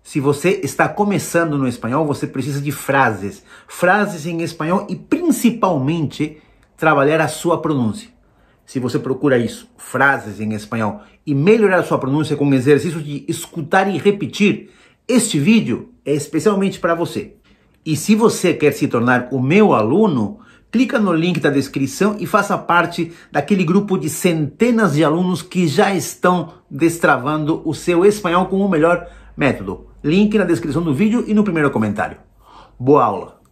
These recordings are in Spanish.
Se você está começando no espanhol, você precisa de frases. Frases em espanhol e principalmente trabalhar a sua pronúncia. Se você procura isso, frases em espanhol, e melhorar a sua pronúncia com exercícios de escutar e repetir, este vídeo é especialmente para você. E se você quer se tornar o meu aluno, clica no link da descrição e faça parte daquele grupo de centenas de alunos que já estão destravando o seu espanhol com o melhor método. Link na descrição do vídeo e no primeiro comentário. Boa aula!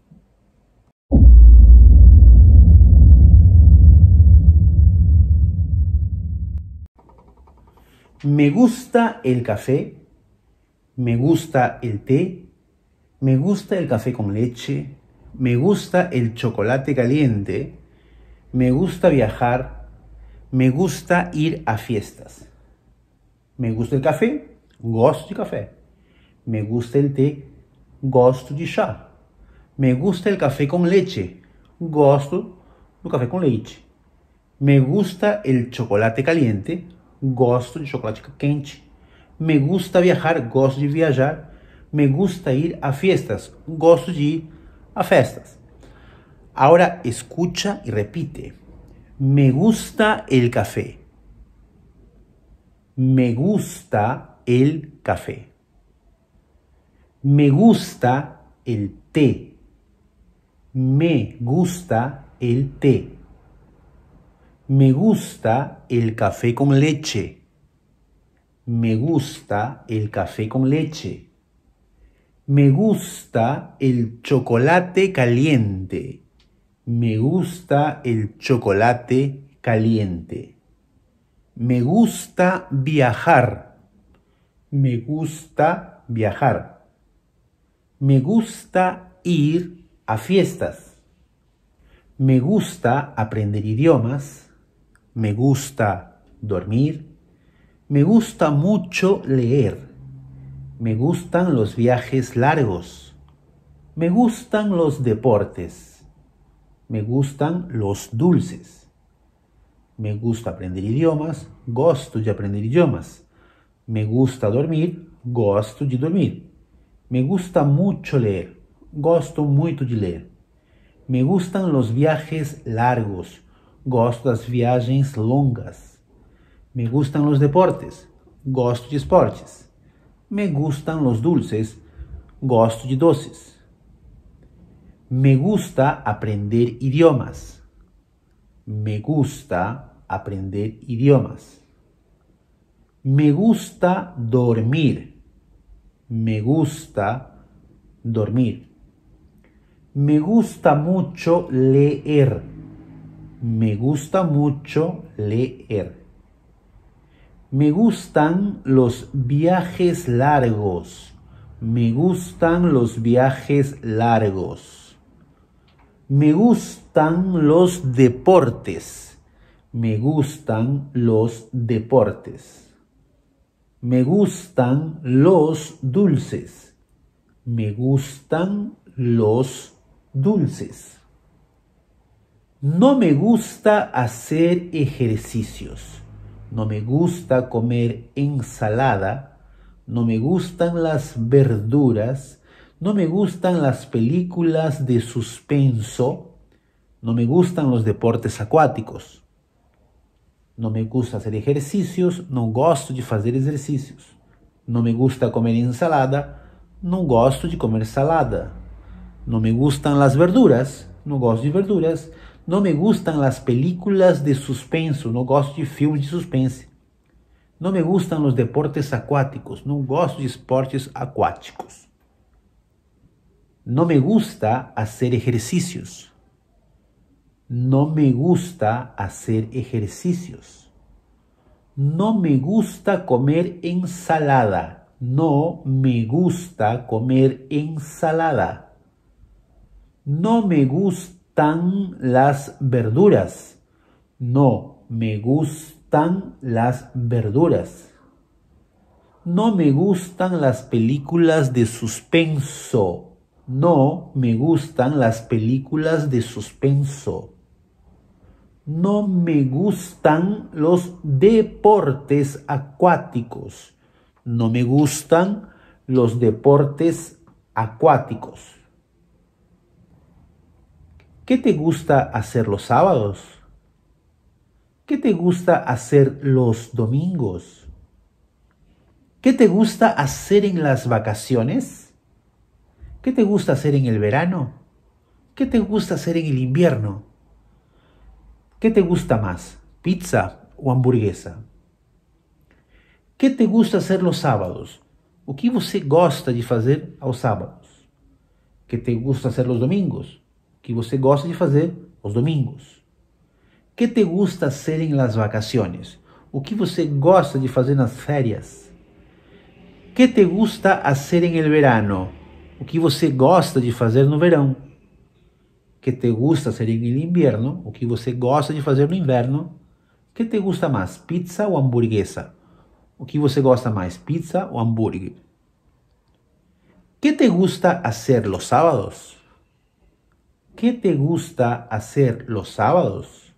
Me gusta el café, me gusta el té, me gusta el café con leche, me gusta el chocolate caliente, me gusta viajar, me gusta ir a fiestas. Me gusta el café, gosto de café. Me gusta el té, gosto de chá. Me gusta el café con leche, gosto do café com leite. Me gusta el chocolate caliente, gosto de chocolate quente. Me gusta viajar, gosto de viajar. Me gusta ir a fiestas, gosto de ir a festas. Ahora escucha y repite. Me gusta el café. Me gusta el café. Me gusta el té. Me gusta el té. Me gusta el café con leche. Me gusta el café con leche. Me gusta el chocolate caliente. Me gusta el chocolate caliente. Me gusta viajar. Me gusta viajar. Me gusta ir a fiestas. Me gusta aprender idiomas. Me gusta dormir. Me gusta mucho leer. Me gustan los viajes largos. Me gustan los deportes. Me gustan los dulces. Me gusta aprender idiomas. Gosto de aprender idiomas. Me gusta dormir. Gosto de dormir. Me gusta mucho leer. Gosto muito de ler. Me gustan los viajes largos. Gosto das viagens longas. Me gustan los deportes. Gosto de esportes. Me gustan los dulces. Gosto de doces. Me gusta aprender idiomas. Me gusta aprender idiomas. Me gusta dormir. Me gusta dormir. Me gusta mucho leer. Me gusta mucho leer. Me gustan los viajes largos. Me gustan los viajes largos. Me gustan los deportes. Me gustan los deportes. Me gustan los dulces. Me gustan los dulces. No me gusta hacer ejercicios. No me gusta comer ensalada. No me gustan las verduras. No me gustan las películas de suspenso. No me gustan los deportes acuáticos. No me gusta hacer ejercicios. No gosto de fazer exercícios. No me gusta comer ensalada. No gosto de comer salada. No me gustan las verduras. No gosto de verduras. No me gustan las películas de suspenso. No gosto de filmes de suspense. No me gustan los deportes acuáticos. No gosto de esportes acuáticos. No me gusta hacer ejercicios. No me gusta hacer ejercicios. No me gusta comer ensalada. No me gusta comer ensalada. No me gustan las verduras. No me gustan las verduras. No me gustan las películas de suspenso. No me gustan las películas de suspenso. No me gustan los deportes acuáticos. No me gustan los deportes acuáticos? ¿Qué te gusta hacer los sábados? ¿Qué te gusta hacer los domingos? ¿Qué te gusta hacer en las vacaciones? ¿Qué te gusta hacer en el verano? ¿Qué te gusta hacer en el invierno? ¿Qué te gusta más, pizza o hamburguesa? ¿Qué te gusta hacer los sábados? O que você gosta de fazer aos sábados? ¿Qué te gusta hacer los domingos? O que você gosta de fazer aos domingos? ¿Qué te gusta hacer en las vacaciones? O que você gosta de fazer nas férias? ¿Qué te gusta hacer en el verano? O que você gosta de fazer no verão? ¿Qué te gusta hacer en el invierno? O que você gosta de fazer no inverno? ¿Qué te gusta más, pizza ou hamburguesa? O que você gosta mais, pizza ou hambúrguer? ¿Qué te gusta hacer los sábados? ¿Qué te gusta hacer los sábados?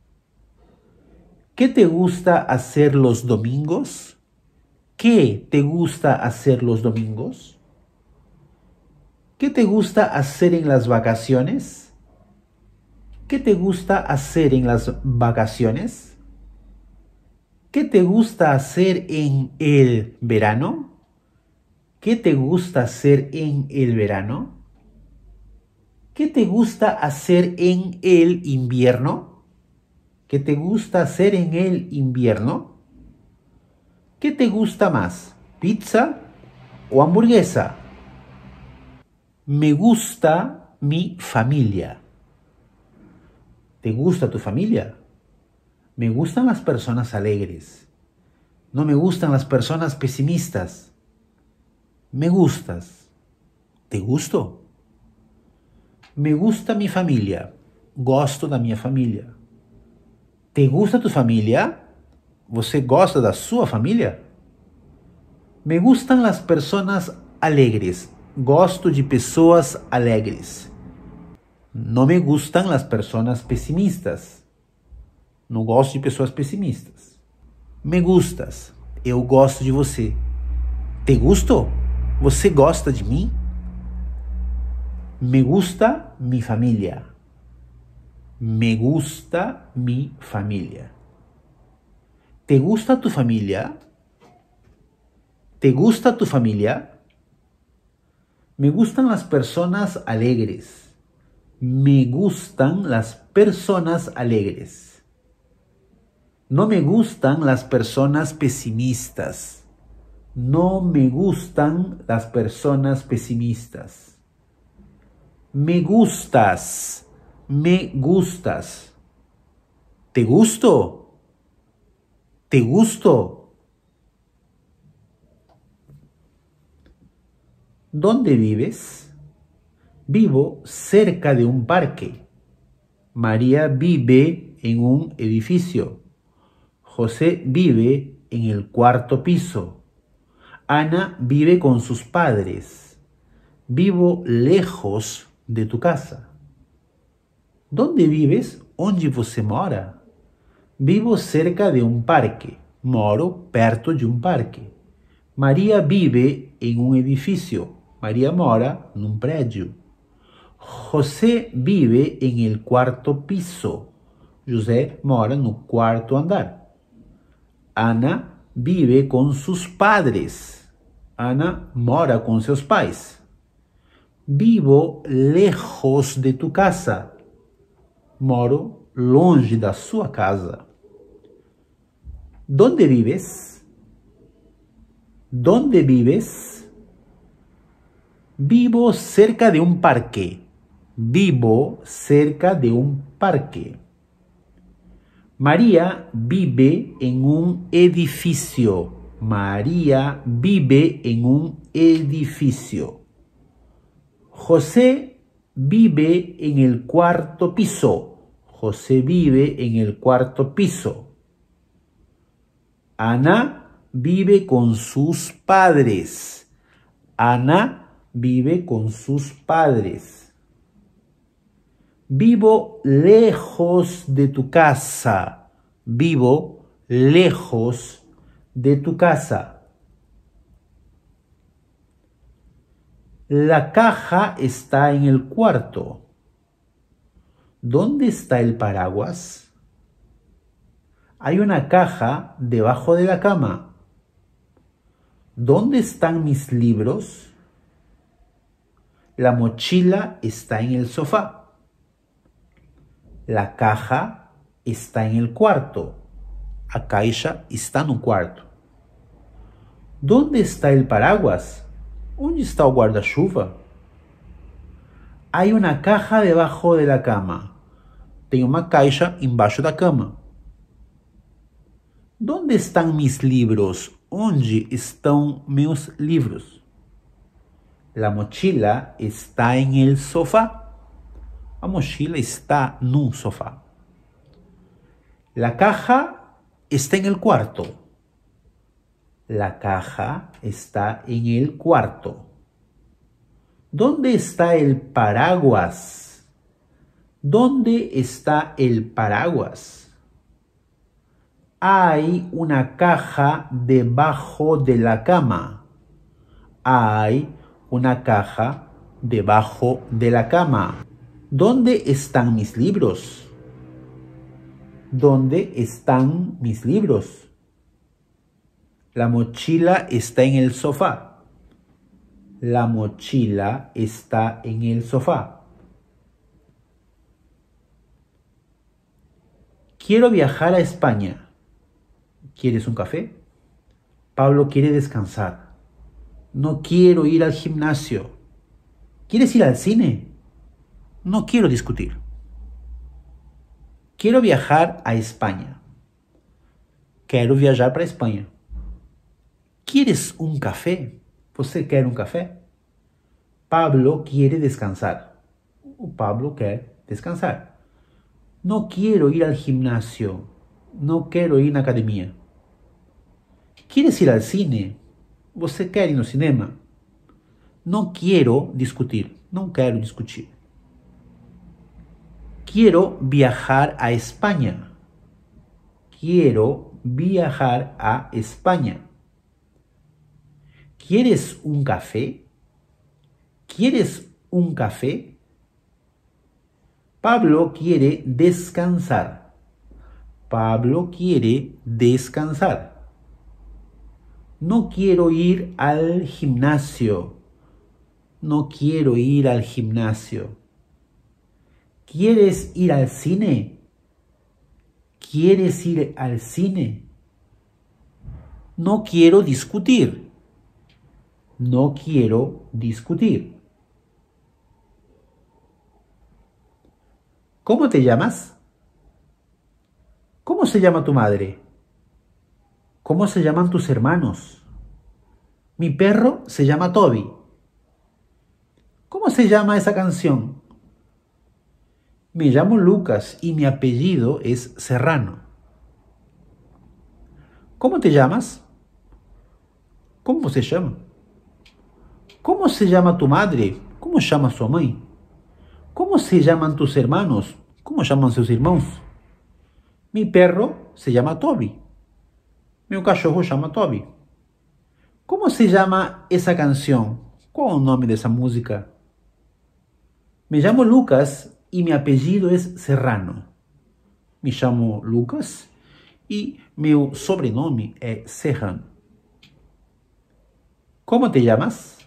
¿Qué te gusta hacer los domingos? ¿Qué te gusta hacer los domingos? ¿Qué te gusta hacer en las vacaciones? ¿Qué te gusta hacer en las vacaciones? ¿Qué te gusta hacer en el verano? ¿Qué te gusta hacer en el verano? ¿Qué te gusta hacer en el invierno? ¿Qué te gusta hacer en el invierno? ¿Qué te gusta más, pizza o hamburguesa? Me gusta mi familia. ¿Te gusta tu familia? Me gustan las personas alegres. No me gustan las personas pesimistas. Me gustas. ¿Te gusto? Me gusta mi familia. Gosto da minha família. Te gusta tu família? Você gosta da sua família? Me gustan las personas alegres. Gosto de pessoas alegres. No me gustan las personas pesimistas. Não gosto de pessoas pessimistas. Me gustas. Eu gosto de você. Te gusto? Você gosta de mim? Me gusta mi familia. Me gusta mi familia. ¿Te gusta tu familia? ¿Te gusta tu familia? Me gustan las personas alegres. Me gustan las personas alegres. No me gustan las personas pesimistas. No me gustan las personas pesimistas. Me gustas. Me gustas. ¿Te gusto? ¿Te gusto? ¿Dónde vives? Vivo cerca de un parque. María vive en un edificio. José vive en el cuarto piso. Ana vive con sus padres. Vivo lejos de tu casa. ¿Dónde vives? Onde você mora? Vivo cerca de un parque. Moro perto de un parque. María vive en un edificio. María mora num prédio. José vive en el cuarto piso. José mora no quarto andar. Ana vive con sus padres. Ana mora con seus pais. Vivo lejos de tu casa. Moro longe da sua casa. ¿Dónde vives? ¿Dónde vives? Vivo cerca de un parque. Vivo cerca de un parque. María vive en un edificio. María vive en un edificio. José vive en el cuarto piso. José vive en el cuarto piso. Ana vive con sus padres. Ana vive con sus padres. Vivo lejos de tu casa. Vivo lejos de tu casa. La caja está en el cuarto. ¿Dónde está el paraguas? Hay una caja debajo de la cama. ¿Dónde están mis libros? La mochila está en el sofá. La caja está en el cuarto. A caixa está no quarto. ¿Dónde está el paraguas? ¿Onde está o guarda-chuva? Hay una caja debajo de la cama. Tem uma caixa embaixo da cama. ¿Dónde están mis libros? ¿Onde estão meus livros? La mochila está en el sofá. A mochila está num sofá. La caja está en el cuarto. La caja está en el cuarto. ¿Dónde está el paraguas? ¿Dónde está el paraguas? Hay una caja debajo de la cama. Hay una caja debajo de la cama. ¿Dónde están mis libros? ¿Dónde están mis libros? La mochila está en el sofá. La mochila está en el sofá. Quiero viajar a España. ¿Quieres un café? Pablo quiere descansar. No quiero ir al gimnasio. ¿Quieres ir al cine? No quiero discutir. Quiero viajar a España. Quero viajar para a Espanha. ¿Quieres un café? Você quer um café? Pablo quiere descansar. O Pablo quer descansar. No quiero ir al gimnasio. No quiero ir na academia. ¿Quieres ir al cine? Você quer ir no cinema? No quiero discutir. Não quero discutir. Quiero viajar a España. Quiero viajar a España. ¿Quieres un café? ¿Quieres un café? Pablo quiere descansar. Pablo quiere descansar. No quiero ir al gimnasio. No quiero ir al gimnasio. ¿Quieres ir al cine? ¿Quieres ir al cine? No quiero discutir. No quiero discutir. ¿Cómo te llamas? ¿Cómo se llama tu madre? ¿Cómo se llaman tus hermanos? Mi perro se llama Toby. ¿Cómo se llama esa canción? Me llamo Lucas y mi apellido es Serrano. ¿Cómo te llamas? ¿Cómo se llama? ¿Cómo se llama tu madre? ¿Cómo llama su mãe? ¿Cómo se llaman tus hermanos? ¿Cómo llaman sus irmãos? Mi perro se llama Toby. Meu cachorro chama Toby. ¿Cómo se llama esa canción? ¿Cuál es el nombre de esa música? Me llamo Lucas y mi apellido es Serrano. Me llamo Lucas y meu sobrenome es Serrano. ¿Cómo te llamas?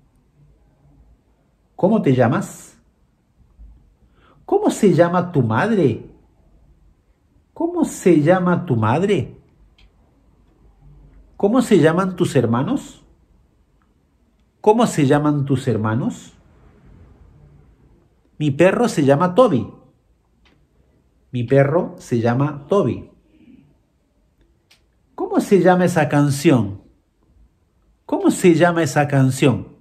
¿Cómo te llamas? ¿Cómo se llama tu madre? ¿Cómo se llama tu madre? ¿Cómo se llaman tus hermanos? ¿Cómo se llaman tus hermanos? Mi perro se llama Toby. Mi perro se llama Toby. ¿Cómo se llama esa canción? ¿Cómo se llama esa canción?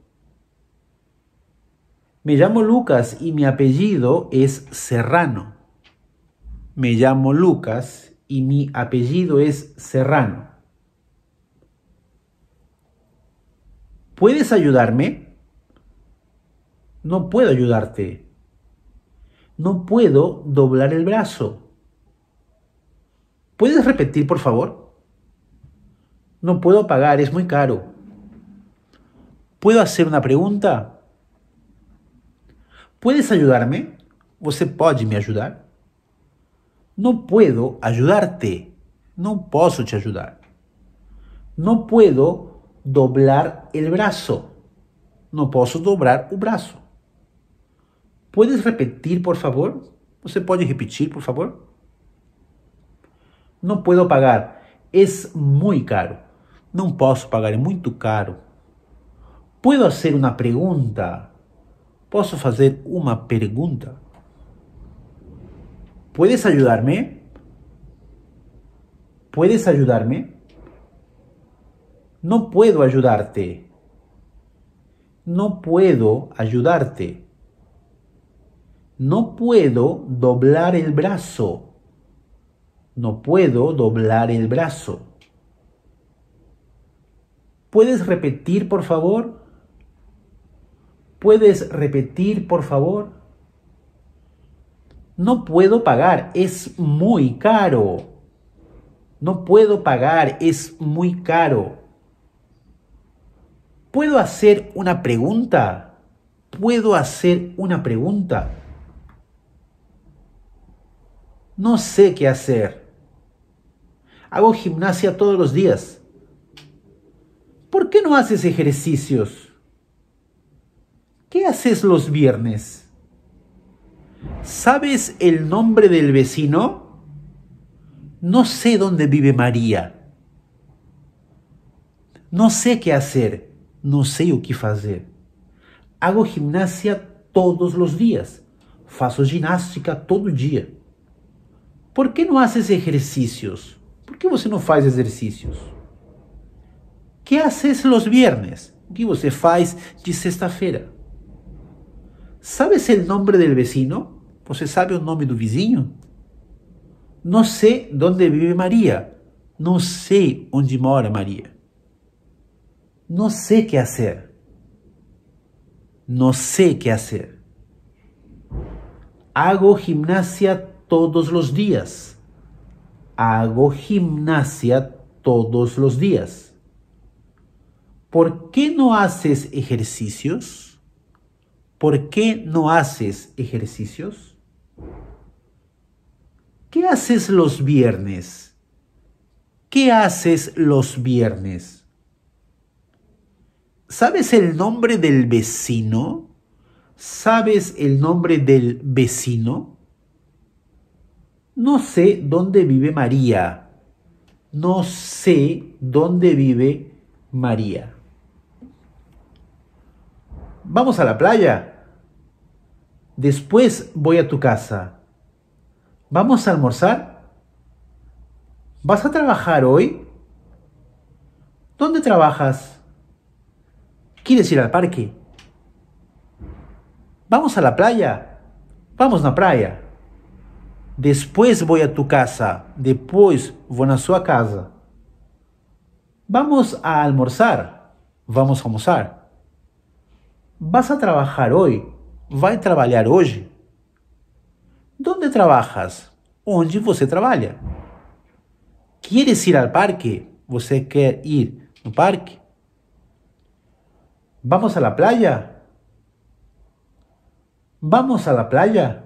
Me llamo Lucas y mi apellido es Serrano. Me llamo Lucas y mi apellido es Serrano. ¿Puedes ayudarme? No puedo ayudarte. No puedo doblar el brazo. ¿Puedes repetir, por favor? No puedo pagar, es muy caro. ¿Puedo hacer una pregunta? ¿Puedes ayudarme? Você pode me ajudar? No puedo ayudarte. No posso te ajudar. No puedo doblar el brazo. No posso dobrar o braço. ¿Puedes repetir, por favor? Você pode repetir, por favor? No puedo pagar. Es muy caro. Não posso pagar, é muito caro. ¿Puedo hacer una pregunta? ¿Posso fazer uma pergunta? ¿Puedes ayudarme? ¿Puedes ayudarme? No puedo ayudarte. No puedo ayudarte. No puedo doblar el brazo. No puedo doblar el brazo. ¿Puedes repetir, por favor? ¿Puedes repetir, por favor? No puedo pagar, es muy caro. No puedo pagar, es muy caro. ¿Puedo hacer una pregunta? ¿Puedo hacer una pregunta? No sé qué hacer. Hago gimnasia todos los días. ¿Por qué no haces ejercicios? ¿Qué haces los viernes? ¿Sabes el nombre del vecino? No sé dónde vive María. No sé qué hacer. No sé o que fazer. Hago gimnasia todos los días. Faço ginástica todo dia. ¿Por qué no haces ejercicios? ¿Por qué você não faz exercícios? ¿Qué haces los viernes? O que você faz de sexta-feira? ¿Sabes el nombre del vecino? ¿Você sabe o nome do vizinho? No sé dónde vive María. No sé onde mora María. No sé qué hacer. No sé qué hacer. Hago gimnasia todos los días. Hago gimnasia todos los días. ¿Por qué no haces ejercicios? ¿Por qué no haces ejercicios? ¿Qué haces los viernes? ¿Qué haces los viernes? ¿Sabes el nombre del vecino? ¿Sabes el nombre del vecino? No sé dónde vive María. No sé dónde vive María. ¿Vamos a la playa? Después voy a tu casa. ¿Vamos a almorzar? ¿Vas a trabajar hoy? ¿Dónde trabajas? ¿Quieres ir al parque? ¿Vamos a la playa? Vamos na praia. Después voy a tu casa. Depois vou na sua casa. ¿Vamos a almorzar? Vamos a almoçar. ¿Vas a trabajar hoy? Vai trabalhar hoje? ¿Dónde trabajas? Onde você trabalha? ¿Quieres ir al parque? Você quer ir no parque? ¿Vamos a la playa? ¿Vamos a la playa?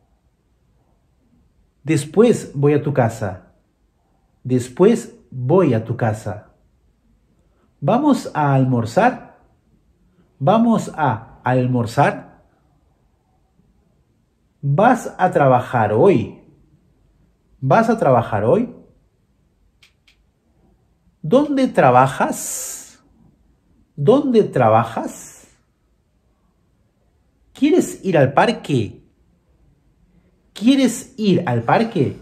Después voy a tu casa. Después voy a tu casa. ¿Vamos a almorzar? ¿Vamos a almorzar? ¿Vas a trabajar hoy? ¿Vas a trabajar hoy? ¿Dónde trabajas? ¿Dónde trabajas? ¿Quieres ir al parque? ¿Quieres ir al parque?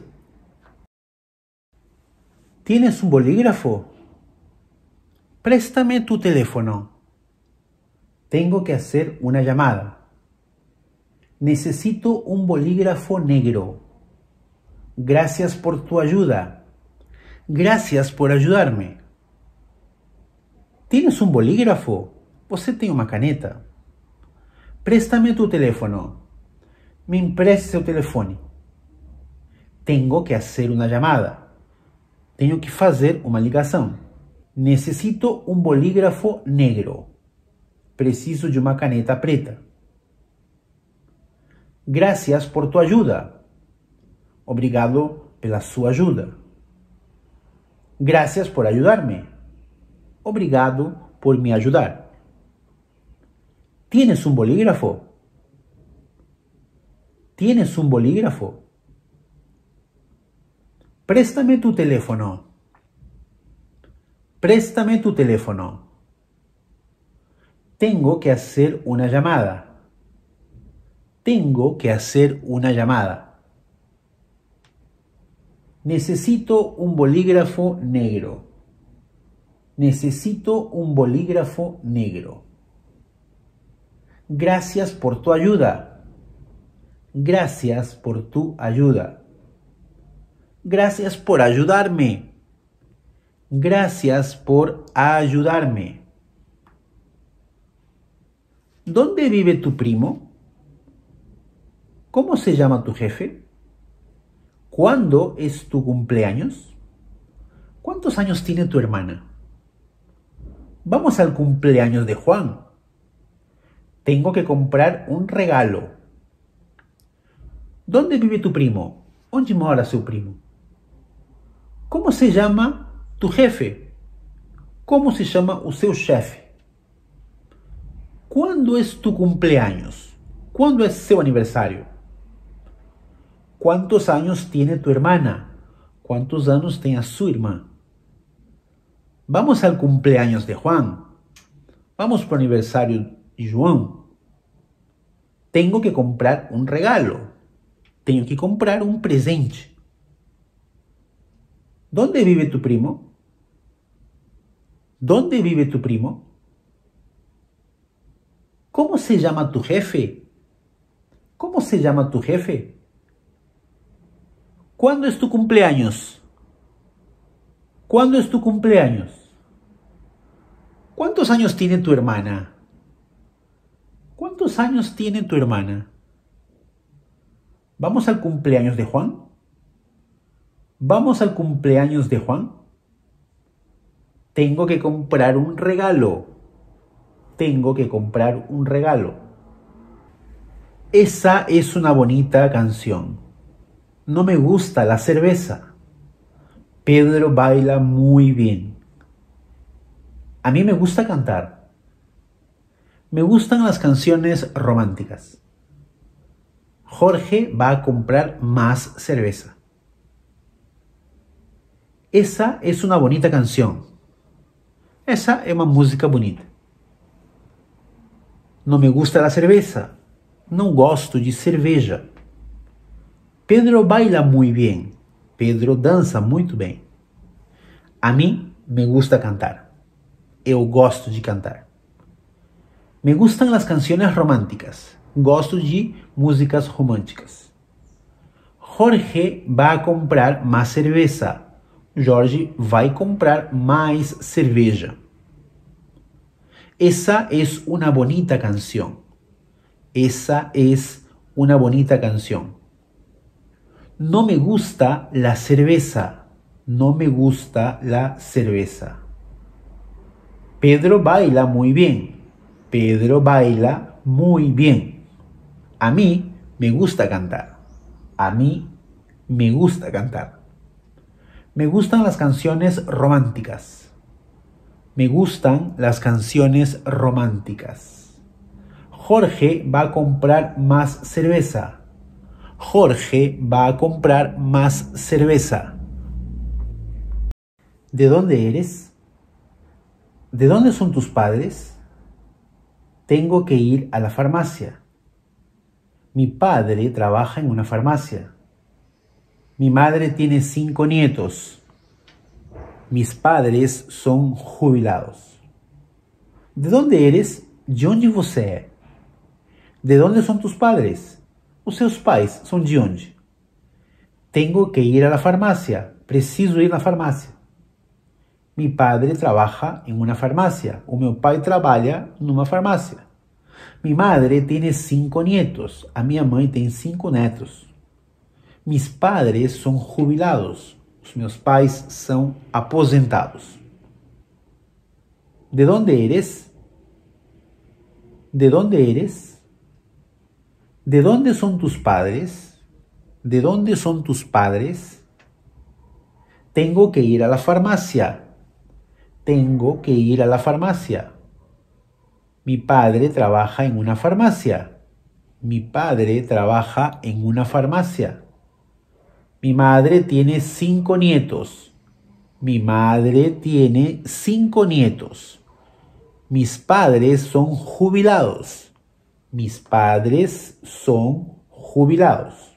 ¿Tienes un bolígrafo? Préstame tu teléfono. Tengo que hacer una llamada. Necesito un bolígrafo negro. Gracias por tu ayuda. Gracias por ayudarme. ¿Tienes un bolígrafo? Você tem uma caneta? Préstame tu teléfono. Me empreste seu telefone. Tengo que hacer una llamada. Tenho que fazer uma ligação. Necesito um bolígrafo negro. Preciso de uma caneta preta. Gracias por tu ajuda. Obrigado pela sua ajuda. Gracias por ayudarme. Obrigado por me ajudar. ¿Tienes un bolígrafo? ¿Tienes un bolígrafo? Préstame tu teléfono. Préstame tu teléfono. Tengo que hacer una llamada. Tengo que hacer una llamada. Necesito un bolígrafo negro. Necesito un bolígrafo negro. Gracias por tu ayuda. Gracias por tu ayuda. Gracias por ayudarme. Gracias por ayudarme. ¿Dónde vive tu primo? ¿Cómo se llama tu jefe? ¿Cuándo es tu cumpleaños? ¿Cuántos años tiene tu hermana? Vamos al cumpleaños de Juan. Tengo que comprar un regalo. ¿Dónde vive tu primo? ¿Onde mora seu primo? ¿Cómo se llama tu jefe? ¿Cómo se llama o seu chefe? ¿Cuándo es tu cumpleaños? ¿Cuándo es seu aniversario? ¿Cuántos años tiene tu hermana? ¿Cuántos años tiene su hermana? Vamos al cumpleaños de Juan. Vamos para o aniversario de João. Tengo que comprar un regalo. Tengo que comprar un presente. ¿Dónde vive tu primo? ¿Dónde vive tu primo? ¿Cómo se llama tu jefe? ¿Cómo se llama tu jefe? ¿Cuándo es tu cumpleaños? ¿Cuándo es tu cumpleaños? ¿Cuántos años tiene tu hermana? ¿Cuántos años tiene tu hermana? ¿Vamos al cumpleaños de Juan? ¿Vamos al cumpleaños de Juan? Tengo que comprar un regalo. Tengo que comprar un regalo. Esa es una bonita canción. No me gusta la cerveza. Pedro baila muy bien. A mí me gusta cantar. Me gustan las canciones románticas. Jorge va a comprar más cerveza. Esa es una bonita canción. Esa es una música bonita. No me gusta la cerveza. No gosto de cerveja. Pedro baila muy bien. Pedro dança muito bem. A mim me gusta cantar. Eu gosto de cantar. Me gustan las canciones románticas. Gosto de músicas românticas. Jorge va a comprar más cerveza. Jorge vai comprar mais cerveja. Esa es una bonita canción. Esa es una bonita canción. No me gusta la cerveza. No me gusta la cerveza. Pedro baila muy bien. Pedro baila muy bien. A mí me gusta cantar. A mí me gusta cantar. Me gustan las canciones románticas. Me gustan las canciones románticas. Jorge va a comprar más cerveza. Jorge va a comprar más cerveza. ¿De dónde eres? ¿De dónde son tus padres? Tengo que ir a la farmacia. Mi padre trabaja en una farmacia. Mi madre tiene 5 nietos. Mis padres son jubilados. ¿De dónde eres? De onde você é? ¿De dónde son tus padres? Os seus pais são de onde? Tengo que ir a la farmacia. Preciso ir na farmácia. Mi padre trabaja en una farmacia. O meu pai trabalha numa farmácia. Mi madre tiene 5 nietos. A minha mãe tem 5 netos. Mis padres são jubilados. Os meus pais são aposentados. ¿De dónde eres? ¿De dónde eres? ¿De dónde son tus padres? ¿De dónde son tus padres? Tengo que ir a la farmacia. Tengo que ir a la farmacia. Mi padre trabaja en una farmacia. Mi padre trabaja en una farmacia. Mi madre tiene 5 nietos. Mi madre tiene 5 nietos. Mis padres son jubilados. Mis padres son jubilados.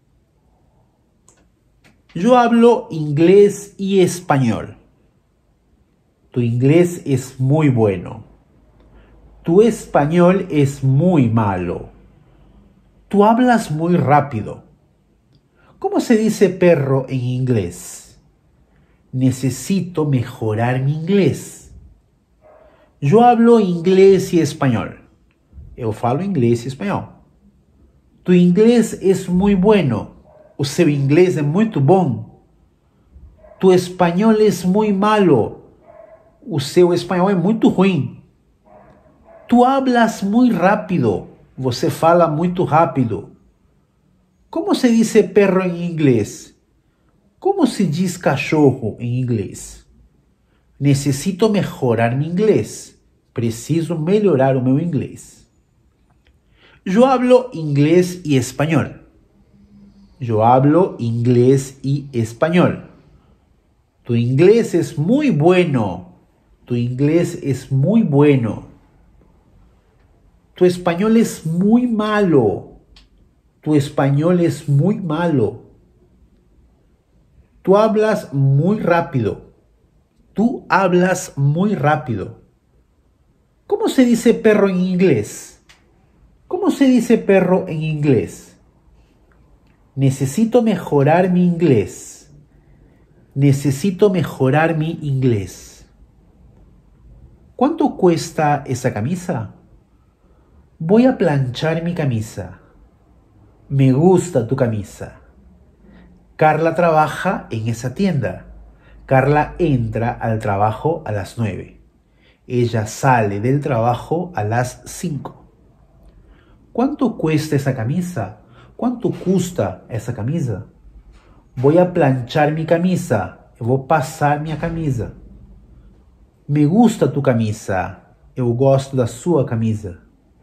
Yo hablo inglés y español. Tu inglés es muy bueno. Tu español es muy malo. Tú hablas muy rápido. ¿Cómo se dice perro en inglés? Necesito mejorar mi inglés. Yo hablo inglés y español. Eu falo inglês e espanhol. Tu inglês é muito bueno. O seu inglês é muito bom. Tu espanhol é muito malo. O seu espanhol é muito ruim. Tu hablas muito rápido. Você fala muito rápido. Como se diz perro em inglês? Como se diz cachorro em inglês? Necesito mejorar mi inglês. Preciso melhorar o meu inglês. Yo hablo inglés y español. Yo hablo inglés y español. Tu inglés es muy bueno. Tu inglés es muy bueno. Tu español es muy malo. Tu español es muy malo. Tú hablas muy rápido. Tú hablas muy rápido. ¿Cómo se dice perro en inglés? ¿Cómo se dice perro en inglés? Necesito mejorar mi inglés. Necesito mejorar mi inglés. ¿Cuánto cuesta esa camisa? Voy a planchar mi camisa. Me gusta tu camisa. Carla trabaja en esa tienda. Carla entra al trabajo a las 9. Ella sale del trabajo a las 5. ¿Cuánto cuesta esa camisa? ¿Cuánto custa esa camisa? Voy a planchar mi camisa. Eu vou passar minha camisa. Me gusta tu camisa. Eu gosto da sua camisa.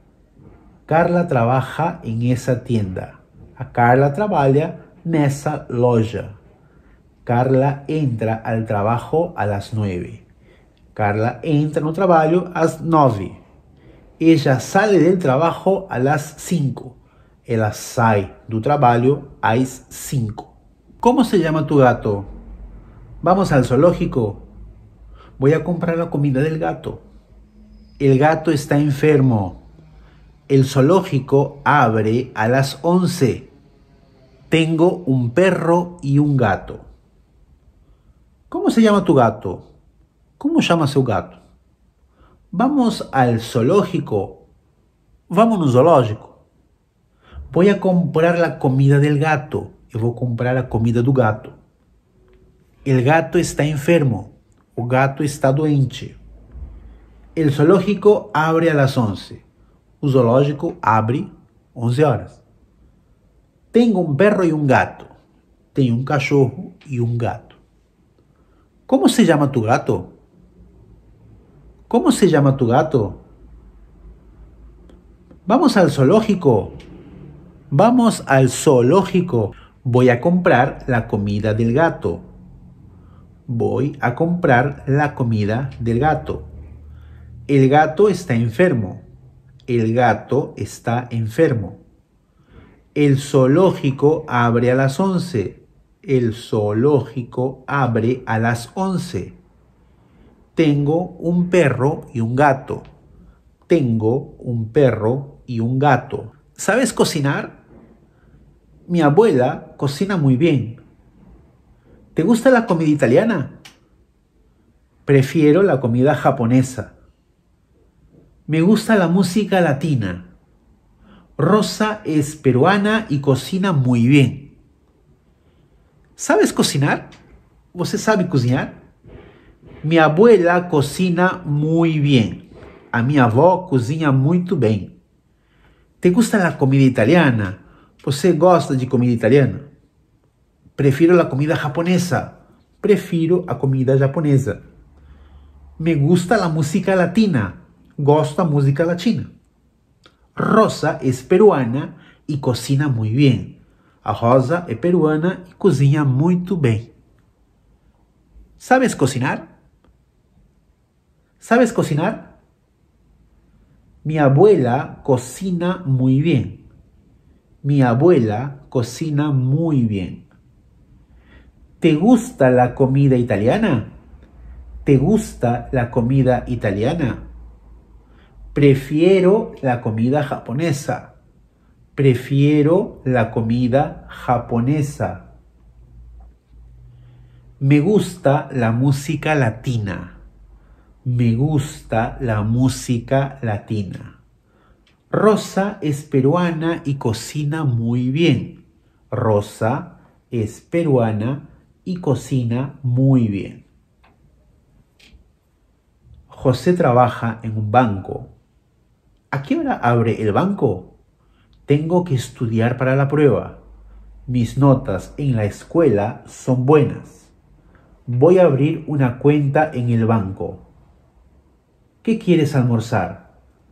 Carla trabaja en esa tienda. A Carla trabalha nessa loja. Carla entra al trabajo a las 9. Carla entra no trabalho às 9. Ella sale del trabajo a las 5. Ela sai do trabalho às 5. ¿Cómo se llama tu gato? Vamos al zoológico. Voy a comprar la comida del gato. El gato está enfermo. El zoológico abre a las 11. Tengo un perro y un gato. ¿Cómo se llama tu gato? ¿Cómo llama seu gato? Vamos al zoológico. Vamos no zoológico. Voy a comprar la comida del gato. Eu vou comprar a comida do gato. El gato está enfermo. O gato está doente. El zoológico abre a las 11. O zoológico abre 11 horas. Tengo un perro y un gato. Tenho un cachorro y un gato. ¿Cómo se llama tu gato? ¿Cómo se llama tu gato? Vamos al zoológico. Vamos al zoológico. Voy a comprar la comida del gato. Voy a comprar la comida del gato. El gato está enfermo. El gato está enfermo. El zoológico abre a las 11. El zoológico abre a las 11. Tengo un perro y un gato. Tengo un perro y un gato. ¿Sabes cocinar? Mi abuela cocina muy bien. ¿Te gusta la comida italiana? Prefiero la comida japonesa. Me gusta la música latina. Rosa es peruana y cocina muy bien. ¿Sabes cocinar? ¿Você sabe cozinhar? Mi abuela cocina muy bien. A minha avó cozinha muito bem. ¿Te gusta la comida italiana? ¿Você gosta de comida italiana? Prefiro la comida japonesa. Prefiro a comida japonesa. Me gusta la música latina. Gosto da música latina. Rosa es peruana y cocina muy bien. A Rosa é peruana e cozinha muito bem. ¿Sabes cocinar? ¿Sabes cocinar? Mi abuela cocina muy bien. Mi abuela cocina muy bien. ¿Te gusta la comida italiana? ¿Te gusta la comida italiana? Prefiero la comida japonesa. Prefiero la comida japonesa. Me gusta la música latina. Me gusta la música latina. Rosa es peruana y cocina muy bien. Rosa es peruana y cocina muy bien. José trabaja en un banco. ¿A qué hora abre el banco? Tengo que estudiar para la prueba. Mis notas en la escuela son buenas. Voy a abrir una cuenta en el banco. ¿Qué quieres almorzar?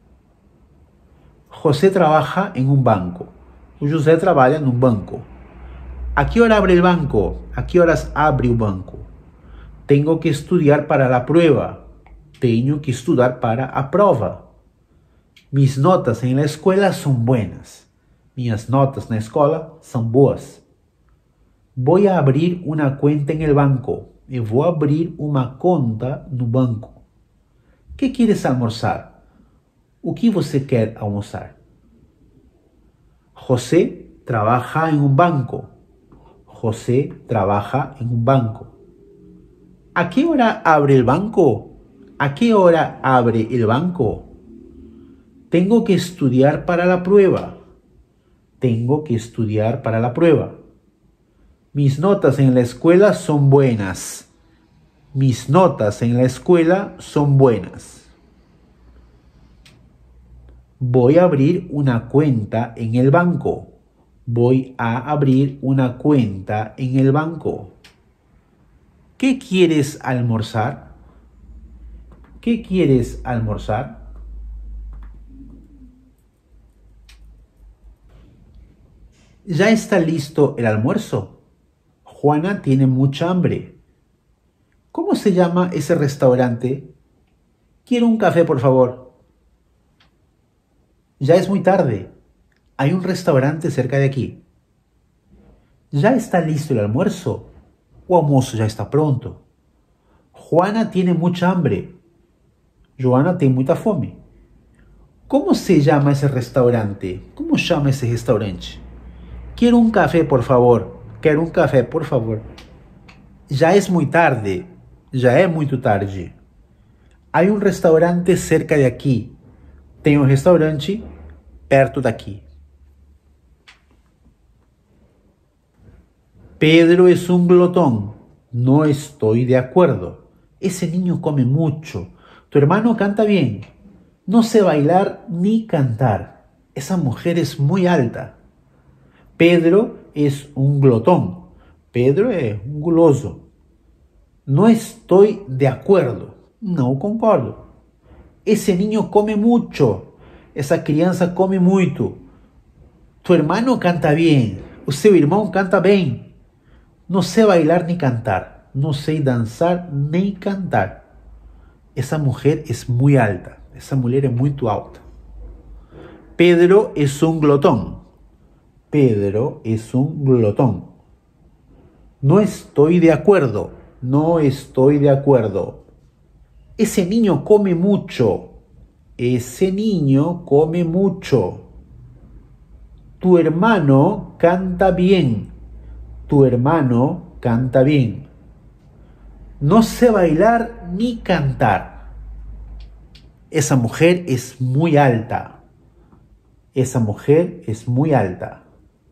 José trabaja en un banco. José trabaja en un banco. ¿A qué hora abre el banco? ¿A qué horas abre el banco? Tengo que estudiar para la prueba. Tengo que estudiar para a prova. Mis notas en la escuela son buenas. Minhas notas na escola são boas. Voy a abrir una cuenta en el banco. Eu vou abrir uma conta no banco. ¿Qué quieres almorzar? O que você quer almoçar? José trabaja en un banco. José trabaja en un banco. ¿A qué hora abre el banco? ¿A qué hora abre el banco? Tengo que estudiar para la prueba. Tengo que estudiar para la prueba. Mis notas en la escuela son buenas. Mis notas en la escuela son buenas. Voy a abrir una cuenta en el banco. Voy a abrir una cuenta en el banco. ¿Qué quieres almorzar? ¿Qué quieres almorzar? ¿Ya está listo el almuerzo? Juana tiene mucha hambre. ¿Cómo se llama ese restaurante? Quiero un café, por favor. Ya es muy tarde. Hay un restaurante cerca de aquí. ¿Ya está listo el almuerzo? O almuerzo ya está pronto. Juana tiene mucha hambre. Joana tem muita fome. ¿Cómo se llama ese restaurante? ¿Cómo se llama ese restaurante? Quiero un café, por favor. Quiero un café, por favor. Ya es muy tarde. Ya es muy tarde. Hay un restaurante cerca de aquí. Tem um restaurante perto daqui. Pedro es un glotón. No estoy de acuerdo. Ese niño come mucho. Tu hermano canta bien. No sé bailar ni cantar. Esa mujer es muy alta. Pedro es un glotón. Pedro es un guloso. No estoy de acuerdo. No concordo. Ese niño come mucho. Essa criança come muito. Tu hermano canta bien. O seu irmão canta bem. No sé bailar ni cantar. No sé danzar ni cantar. Esa mujer es muy alta. Esa mulher é muito alta. Pedro es un glotón. Pedro es un glotón. No estoy de acuerdo. No estoy de acuerdo. Ese niño come mucho. Ese niño come mucho. Tu hermano canta bien. Tu hermano canta bien. No sé bailar ni cantar. Esa mujer es muy alta. Esa mujer es muy alta.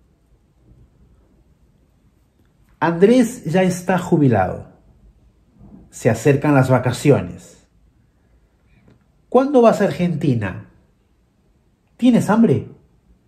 Andrés ya está jubilado. Se acercan las vacaciones. ¿Cuándo vas a Argentina? ¿Tienes hambre?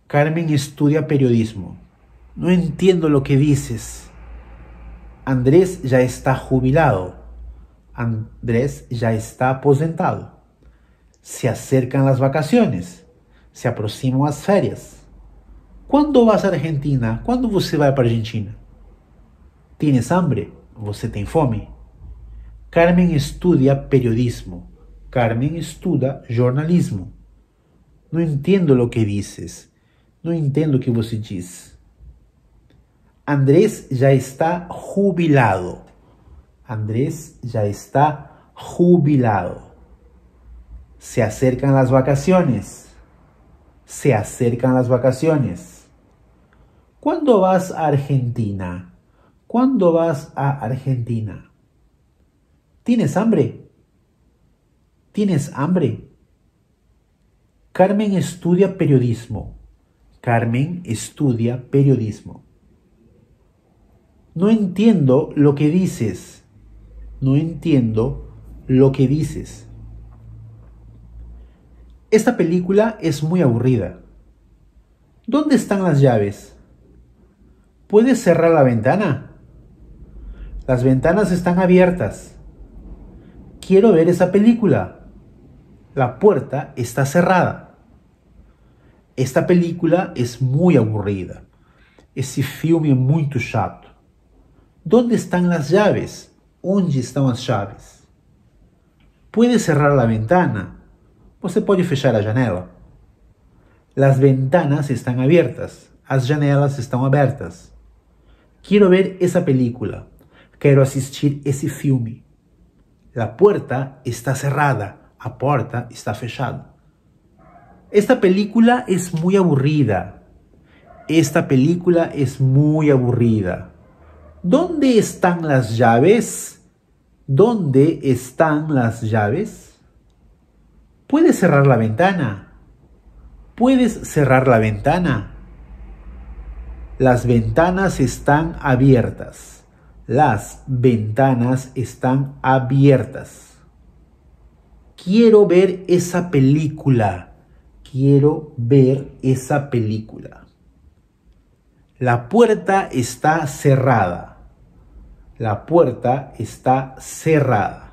Carmen estudia periodismo. No entiendo lo que dices. Andrés ya está jubilado. Andrés ya está aposentado. Se acercan las vacaciones. Se aproximan las férias. ¿Cuándo vas a Argentina? ¿Cuándo você vai para Argentina? ¿Tienes hambre? ¿Você tem fome? Carmen estudia periodismo. Carmen estuda jornalismo. No entiendo lo que dices. No entiendo o que você diz. Andrés ya está jubilado. Andrés ya está jubilado. Se acercan las vacaciones. Se acercan las vacaciones. ¿Cuándo vas a Argentina? ¿Cuándo vas a Argentina? ¿Tienes hambre? ¿Tienes hambre? Carmen estudia periodismo. Carmen estudia periodismo. No entiendo lo que dices. No entiendo lo que dices. Esta película es muy aburrida. ¿Dónde están las llaves? ¿Puedes cerrar la ventana? Las ventanas están abiertas. Quiero ver esa película. La puerta está cerrada. Esta película es muy aburrida. Esse filme é muito chato. ¿Dónde están las llaves? ¿Onde estão as chaves? ¿Puedes cerrar la ventana? Você pode fechar a janela? Las ventanas están abiertas. As janelas estão abertas. Quiero ver esa película. Quero assistir esse filme. La puerta está cerrada. A porta está fechada. Esta película es muy aburrida. Esta película es muy aburrida. ¿Dónde están las llaves? ¿Dónde están las llaves? ¿Puedes cerrar la ventana? ¿Puedes cerrar la ventana? Las ventanas están abiertas. Las ventanas están abiertas. Quiero ver esa película. Quiero ver esa película. La puerta está cerrada. La puerta está cerrada.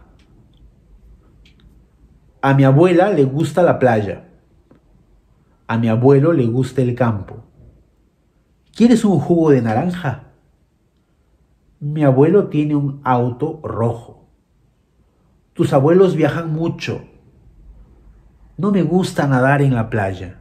A mi abuela le gusta la playa. A mi abuelo le gusta el campo. ¿Quieres un jugo de naranja? Mi abuelo tiene un auto rojo. Tus abuelos viajan mucho. No me gusta nadar en la playa.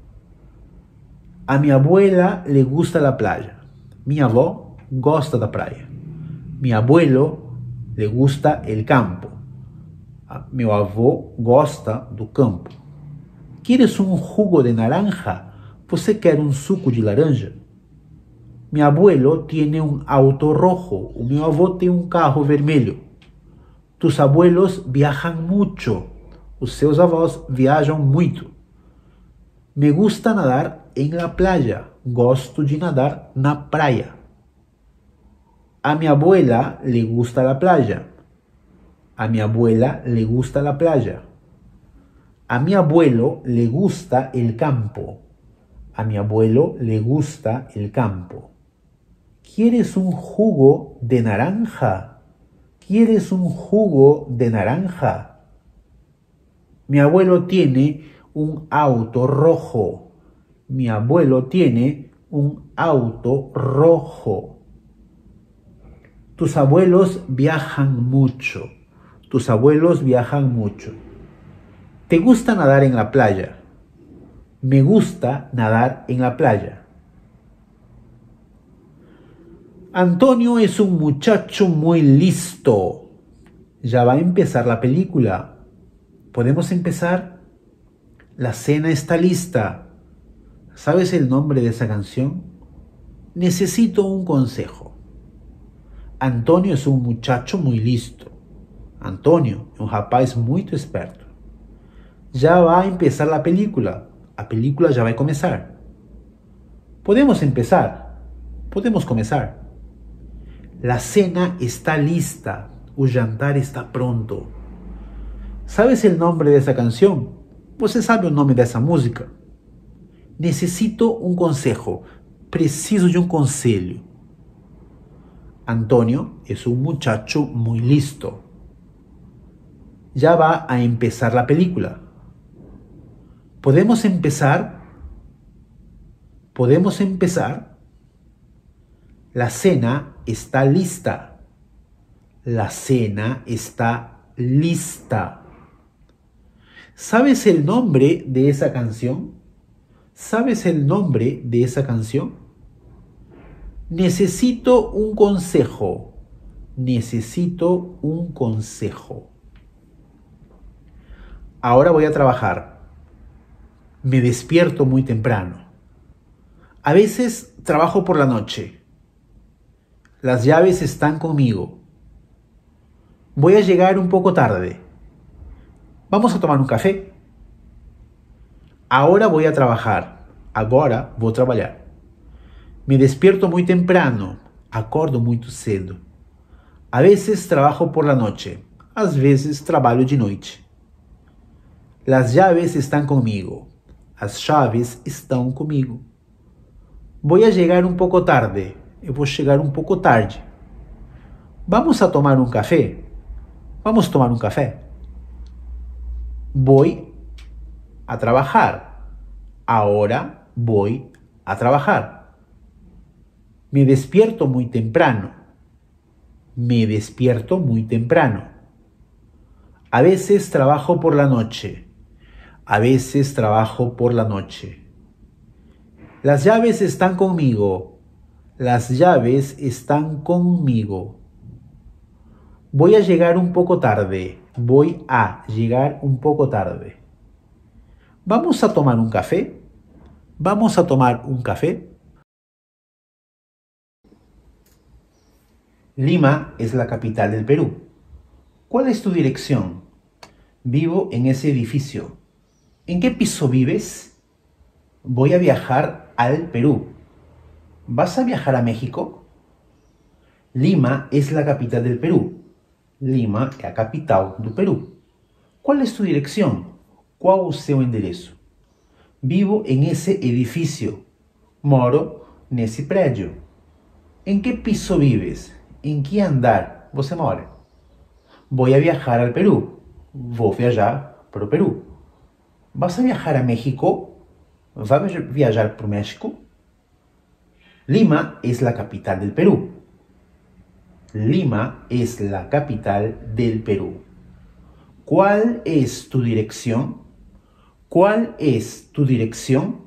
A mi abuela le gusta la playa. Mi avó gosta da praia. Mi abuelo le gusta el campo. Meu avô gosta do campo. ¿Quieres un jugo de naranja? ¿Você quer un suco de laranja? Mi abuelo tiene un auto rojo. O meu avô tem um carro vermelho. Tus abuelos viajan mucho. Os seus avós viajam muito. Me gusta nadar en la playa. Gosto de nadar na praia. A mi abuela le gusta la playa. A mi abuela le gusta la playa. A mi abuelo le gusta el campo. A mi abuelo le gusta el campo. ¿Quieres un jugo de naranja? ¿Quieres un jugo de naranja? Mi abuelo tiene un auto rojo. Mi abuelo tiene un auto rojo. Tus abuelos viajan mucho. Tus abuelos viajan mucho. ¿Te gusta nadar en la playa? Me gusta nadar en la playa. Antonio es un muchacho muy listo. Ya va a empezar la película. ¿Podemos empezar? La cena está lista. ¿Sabes el nombre de esa canción? Necesito un consejo. Antonio es un muchacho muy listo. Antonio é um rapaz muito esperto. Já vai empezar a película. A película já vai começar. ¿Podemos empezar? Podemos começar. La cena está lista. O jantar está pronto. ¿Sabes el nombre de esa canción? ¿Você sabe o nome dessa música? Necesito un consejo. Preciso de un conselho. Antonio es un muchacho muy listo. Ya va a empezar la película. ¿Podemos empezar? ¿Podemos empezar? La cena está lista. La cena está lista. ¿Sabes el nombre de esa canción? ¿Sabes el nombre de esa canción? Necesito un consejo. Necesito un consejo. Ahora voy a trabajar. Me despierto muy temprano. A veces trabajo por la noche. Las llaves están conmigo. Voy a llegar un poco tarde. Vamos a tomar un café. Ahora voy a trabajar. Agora vou trabalhar. Me despierto muy temprano. Acordo muito cedo. A veces trabajo por la noche. Às vezes trabalho de noite. Las llaves están conmigo. As chaves estão comigo. Voy a llegar un poco tarde. Eu vou chegar um pouco tarde. Vamos a tomar um café? Vamos tomar um café? Voy a trabajar. Ahora voy a trabajar. Me despierto muy temprano. Me despierto muy temprano. A veces trabajo por la noche. A veces trabajo por la noche. Las llaves están conmigo. Las llaves están conmigo. Voy a llegar un poco tarde. Voy a llegar un poco tarde. ¿Vamos a tomar un café? ¿Vamos a tomar un café? Lima es la capital del Perú. ¿Cuál es tu dirección? Vivo en ese edificio. ¿En qué piso vives? Voy a viajar al Perú. ¿Vas a viajar a México? Lima es la capital del Perú. Lima é a capital do Peru. ¿Cuál es tu dirección? Qual o seu endereço? Vivo en ese edificio. Moro nesse prédio. ¿En qué piso vives? ¿En que andar você mora? Voy a viajar al Perú. Vou viajar para o Peru. ¿Vas a viajar a México? ¿Vai viajar para o México? Lima es la capital del Perú. Lima es la capital del Perú. ¿Cuál es tu dirección? ¿Cuál es tu dirección?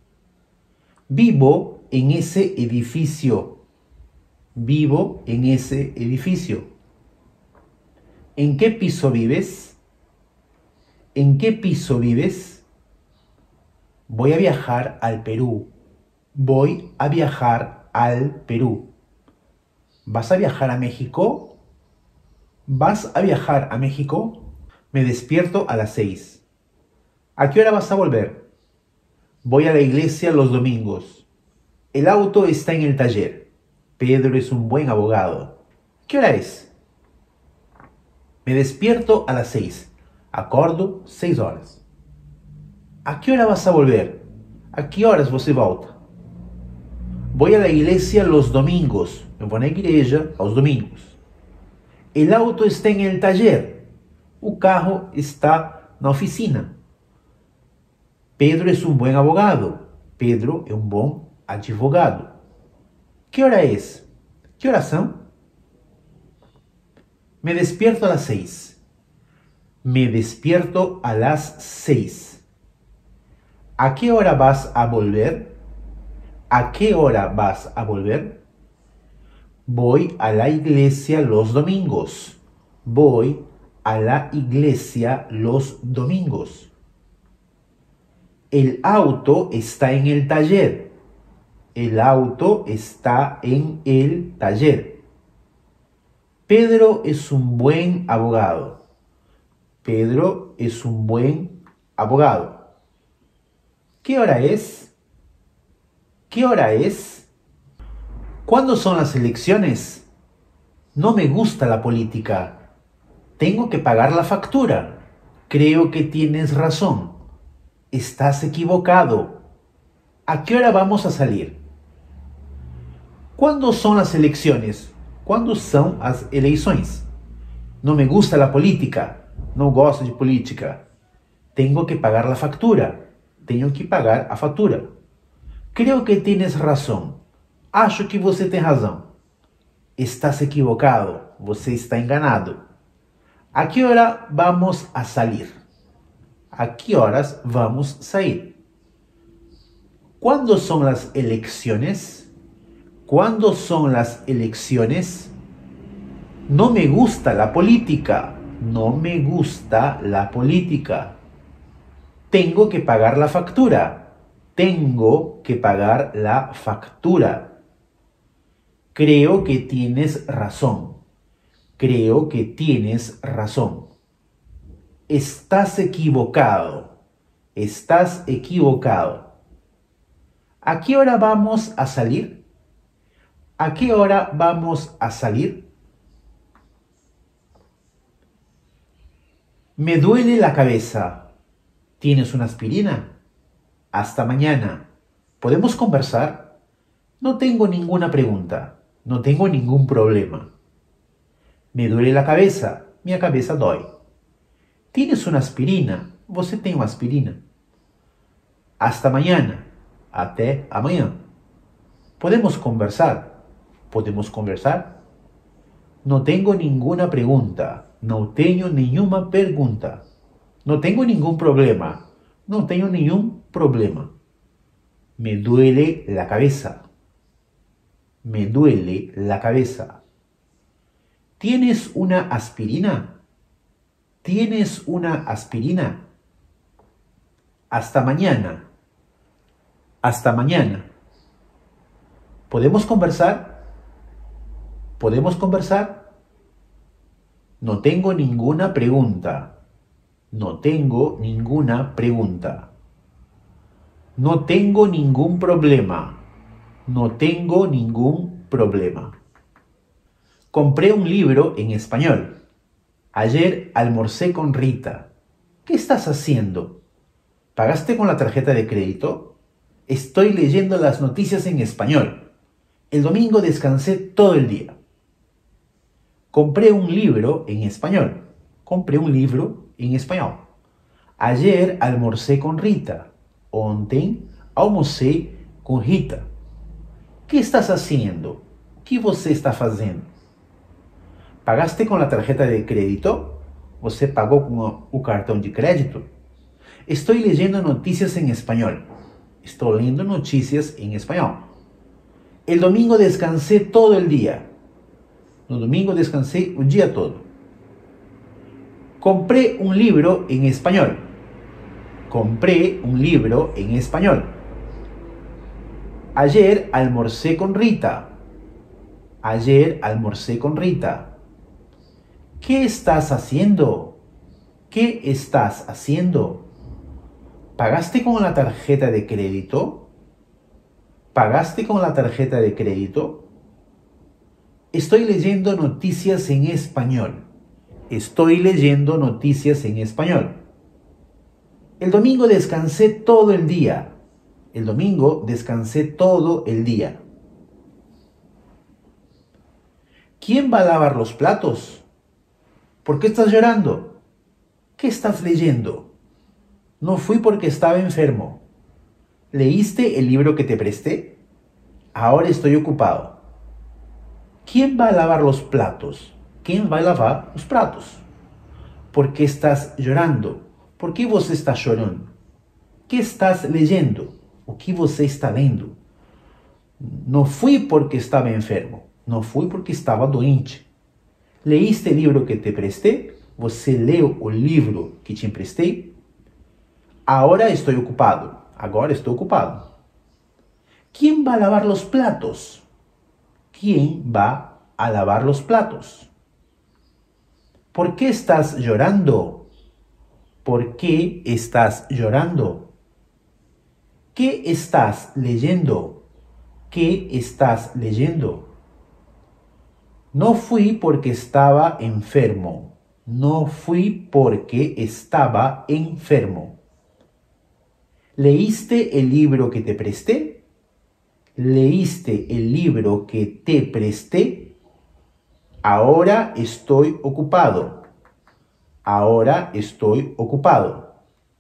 Vivo en ese edificio. Vivo en ese edificio. ¿En qué piso vives? ¿En qué piso vives? Voy a viajar al Perú. Voy a viajar al Perú. ¿Vas a viajar a México? ¿Vas a viajar a México? Me despierto a las 6. ¿A qué hora vas a volver? Voy a la iglesia los domingos. El auto está en el taller. Pedro es un buen abogado. ¿Qué hora es? Me despierto a las 6. Acordo 6 horas. ¿A qué hora vas a volver? ¿A qué horas você volta? Voy a la iglesia los domingos. Eu vou na igreja aos domingos. El auto está en el taller. O carro está na oficina. Pedro es un buen abogado. Pedro é um bom advogado. ¿Qué hora es? ¿Qué horas são? Me despierto a las 6. Me despierto a las 6. ¿A qué hora vas a volver? ¿A qué hora vas a volver? Voy a la iglesia los domingos. Voy a la iglesia los domingos. El auto está en el taller. El auto está en el taller. Pedro es un buen abogado. Pedro es un buen abogado. ¿Qué hora es? ¿Qué hora es? ¿Cuándo son las elecciones? No me gusta la política. Tengo que pagar la factura. Creo que tienes razón. Estás equivocado. ¿A qué hora vamos a salir? ¿Cuándo son las elecciones? ¿Cuándo son las eleições? No me gusta la política. No gosto de política. Tengo que pagar la factura. Tenho que pagar a fatura. Creo que tienes razón. Acho que você tem razão. Estás equivocado. Você está enganado. ¿A qué hora vamos a salir? ¿A qué horas vamos a salir? ¿Cuándo son las elecciones? ¿Cuándo son las elecciones? No me gusta la política. No me gusta la política. Tengo que pagar la factura. Tengo que pagar la factura. Creo que tienes razón. Creo que tienes razón. Estás equivocado. Estás equivocado. ¿A qué hora vamos a salir? ¿A qué hora vamos a salir? Me duele la cabeza. ¿Tienes una aspirina? Hasta mañana. ¿Podemos conversar? No tengo ninguna pregunta. No tengo ningún problema. Me duele la cabeza. Minha cabeça dói. ¿Tienes una aspirina? Você tem uma aspirina? Hasta mañana. Até amanhã. ¿Podemos conversar? ¿Podemos conversar? No tengo ninguna pregunta. No tengo nenhuma pergunta. No tengo ningún problema. No tengo ningún problema. Me duele la cabeza. Me duele la cabeza. ¿Tienes una aspirina? ¿Tienes una aspirina? Hasta mañana. Hasta mañana. ¿Podemos conversar? ¿Podemos conversar? No tengo ninguna pregunta. No tengo ninguna pregunta. No tengo ningún problema. No tengo ningún problema. Compré un libro en español. Ayer almorcé con Rita. ¿Qué estás haciendo? ¿Pagaste con la tarjeta de crédito? Estoy leyendo las noticias en español. El domingo descansé todo el día. Compré un libro en español. Compré un libro en español. Ayer almorcé con Rita. Ontem almocei com Rita. ¿Qué estás haciendo? ¿Qué você está fazendo? ¿Pagaste con la tarjeta de crédito? ¿Você pagó con o cartão de crédito? Estoy leyendo noticias en español. Estoy leyendo noticias en español. El domingo descansé todo el día. No domingo descansé el día todo. Compré un libro en español. Compré un libro en español. Ayer almorcé con Rita. Ayer almorcé con Rita. ¿Qué estás haciendo? ¿Qué estás haciendo? ¿Pagaste con la tarjeta de crédito? ¿Pagaste con la tarjeta de crédito? Estoy leyendo noticias en español. Estoy leyendo noticias en español. El domingo descansé todo el día. El domingo descansé todo el día. ¿Quién va a lavar los platos? ¿Por qué estás llorando? ¿Qué estás leyendo? No fui porque estaba enfermo. ¿Leíste el libro que te presté? Ahora estoy ocupado. ¿Quién va a lavar los platos? ¿Quién va a lavar los platos? ¿Por qué estás llorando? ¿Por qué você está chorando? ¿Qué estás leyendo? O que você está lendo? No fui porque estaba enfermo. No fui porque estaba doente. ¿Leíste el libro que te presté? Você leu o livro que te emprestei? Ahora estoy ocupado. Agora estou ocupado. ¿Quién va a lavar los platos? ¿Quién va a lavar los platos? ¿Por qué estás llorando? ¿Por qué estás llorando? ¿Qué estás leyendo? ¿Qué estás leyendo? No fui porque estaba enfermo. No fui porque estaba enfermo. ¿Leíste el libro que te presté? ¿Leíste el libro que te presté? Ahora estoy ocupado. Ahora estoy ocupado.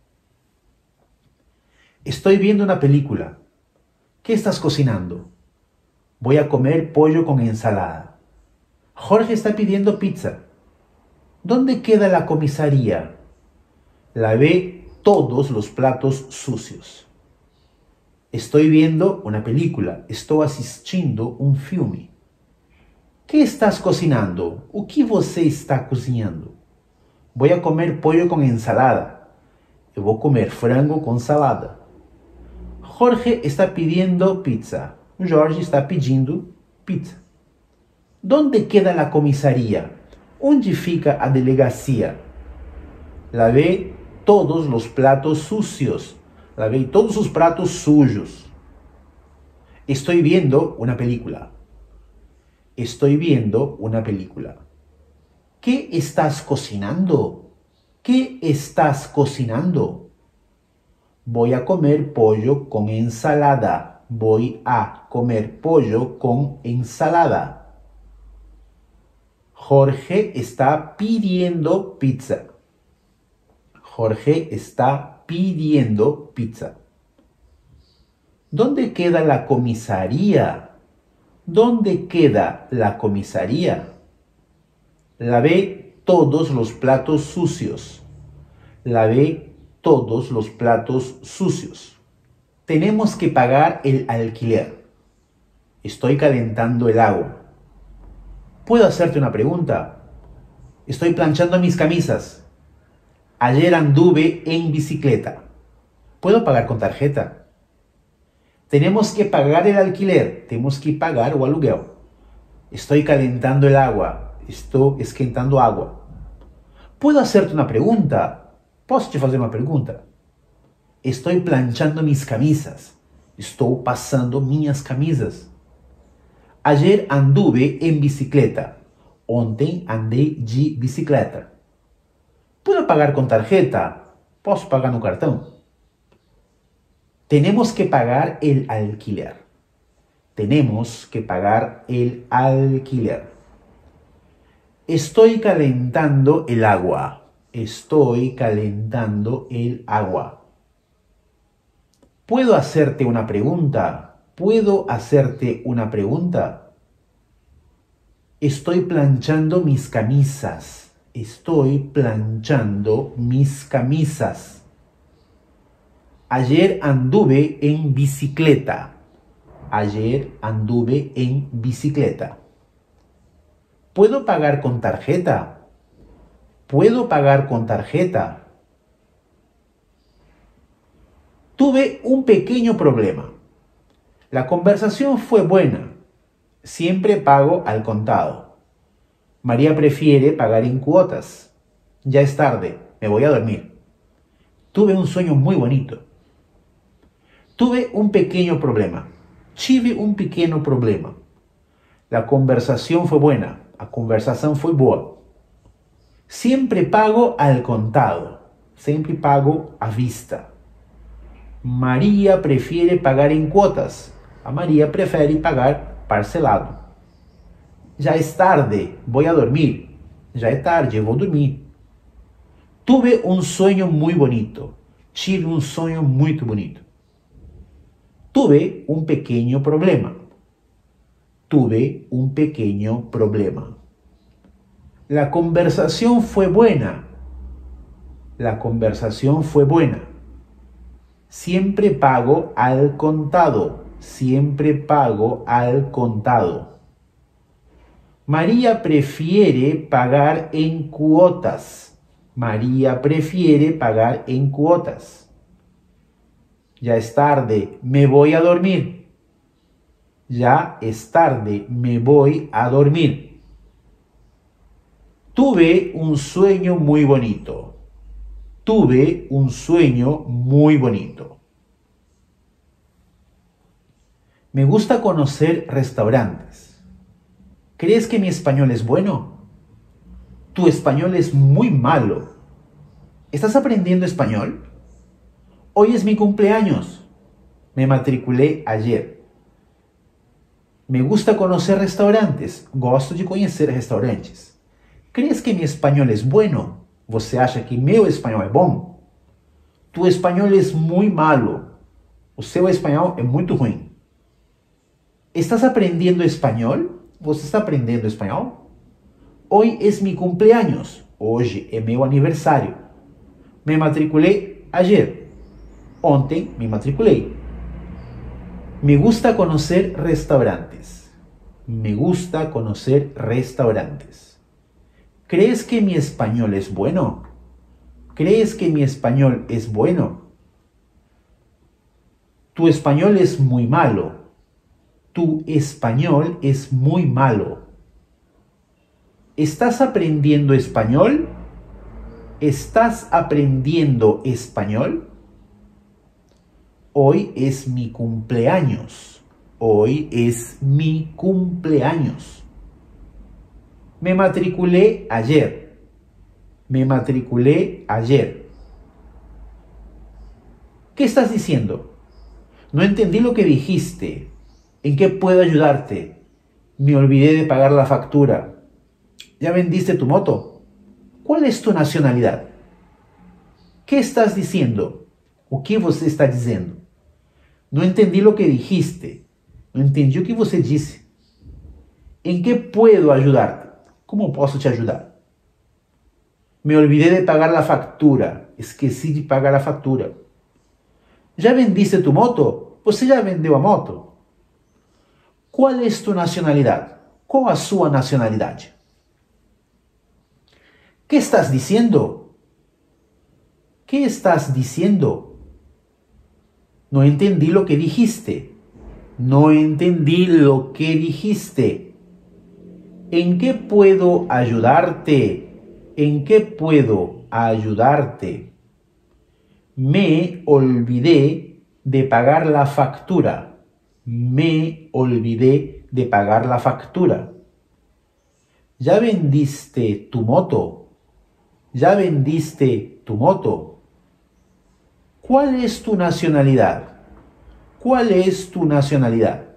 Estoy viendo una película. ¿Qué estás cocinando? Voy a comer pollo con ensalada. Jorge está pidiendo pizza. ¿Dónde queda la comisaría? Lavé todos los platos sucios. Estoy viendo una película. Estou assistindo um filme. Que estás cocinando? O que você está cozinhando? Voy a comer pollo con ensalada. Eu vou comer frango com salada. Jorge está pidiendo pizza. Jorge está pedindo pizza. ¿Dónde queda la comisaría? Onde fica a delegacia? Lavé todos los platos sucios. Lavé todos os pratos sujos. Estoy viendo una película. Estoy viendo una película. ¿Qué estás cocinando? ¿Qué estás cocinando? Voy a comer pollo con ensalada. Voy a comer pollo con ensalada. Jorge está pidiendo pizza. Jorge está pidiendo pizza. ¿Dónde queda la comisaría? ¿Dónde queda la comisaría? Lavé todos los platos sucios. Lavé todos los platos sucios. Tenemos que pagar el alquiler. Estoy calentando el agua. ¿Puedo hacerte una pregunta? Estoy planchando mis camisas. Ayer anduve en bicicleta. ¿Puedo pagar con tarjeta? Tenemos que pagar el alquiler. Tenemos que pagar o aluguel. Estoy calentando el agua. Estou esquentando agua. ¿Puedo hacerte una pregunta? Posso te fazer uma pergunta? Estoy planchando mis camisas. Estou passando minhas camisas. Ayer anduve en bicicleta. Ontem andei de bicicleta. ¿Puedo pagar con tarjeta? Posso pagar no cartão? Tenemos que pagar el alquiler. Tenemos que pagar el alquiler. Estoy calentando el agua. Estoy calentando el agua. ¿Puedo hacerte una pregunta? ¿Puedo hacerte una pregunta? Estoy planchando mis camisas. Estoy planchando mis camisas. Ayer anduve en bicicleta. Ayer anduve en bicicleta. ¿Puedo pagar con tarjeta? ¿Puedo pagar con tarjeta? Tuve un pequeño problema. La conversación fue buena. Siempre pago al contado. María prefiere pagar en cuotas. Ya es tarde, me voy a dormir. Tuve un sueño muy bonito. Tuve un pequeño problema. Tive un pequeño problema. La conversación fue buena. A conversação foi boa. Siempre pago al contado. Siempre pago à vista. María prefiere pagar en cuotas. A María prefere pagar parcelado. Já é tarde, voy a dormir. Já é tarde, eu vou dormir. Tuve um sonho muito bonito. Tive um sonho muito bonito. Tuve um pequeno problema. Tuve un pequeño problema. La conversación fue buena. La conversación fue buena. Siempre pago al contado. Siempre pago al contado. María prefiere pagar en cuotas. María prefiere pagar en cuotas. Ya es tarde, me voy a dormir. Ya es tarde, me voy a dormir. Tuve un sueño muy bonito. Tuve un sueño muy bonito. Me gusta conocer restaurantes. ¿Crees que mi español es bueno? Tu español es muy malo. ¿Estás aprendiendo español? Hoy es mi cumpleaños. Me matriculé ayer. Me gusta conocer restaurantes. Gosto de conhecer restaurantes. ¿Crees que mi español es bueno? Você acha que meu espanhol é bom? Tu espanhol é muito malo. O seu espanhol é muito ruim. ¿Estás aprendiendo español? ¿Você está aprendendo espanhol? Hoy es mi cumpleaños. Hoje é meu aniversário. Me matriculei ayer. Ontem me matriculei. Me gusta conocer restaurantes. Me gusta conocer restaurantes. ¿Crees que mi español es bueno? ¿Crees que mi español es bueno? Tu español es muy malo. Tu español es muy malo. ¿Estás aprendiendo español? ¿Estás aprendiendo español? Hoy es mi cumpleaños. Hoy es mi cumpleaños. Me matriculé ayer. Me matriculé ayer. ¿Qué estás diciendo? No entendí lo que dijiste. ¿En qué puedo ayudarte? Me olvidé de pagar la factura. ¿Ya vendiste tu moto? ¿Cuál es tu nacionalidad? ¿Qué estás diciendo? ¿O qué você está dizendo? No entendí lo que dijiste. No entendí o que você disse. ¿En qué puedo ayudarte? ¿Cómo posso te ayudar? Me olvidé de pagar la factura. Esqueci de pagar a factura. ¿Ya vendiste tu moto? Você já vendeu a moto? Qual é tu nacionalidade? Qual a sua nacionalidade? ¿Qué estás diciendo? ¿Qué estás diciendo? No entendí lo que dijiste. No entendí lo que dijiste. ¿En qué puedo ayudarte? ¿En qué puedo ayudarte? Me olvidé de pagar la factura. Me olvidé de pagar la factura. ¿Ya vendiste tu moto? ¿Ya vendiste tu moto? ¿Cuál es tu nacionalidad? ¿Cuál es tu nacionalidad?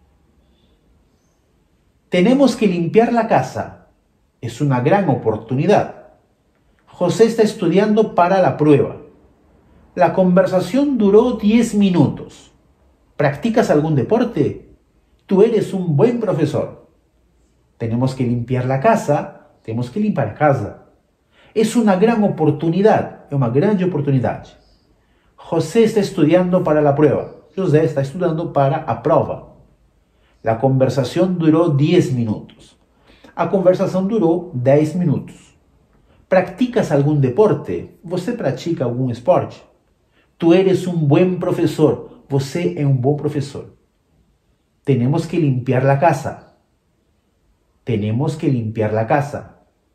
Tenemos que limpiar la casa. Es una gran oportunidad. José está estudiando para la prueba. La conversación duró 10 minutos. ¿Practicas algún deporte? Tú eres un buen profesor. Tenemos que limpiar la casa. Tenemos que limpiar la casa. Es una gran oportunidad. Es una grande oportunidade. José está estudiando para la prueba. José está estudiando para a prova. La conversación duró 10 minutos. A conversação durou 10 minutos. ¿Practicas algún deporte? Você pratica algum esporte? Tu eres un buen profesor. Você é un bom profesor. Tenemos que limpiar la casa. Tenemos que limpiar la casa.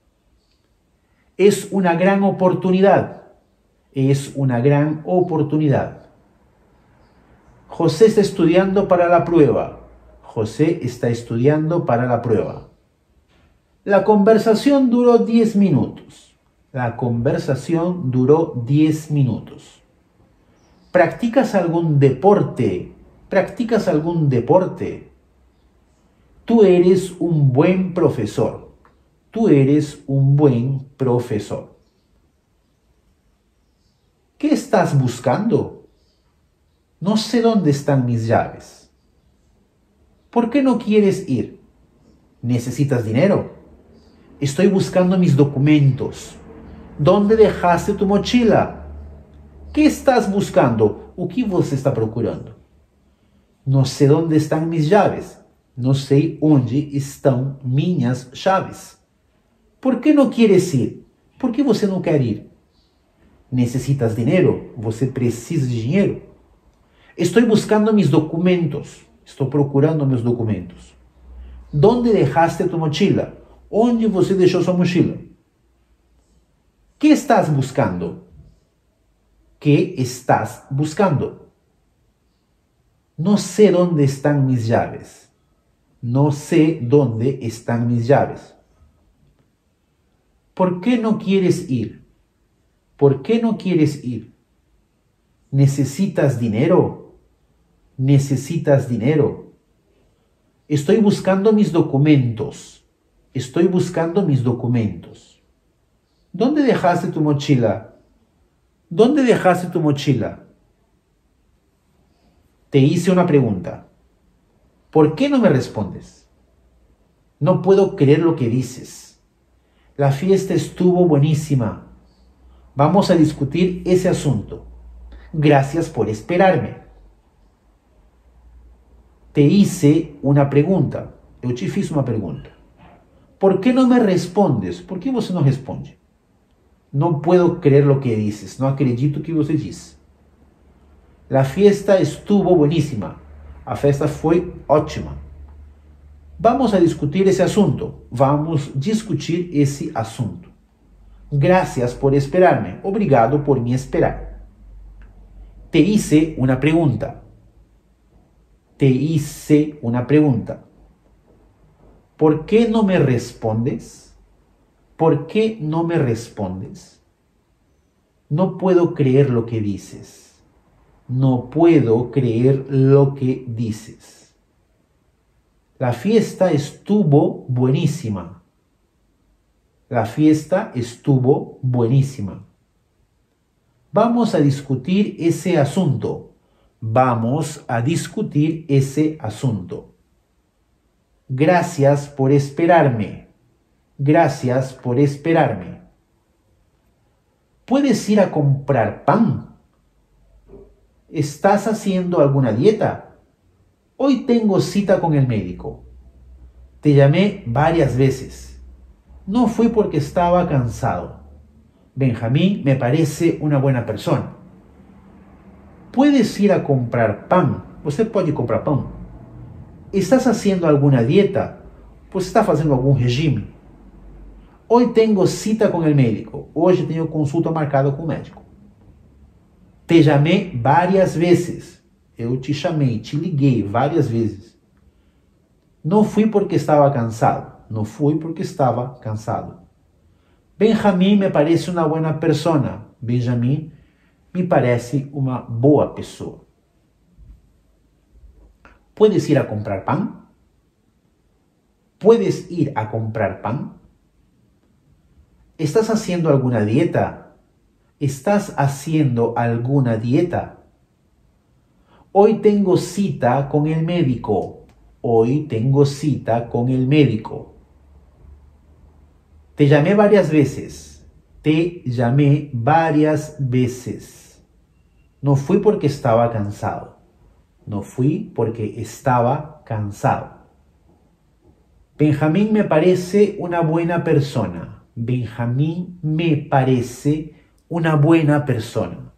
Es una gran oportunidad. Es una gran oportunidad. José está estudiando para la prueba. José está estudiando para la prueba. La conversación duró 10 minutos. La conversación duró 10 minutos. ¿Practicas algún deporte? ¿Practicas algún deporte? Tú eres un buen profesor. Tú eres un buen profesor. ¿Qué estás buscando? No sé dónde están mis llaves. ¿Por qué no quieres ir? ¿Necesitas dinero? Estoy buscando mis documentos. ¿Dónde dejaste tu mochila? ¿Qué estás buscando? O que você está procurando? No sé dónde están mis llaves. No sé onde estão minhas chaves. ¿Por qué no quieres ir? ¿Por qué você não quer ir? ¿Necesitas dinero? Você precisa de dinheiro? Estoy buscando mis documentos. Estou procurando meus documentos. ¿Dónde dejaste tu mochila? Onde você deixou sua mochila? ¿Qué estás buscando? ¿Qué estás buscando? No sé dónde están mis llaves. No sé dónde están mis llaves. ¿Por qué no quieres ir? ¿Por qué no quieres ir? ¿Necesitas dinero? ¿Necesitas dinero? Estoy buscando mis documentos. Estoy buscando mis documentos. ¿Dónde dejaste tu mochila? ¿Dónde dejaste tu mochila? Te hice una pregunta. ¿Por qué no me respondes? No puedo creer lo que dices. La fiesta estuvo buenísima. Vamos a discutir ese asunto. Gracias por esperarme. Te hice una pregunta. Eu te fiz uma pergunta. ¿Por qué no me respondes? ¿Por qué você não responde? No puedo creer lo que dices. No acredito que você diz. La fiesta estuvo buenísima. A festa foi ótima. Vamos a discutir ese asunto. Vamos discutir esse assunto. Gracias por esperarme. Obrigado por me esperar. Te hice una pregunta. Te hice una pregunta. ¿Por qué no me respondes? ¿Por qué no me respondes? No puedo creer lo que dices. No puedo creer lo que dices. La fiesta estuvo buenísima. La fiesta estuvo buenísima. Vamos a discutir ese asunto. Vamos a discutir ese asunto. Gracias por esperarme. Gracias por esperarme. ¿Puedes ir a comprar pan? ¿Estás haciendo alguna dieta? Hoy tengo cita con el médico. Te llamé varias veces. No fui porque estaba cansado. Benjamín me parece una buena persona. ¿Puedes ir a comprar pan? Você pode comprar pão? ¿Estás haciendo alguna dieta? ¿Você está fazendo algum regime? Hoy tengo cita con el médico. Hoje tenho consulta marcada com o médico. Te llamé varias veces. Eu te chamei, te liguei várias vezes. No fui porque estaba cansado. No fui porque estaba cansado. Benjamín me parece una buena persona. Benjamín me parece uma boa pessoa. ¿Puedes ir a comprar pan? ¿Puedes ir a comprar pan? ¿Estás haciendo alguna dieta? ¿Estás haciendo alguna dieta? Hoy tengo cita con el médico. Hoy tengo cita con el médico. Te llamé varias veces. Te llamé varias veces. No fui porque estaba cansado. No fui porque estaba cansado. Benjamín me parece una buena persona. Benjamín me parece una buena persona.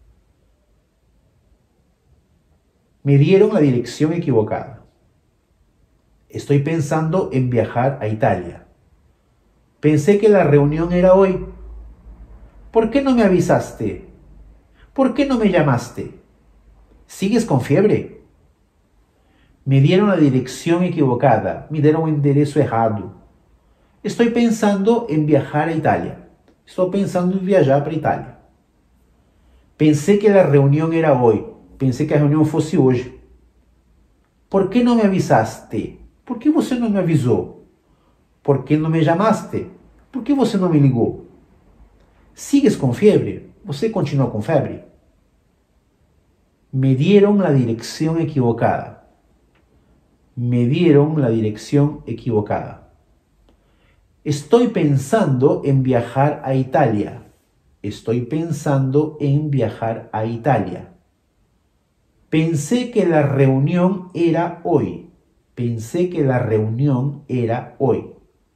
Me dieron la dirección equivocada. Estoy pensando en viajar a Italia. Pensé que la reunión era hoy. ¿Por qué no me avisaste? ¿Por qué no me llamaste? ¿Sigues con fiebre? Me dieron la dirección equivocada. Me dieron el enderezo errado. Estoy pensando en viajar a Italia. Estou pensando em viajar para a Itália. Pensei que a reunião era hoje. Pensei que a reunião fosse hoje. ¿Por que não me avisaste? Por que você não me avisou? ¿Por que não me chamaste? Por que você não me ligou? ¿Sigues com fiebre? Você continua com febre? Me dieron la dirección equivocada. Me dieron la dirección equivocada. Estoy pensando en viajar a Italia. Estoy pensando en viajar a Italia. Pensé que la reunión era hoy. Pensé que la reunión era hoy.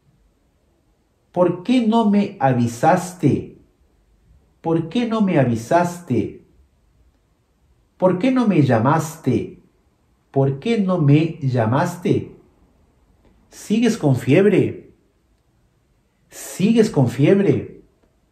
¿Por qué no me avisaste? ¿Por qué no me avisaste? ¿Por qué no me llamaste? ¿Por qué no me llamaste? ¿Sigues con fiebre? ¿Sigues con fiebre?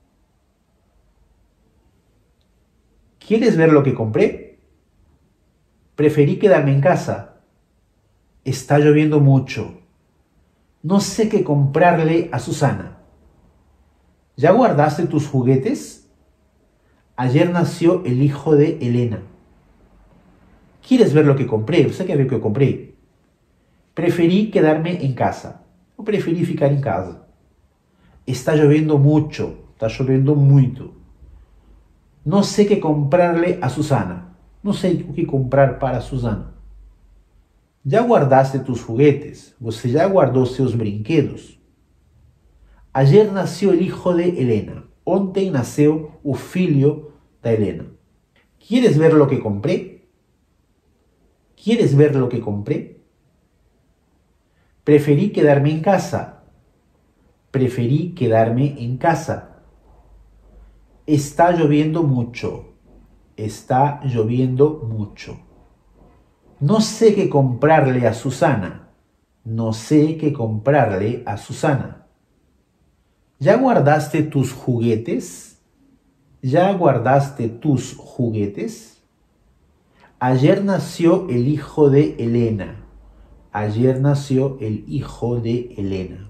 ¿Quieres ver lo que compré? Preferí quedarme en casa. Está lloviendo mucho. No sé qué comprarle a Susana. ¿Ya guardaste tus juguetes? Ayer nació el hijo de Elena. ¿Quieres ver lo que compré? Você quer ver o que eu comprei? Preferí quedarme en casa. O preferí ficar en casa. Está lloviendo mucho. Está lloviendo muito. No sé qué comprarle a Susana. No sé qué comprar para Susana. Já guardaste tus juguetes? Você já guardou seus brinquedos? Ayer nació el hijo de Elena. Ontem nasceu o filho da Helena. ¿Quieres ver lo que compré? ¿Quieres ver lo que compré? Preferí quedarme en casa. Preferí quedarme en casa. Está lloviendo mucho. Está lloviendo mucho. No sé qué comprarle a Susana. No sé qué comprarle a Susana. ¿Ya guardaste tus juguetes? ¿Ya guardaste tus juguetes? Ayer nació el hijo de Elena. Ayer nació el hijo de Elena.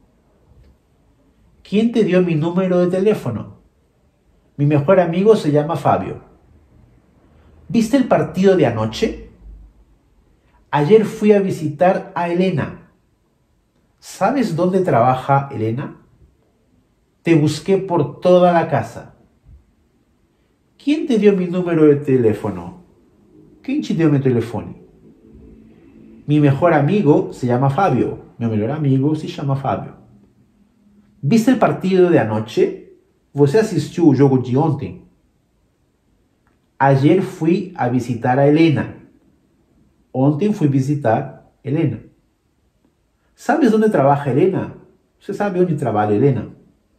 ¿Quién te dio mi número de teléfono? Mi mejor amigo se llama Fabio. ¿Viste el partido de anoche? Ayer fui a visitar a Elena. ¿Sabes dónde trabaja Elena? Te busqué por toda la casa. ¿Quién te dio mi número de teléfono? ¿Quién te dio mi teléfono? Mi mejor amigo se llama Fabio. Mi mejor amigo se llama Fabio. ¿Viste el partido de anoche? Você assistiu o jogo de ontem? Ayer fui a visitar a Elena. Ontem fui visitar Elena. ¿Sabes dónde trabaja Elena? ¿Você sabe dónde trabaja Elena?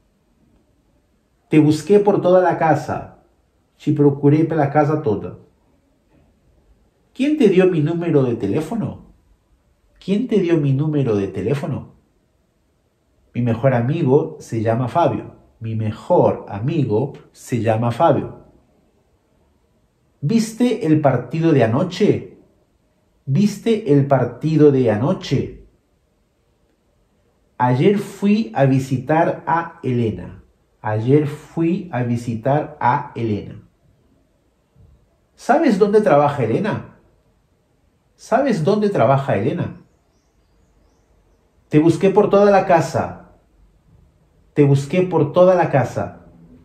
Te busqué por toda la casa. Te procuré pela casa toda. ¿Quién te dio mi número de teléfono? ¿Quién te dio mi número de teléfono? Mi mejor amigo se llama Fabio. Mi mejor amigo se llama Fabio. ¿Viste el partido de anoche? ¿Viste el partido de anoche? Ayer fui a visitar a Elena. Ayer fui a visitar a Elena. ¿Sabes dónde trabaja Elena? ¿Sabes dónde trabaja Elena? Te busqué por toda la casa. Te busqué por toda la casa.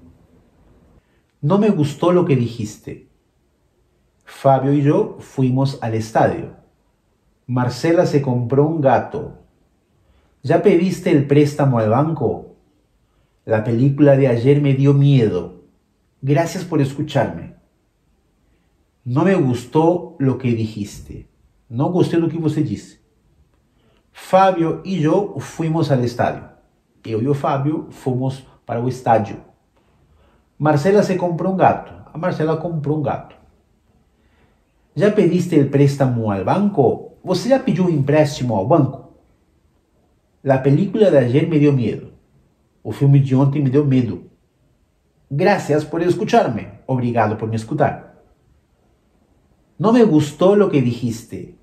No me gustó lo que dijiste. Fabio y yo fuimos al estadio. Marcela se compró un gato. ¿Ya pediste el préstamo al banco? La película de ayer me dio miedo. Gracias por escucharme. No me gustó lo que dijiste. Não gostei do que você disse. Fábio e eu fuimos ao estádio. Eu e o Fábio fomos para o estádio. Marcela se comprou um gato. A Marcela comprou um gato. Já pediste el préstamo al banco? Você já pediu um empréstimo ao banco? La película de ayer me dio miedo. O filme de ontem me deu medo. Gracias por escucharme. Obrigado por me escutar. No me gustó lo que dijiste.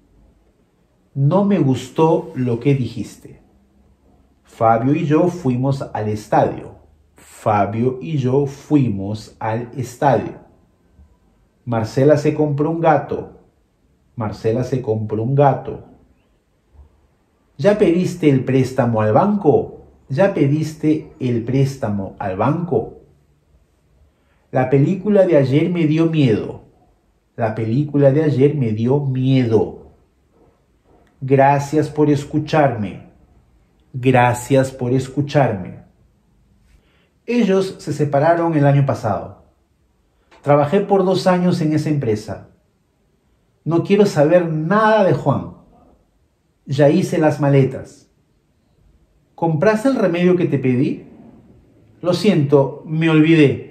No me gustó lo que dijiste. Fabio y yo fuimos al estadio. Fabio y yo fuimos al estadio. Marcela se compró un gato. Marcela se compró un gato. ¿Ya pediste el préstamo al banco? ¿Ya pediste el préstamo al banco? La película de ayer me dio miedo. La película de ayer me dio miedo. Gracias por escucharme. Gracias por escucharme. Ellos se separaron el año pasado. Trabajé por 2 años en esa empresa. No quiero saber nada de Juan. Ya hice las maletas. ¿Compraste el remedio que te pedí? Lo siento, me olvidé.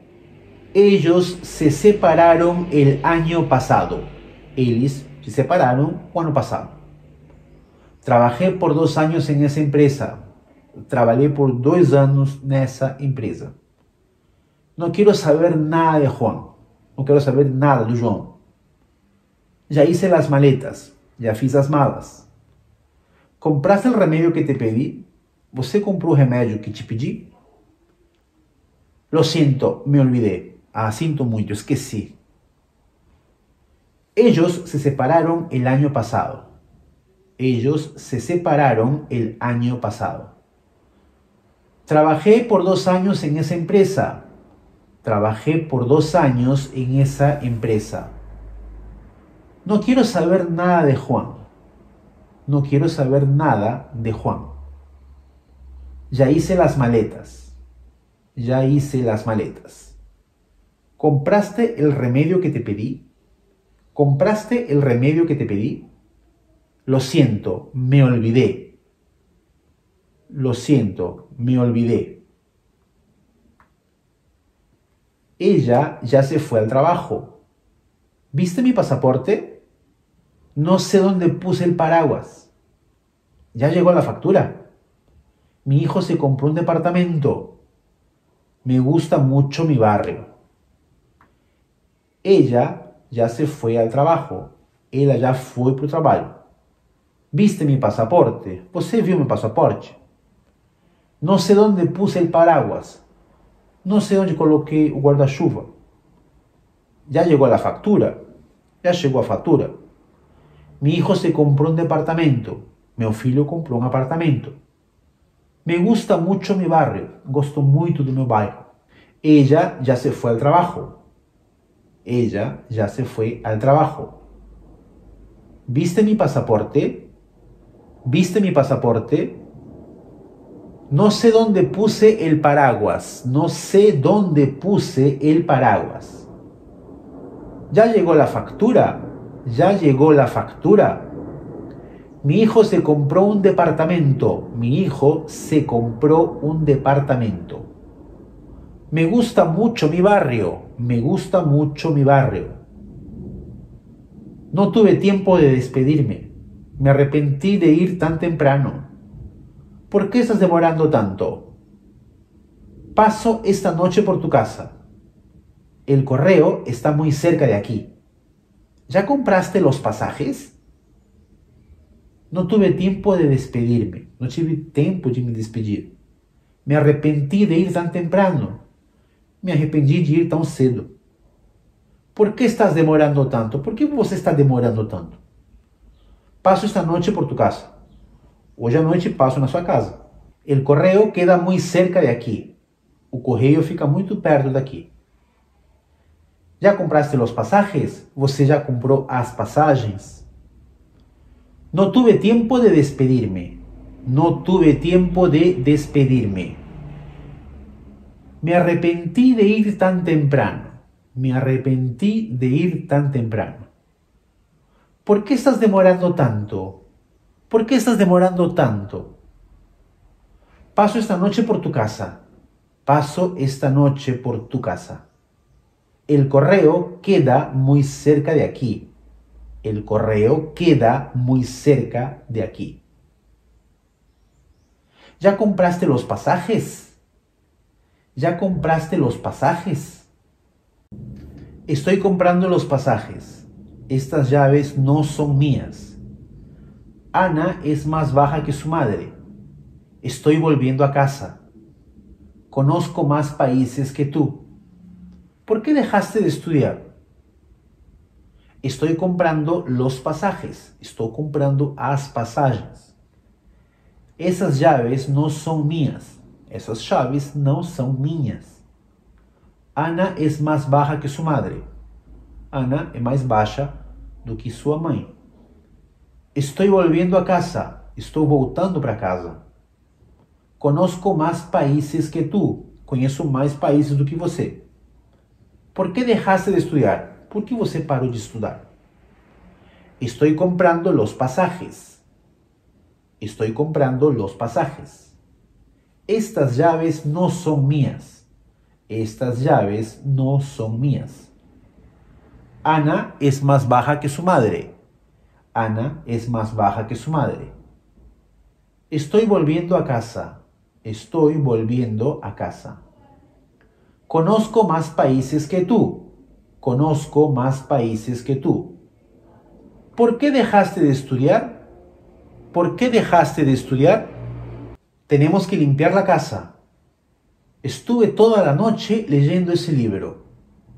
Ellos se separaron el año pasado. Eles se separaron el año pasado. Trabajé por 2 años en esa empresa. Trabajé por 2 años en esa empresa. No quiero saber nada de Juan. No quiero saber nada de João. Ya hice las maletas. Ya fiz as malas. ¿Compraste el remedio que te pedí? ¿Você compró el remedio que te pedí? Lo siento, me olvidé. Ah, sinto muito, esqueci. Ellos se separaron el año pasado. Ellos se separaron el año pasado. Trabajé por 2 años en esa empresa. Trabajé por 2 años en esa empresa. No quiero saber nada de Juan. No quiero saber nada de Juan. Ya hice las maletas. Ya hice las maletas. ¿Compraste el remedio que te pedí? ¿Compraste el remedio que te pedí? Lo siento, me olvidé. Lo siento, me olvidé. Ella ya se fue al trabajo. ¿Viste mi pasaporte? No sé dónde puse el paraguas. Ya llegó la factura. Mi hijo se compró un departamento. Me gusta mucho mi barrio. Ella ya se fue al trabajo. Ela já foi para o trabalho. ¿Viste mi pasaporte? Você viu meu passaporte? No sé dónde puse el paraguas. No sé dónde coloquei o guarda-chuva. Ya llegó la factura. Ya llegó a factura. Mi hijo se compró un departamento. Meu filho comprou um apartamento. Me gusta mucho mi barrio. Gosto muito do meu bairro. Ella ya se fue al trabajo. Ella ya se fue al trabajo. ¿Viste mi pasaporte? ¿Viste mi pasaporte? No sé dónde puse el paraguas. No sé dónde puse el paraguas. Ya llegó la factura. Ya llegó la factura. Mi hijo se compró un departamento. Mi hijo se compró un departamento. Me gusta mucho mi barrio. Me gusta mucho mi barrio. No tuve tiempo de despedirme. Me arrepentí de ir tan temprano. ¿Por qué estás demorando tanto? Paso esta noche por tu casa. El correo está muy cerca de aquí. ¿Ya compraste los pasajes? No tuve tiempo de despedirme. No tive tempo de me despedir. Me arrepentí de ir tan temprano. Me arrependi de ir tão cedo. ¿Por qué estás demorando tanto? ¿Por qué você está demorando tanto? Paso esta noche por tu casa. Hoje à noite passo na sua casa. El correo queda muy cerca de aquí. O correio fica muito perto daqui. Já compraste los pasajes? Você já comprou as passagens? No tuve tiempo de despedirme. No tuve tiempo de despedirme. Me arrepentí de ir tan temprano. Me arrepentí de ir tan temprano. ¿Por qué estás demorando tanto? ¿Por qué estás demorando tanto? Paso esta noche por tu casa. Paso esta noche por tu casa. El correo queda muy cerca de aquí. El correo queda muy cerca de aquí. ¿Ya compraste los pasajes? ¿Ya compraste los pasajes? Estoy comprando los pasajes. Estas llaves no son mías. Ana es más baja que su madre. Estoy volviendo a casa. Conozco más países que tú. ¿Por qué dejaste de estudiar? Estoy comprando los pasajes. Estoy comprando as passagens. Esas llaves no son mías. Esas chaves no son minhas. Ana es más baja que su madre. Ana é mais baixa do que sua mãe. Estoy volviendo a casa. Estou voltando para casa. Conozco más países que tú. Conheço mais países do que você. ¿Por qué dejaste de estudiar? ¿Por que você parou de estudar? Estoy comprando los pasajes. Estoy comprando los pasajes. Estas llaves no son mías. Estas llaves no son mías. Ana es más baja que su madre. Ana es más baja que su madre. Estoy volviendo a casa. Estoy volviendo a casa. Conozco más países que tú. Conozco más países que tú. ¿Por qué dejaste de estudiar? ¿Por qué dejaste de estudiar? Tenemos que limpiar la casa. Estuve toda la noche leyendo ese libro.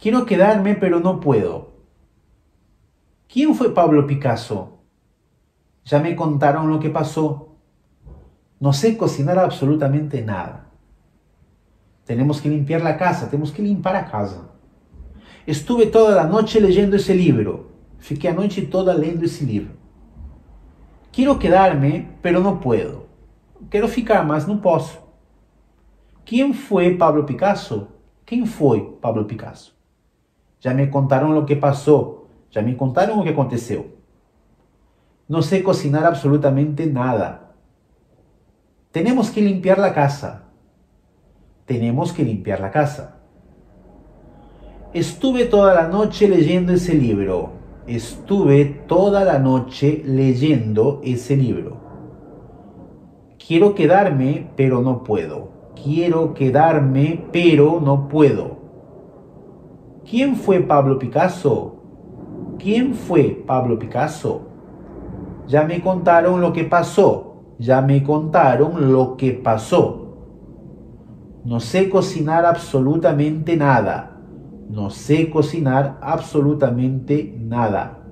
Quiero quedarme, pero no puedo. ¿Quién fue Pablo Picasso? Ya me contaron lo que pasó. No sé cocinar absolutamente nada. Tenemos que limpiar la casa, tenemos que limpar a casa. Estuve toda la noche leyendo ese libro. Fiquei a noite toda lendo esse livro. Quiero quedarme, pero no puedo. Quero ficar, mas não posso. ¿Quién fue Pablo Picasso? ¿Quién fue Pablo Picasso? Ya me contaron lo que pasó. Ya me contaron lo que aconteceu. No sé cocinar absolutamente nada. Tenemos que limpiar la casa. Tenemos que limpiar la casa. Estuve toda la noche leyendo ese libro. Estuve toda la noche leyendo ese libro. Quiero quedarme, pero no puedo. Quiero quedarme, pero no puedo. ¿Quién fue Pablo Picasso? ¿Quién fue Pablo Picasso? Ya me contaron lo que pasó. Ya me contaron lo que pasó. No sé cocinar absolutamente nada. No sé cocinar absolutamente nada.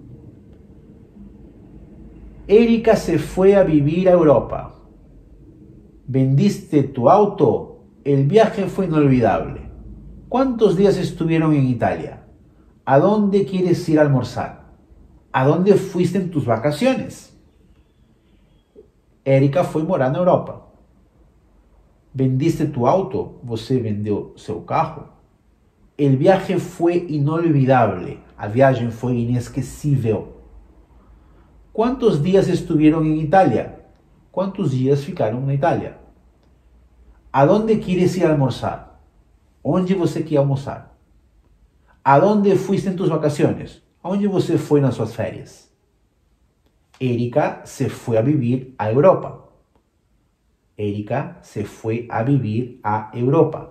Erika se fue a vivir a Europa. ¿Vendiste tu auto? El viaje fue inolvidable. ¿Cuántos días estuvieron en Italia? ¿A dónde quieres ir a almorzar? ¿A dónde fuiste en tus vacaciones? Erika foi morar na Europa. ¿Vendiste tu auto? Você vendeu seu carro? El viaje fue inolvidable. A viagem foi inesquecível. ¿Cuántos días estuvieron en Italia? ¿Cuántos días ficaram na Itália? ¿A dónde quieres ir a almorzar? Onde você quer almoçar? ¿A dónde fuiste en tus vacaciones? Aonde você foi nas suas férias? Erika se fue a vivir a Europa. Erika se fue a vivir a Europa.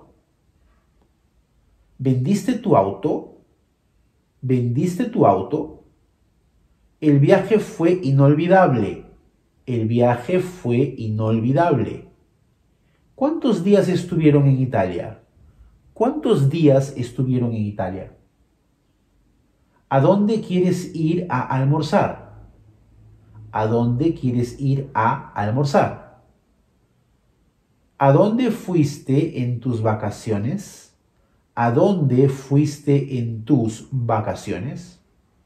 ¿Vendiste tu auto? ¿Vendiste tu auto? El viaje fue inolvidable. El viaje fue inolvidable. ¿Cuántos días estuvieron en Italia? ¿Cuántos días estuvieron en Italia? ¿A dónde quieres ir a almorzar? ¿A dónde quieres ir a almorzar? ¿A dónde fuiste en tus vacaciones? ¿A dónde fuiste en tus vacaciones?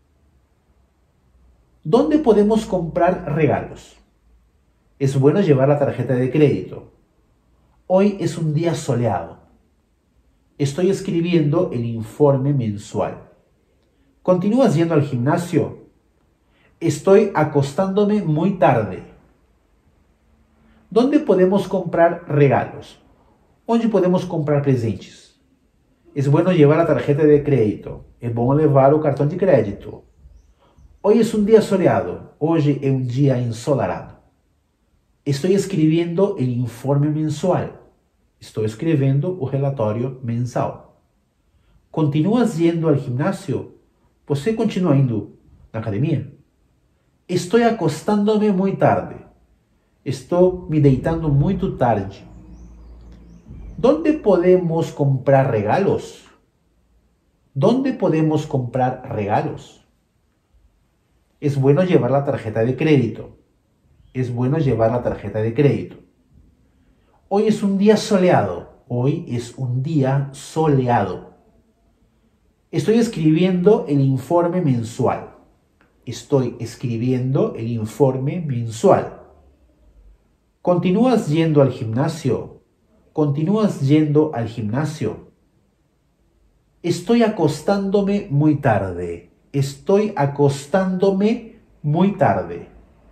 ¿Dónde podemos comprar regalos? Es bueno llevar la tarjeta de crédito. Hoy es un día soleado. Estoy escribiendo el informe mensual. ¿Continúas yendo al gimnasio? Estoy acostándome muy tarde. ¿Dónde podemos comprar regalos? ¿Dónde podemos comprar presentes? Es bueno llevar la tarjeta de crédito. Es bueno levar o cartón de crédito. Hoy es un día soleado. Hoy es un día ensolarado. Estoy escribiendo el informe mensual. Estoy escribiendo o relatório mensal. ¿Continúas yendo al gimnasio? ¿Você continua indo na academia? Estoy acostándome muy tarde. Estou me deitando muito tarde. ¿Dónde podemos comprar regalos? ¿Dónde podemos comprar regalos? Es bueno llevar la tarjeta de crédito. Es bueno llevar la tarjeta de crédito. Hoy es un día soleado. Hoy es un día soleado. Estoy escribiendo el informe mensual. Estoy escribiendo el informe mensual. ¿Continúas yendo al gimnasio? ¿Continúas yendo al gimnasio? Estoy acostándome muy tarde. Estoy acostándome muy tarde.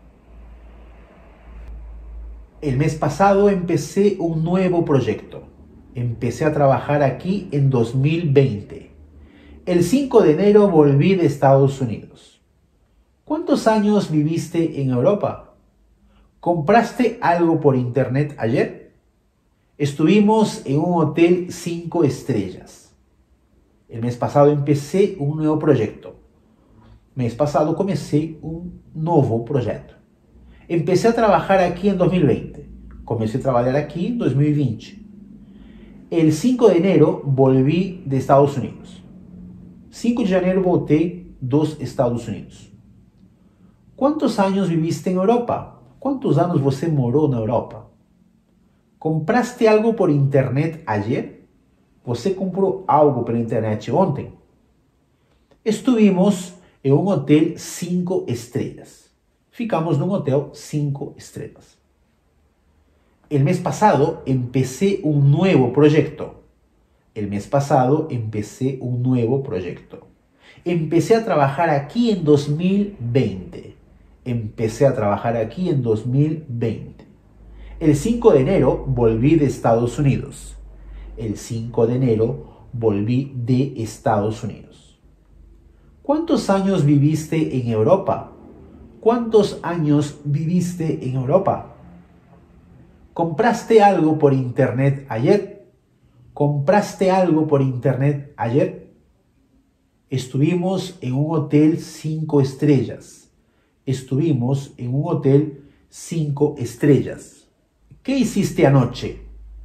El mes pasado empecé un nuevo proyecto. Empecé a trabajar aquí en 2020. El 5 de enero volví de Estados Unidos. ¿Cuántos años viviste en Europa? ¿Compraste algo por internet ayer? Estuvimos en un hotel 5 estrellas. El mes pasado empecé un nuevo proyecto. Mês passado comecei um novo projeto. Empecé a trabajar aquí en 2020. Comencé a trabajar aquí en 2020. El 5 de enero volví de Estados Unidos. 5 de janeiro voltei dos Estados Unidos. Quantos anos viviste em Europa? Quantos anos você morou na Europa? Compraste algo por internet ayer? Você comprou algo pela internet ontem? Estuvimos em um hotel 5 estrelas. Ficamos num hotel 5 estrelas. El mes pasado empecé un nuevo proyecto. El mes pasado empecé un nuevo proyecto. Empecé a trabajar aquí en 2020. Empecé a trabajar aquí en 2020. El 5 de enero volví de Estados Unidos. El 5 de enero volví de Estados Unidos. ¿Cuántos años viviste en Europa? ¿Cuántos años viviste en Europa? ¿Compraste algo por internet ayer? ¿Compraste algo por internet ayer? Estuvimos en un hotel 5 estrellas. Estuvimos en un hotel 5 estrellas. ¿Qué hiciste anoche?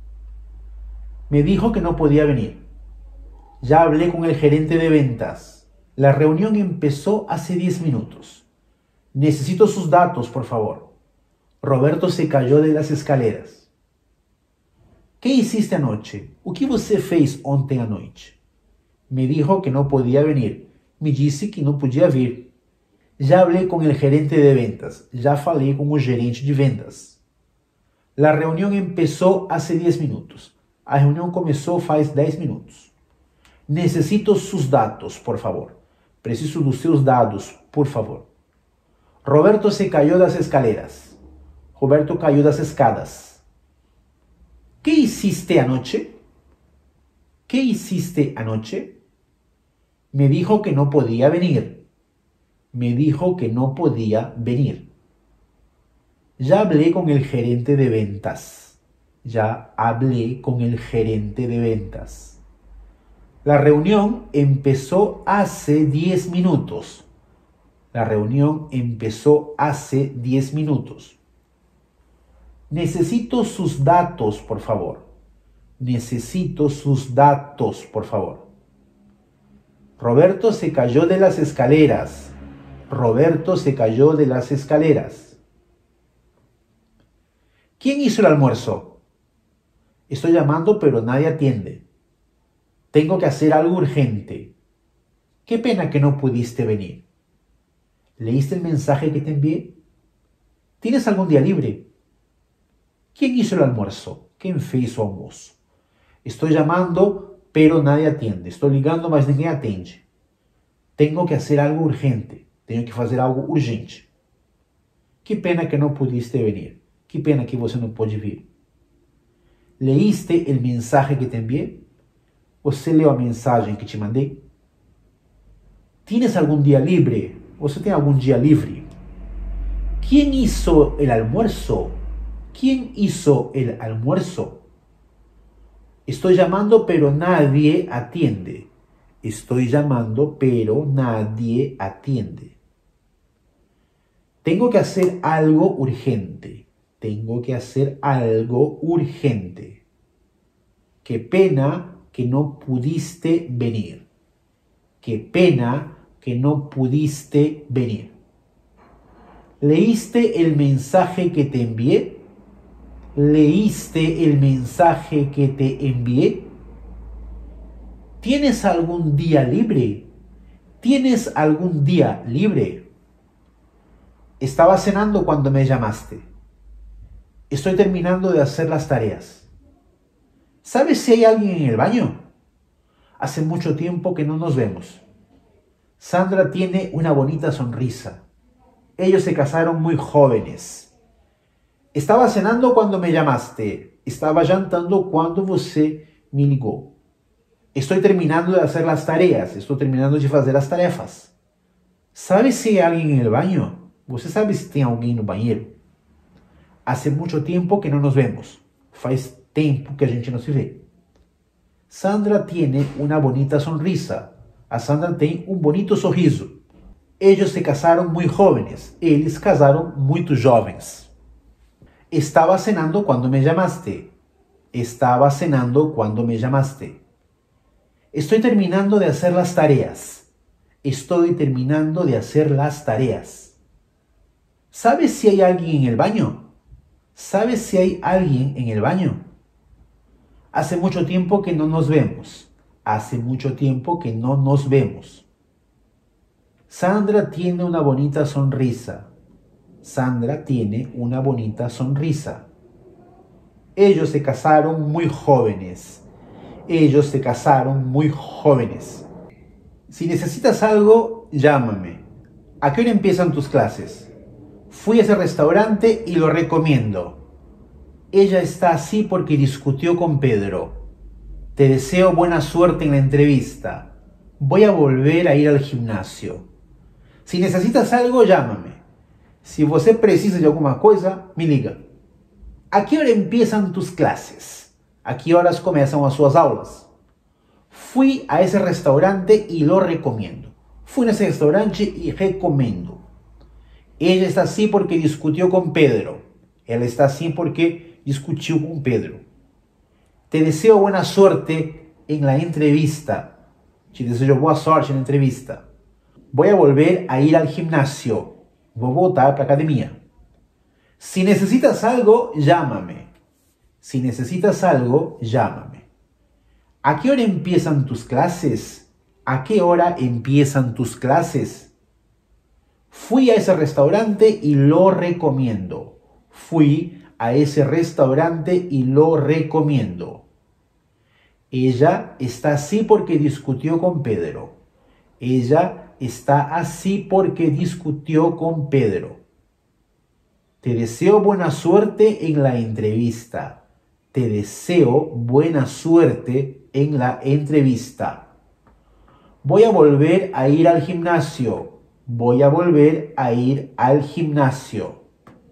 Me dijo que no podía venir. Ya hablé con el gerente de ventas. La reunión empezó hace 10 minutos. Necesito sus datos, por favor. Roberto se cayó de las escaleras. ¿Qué hiciste anoche? O que você fez ontem à noite? Me dijo que no podía venir. Me disse que no podía vir. Ya hablé con el gerente de ventas. Ya falei con el gerente de ventas. La reunión empezó hace 10 minutos. A reunião começou faz 10 minutos. Necesito sus datos, por favor. Preciso dos seus dados, por favor. Roberto se cayó das escaleras. Roberto cayó das escadas. ¿Qué hiciste anoche? ¿Qué hiciste anoche? Me dijo que no podía venir. Me dijo que no podía venir. Ya hablé con el gerente de ventas. Ya hablé con el gerente de ventas. La reunión empezó hace 10 minutos. La reunión empezó hace 10 minutos. Necesito sus datos, por favor. Necesito sus datos, por favor. Roberto se cayó de las escaleras. Roberto se cayó de las escaleras. ¿Quién hizo el almuerzo? Estoy llamando, pero nadie atiende. Tengo que hacer algo urgente. Qué pena que no pudiste venir. ¿Leíste el mensaje que te envié? ¿Tienes algún día libre? ¿Quién hizo el almuerzo? ¿Quién fez o almoço? Estoy llamando, pero nadie atiende. Estoy ligando, mas ninguém atende. Tengo que hacer algo urgente. Tenho que fazer algo urgente. Que pena que não pudiste venir. Que pena que você não pôde vir. ¿Leíste el mensaje que te envié? ¿Você leu a mensagem que te mandei? ¿Tienes algún día libre? ¿Você tem algum dia livre? ¿Quién hizo el almuerzo? ¿Quién hizo el almuerzo? Estoy llamando, pero nadie atiende. Estoy llamando, pero nadie atiende. Tengo que hacer algo urgente. Tengo que hacer algo urgente. Qué pena que no pudiste venir. Qué pena que no pudiste venir. ¿Leíste el mensaje que te envié? ¿Leíste el mensaje que te envié? ¿Tienes algún día libre? ¿Tienes algún día libre? Estaba cenando cuando me llamaste. Estoy terminando de hacer las tareas. ¿Sabes si hay alguien en el baño? Hace mucho tiempo que no nos vemos. Sandra tiene una bonita sonrisa. Ellos se casaron muy jóvenes. Estaba cenando cuando me llamaste. Estaba jantando cuando você me ligou. Estoy terminando de hacer las tareas. Estoy terminando de fazer as tarefas. ¿Sabes si hay alguien en el baño? ¿Você sabe si tem alguém no banheiro? Hace mucho tiempo que no nos vemos. Faz tempo que a gente não se vê. Sandra tiene una bonita sonrisa. A Sandra tem um bonito sorriso. Ellos se casaron muy jóvenes. Eles casaram muito jovens. Estaba cenando cuando me llamaste. Estaba cenando cuando me llamaste. Estoy terminando de hacer las tareas. Estoy terminando de hacer las tareas. ¿Sabes si hay alguien en el baño? ¿Sabes si hay alguien en el baño? Hace mucho tiempo que no nos vemos. Hace mucho tiempo que no nos vemos. Sandra tiene una bonita sonrisa. Sandra tiene una bonita sonrisa. Ellos se casaron muy jóvenes. Ellos se casaron muy jóvenes. Si necesitas algo, llámame. ¿A qué hora empiezan tus clases? Fui a ese restaurante y lo recomiendo. Ella está así porque discutió con Pedro. Te deseo buena suerte en la entrevista. Voy a volver a ir al gimnasio. Si necesitas algo, llámame. Si você precisa de alguma coisa, me liga. ¿A qué hora empiezan tus clases? ¿A qué horas comienzan las suas aulas? Fui a ese restaurante y lo recomiendo. Fui a ese restaurante y recomiendo. Ella está así porque discutió con Pedro. Ela está así porque discutió con Pedro. Te deseo buena suerte en la entrevista. Te deseo boa sorte en la entrevista. Voy a volver a ir al gimnasio. Voy a voltar para la academia. Si necesitas algo, llámame. Si necesitas algo, llámame. ¿A qué hora empiezan tus clases? ¿A qué hora empiezan tus clases? Fui a ese restaurante y lo recomiendo. Fui a ese restaurante y lo recomiendo. Ella está así porque discutió con Pedro. Ella está así porque discutió con Pedro. Te deseo buena suerte en la entrevista. Te deseo buena suerte en la entrevista. Voy a volver a ir al gimnasio. Voy a volver a ir al gimnasio.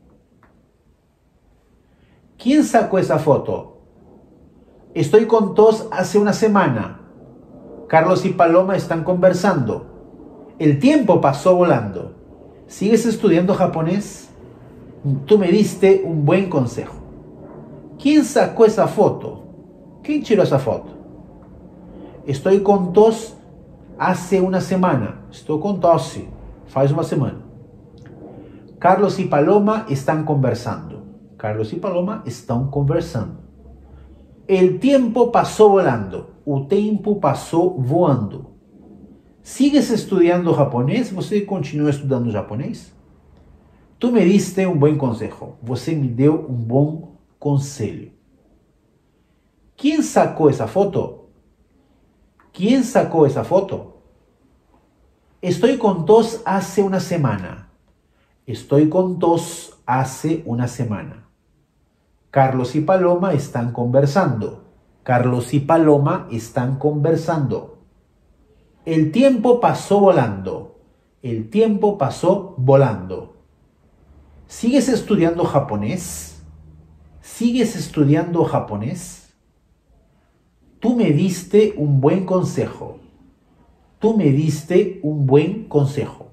¿Quién sacó esa foto? Estoy con tos hace una semana. Carlos y Paloma están conversando. El tiempo pasó volando. ¿Sigues estudiando japonés? Tú me diste un buen consejo. ¿Quién sacó esa foto? ¿Quién tiró esa foto? Estoy con tos hace una semana. Estoy con tos, faz una semana. Carlos y Paloma están conversando. Carlos y Paloma están conversando. El tiempo pasó volando. O tempo passou voando. ¿Sigues estudiando japonés? ¿Você continua estudando japonés? Tú me diste un buen consejo. Você me deu un buen conselho. ¿Quién sacó esa foto? ¿Quién sacó esa foto? Estoy con tos hace una semana. Estoy con tos hace una semana. Carlos y Paloma están conversando. Carlos y Paloma están conversando. El tiempo pasó volando. El tiempo pasó volando. ¿Sigues estudiando japonés? ¿Sigues estudiando japonés? Tú me diste un buen consejo. Tú me diste un buen consejo.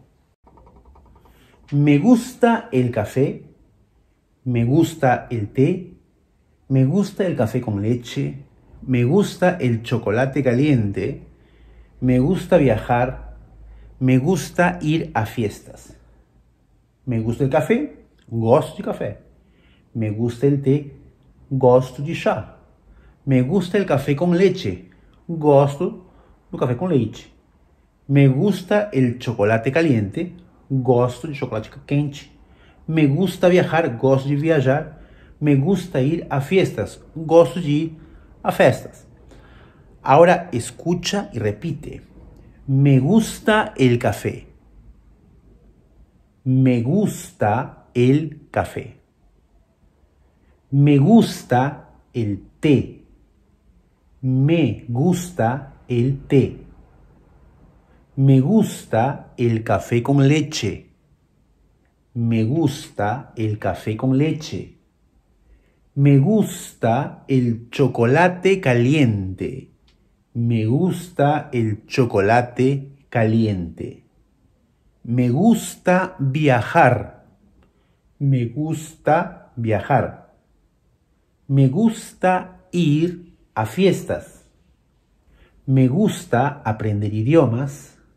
Me gusta el café. Me gusta el té. Me gusta el café con leche. Me gusta el chocolate caliente. Me gusta viajar. Me gusta ir a fiestas. Me gusta el café. Gosto de café. Me gusta el té. Gosto de chá. Me gusta el café con leche. Gosto do café com leite. Me gusta el chocolate caliente. Gosto de chocolate quente. Me gusta viajar. Gosto de viajar. Me gusta ir a fiestas. Gosto de ir a festas. Ahora escucha y repite. Me gusta el café. Me gusta el café. Me gusta el té. Me gusta el té. Me gusta el café con leche. Me gusta el café con leche. Me gusta el chocolate caliente. Me gusta el chocolate caliente. Me gusta viajar. Me gusta viajar. Me gusta ir a fiestas. Me gusta aprender idiomas.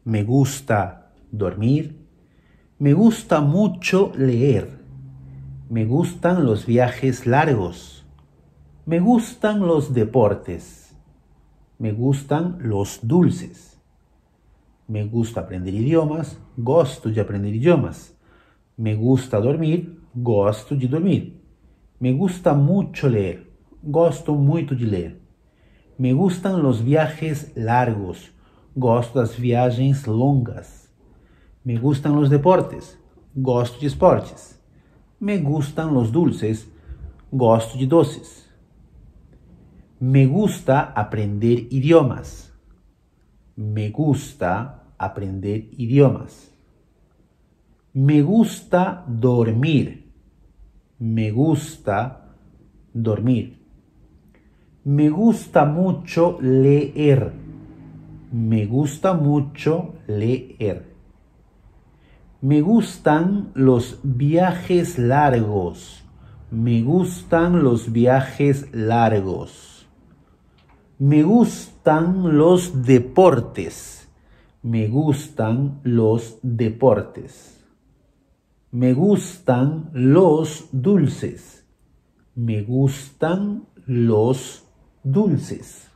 Me gusta dormir. Me gusta mucho leer. Me gustan los viajes largos. Me gustan los deportes. Me gustan los dulces. Me gusta aprender idiomas. Gosto de aprender idiomas. Me gusta dormir. Gosto de dormir. Me gusta mucho leer. Gosto muito de ler. Me gustan los viajes largos. Gosto das viagens longas. Me gustan los deportes. Gosto de esportes. Me gustan los dulces. Gosto de doces. Me gusta aprender idiomas. Me gusta aprender idiomas. Me gusta dormir. Me gusta dormir. Me gusta mucho leer. Me gusta mucho leer. Me gustan los viajes largos. Me gustan los viajes largos. Me gustan los deportes. Me gustan los deportes. Me gustan los dulces. Me gustan los dulces.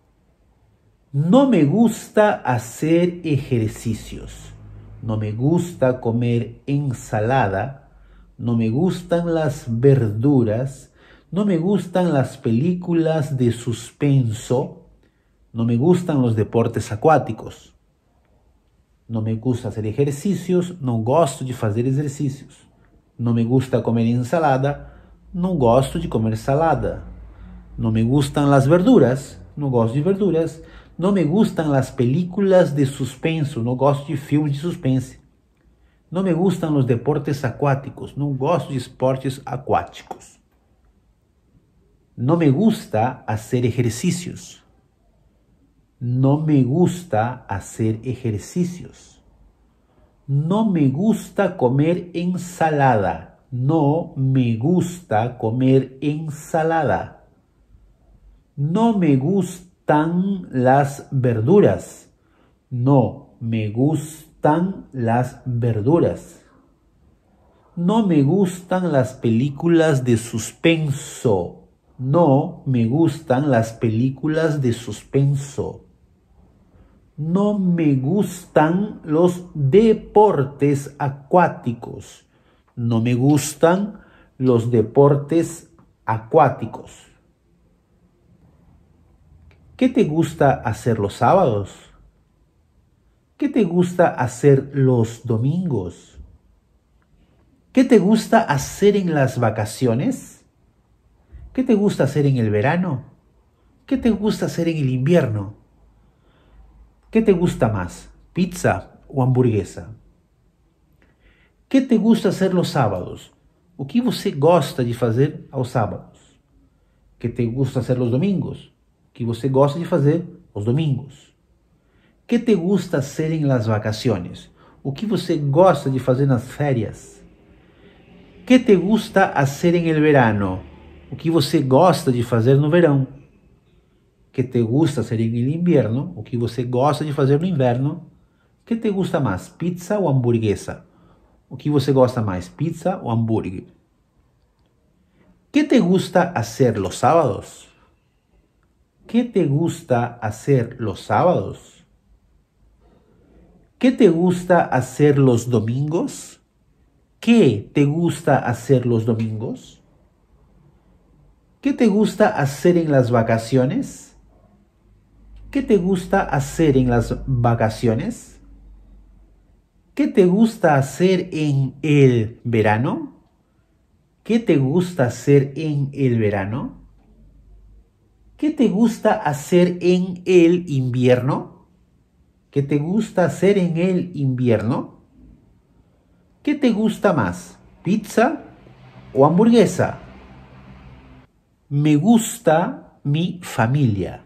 No me gusta hacer ejercicios. No me gusta comer ensalada. No me gustan las verduras. No me gustan las películas de suspenso. No me gustan los deportes acuáticos. No me gusta hacer ejercicios. Não gosto de fazer exercícios. Não me gusta comer ensalada. Não gosto de comer salada. No me gustan las verduras, no gosto de verduras. No me gustan las películas de suspenso, no gosto de filmes de suspense. No me gustan los deportes acuáticos, no gosto de esportes aquáticos. No me gusta hacer ejercicios. No me gusta hacer ejercicios. No me gusta comer ensalada. No me gusta comer ensalada. No me gustan las verduras. No me gustan las verduras. No me gustan las películas de suspenso. No me gustan las películas de suspenso. No me gustan los deportes acuáticos. No me gustan los deportes acuáticos. ¿Qué te gusta hacer los sábados? ¿Qué te gusta hacer los domingos? ¿Qué te gusta hacer en las vacaciones? ¿Qué te gusta hacer en el verano? ¿Qué te gusta hacer en el invierno? ¿Qué te gusta más, pizza o hamburguesa? ¿Qué te gusta hacer los sábados? O que você gosta de fazer aos sábados? ¿Qué te gusta hacer los domingos? Que você gosta de fazer aos domingos? Que te gusta hacer en las vacaciones? O que você gosta de fazer nas férias? Que te gusta hacer en el verano? O que você gosta de fazer no verão? Que te gusta hacer en el invierno? O que você gosta de fazer no inverno? Que te gusta mais, pizza ou hamburguesa? O que você gosta mais, pizza ou hambúrguer? Que te gusta hacer los sábados? ¿Qué te gusta hacer los sábados? ¿Qué te gusta hacer los domingos? ¿Qué te gusta hacer los domingos? ¿Qué te gusta hacer en las vacaciones? ¿Qué te gusta hacer en las vacaciones? ¿Qué te gusta hacer en el verano? ¿Qué te gusta hacer en el verano? ¿Qué te gusta hacer en el invierno? ¿Qué te gusta hacer en el invierno? ¿Qué te gusta más, pizza o hamburguesa? Me gusta mi familia.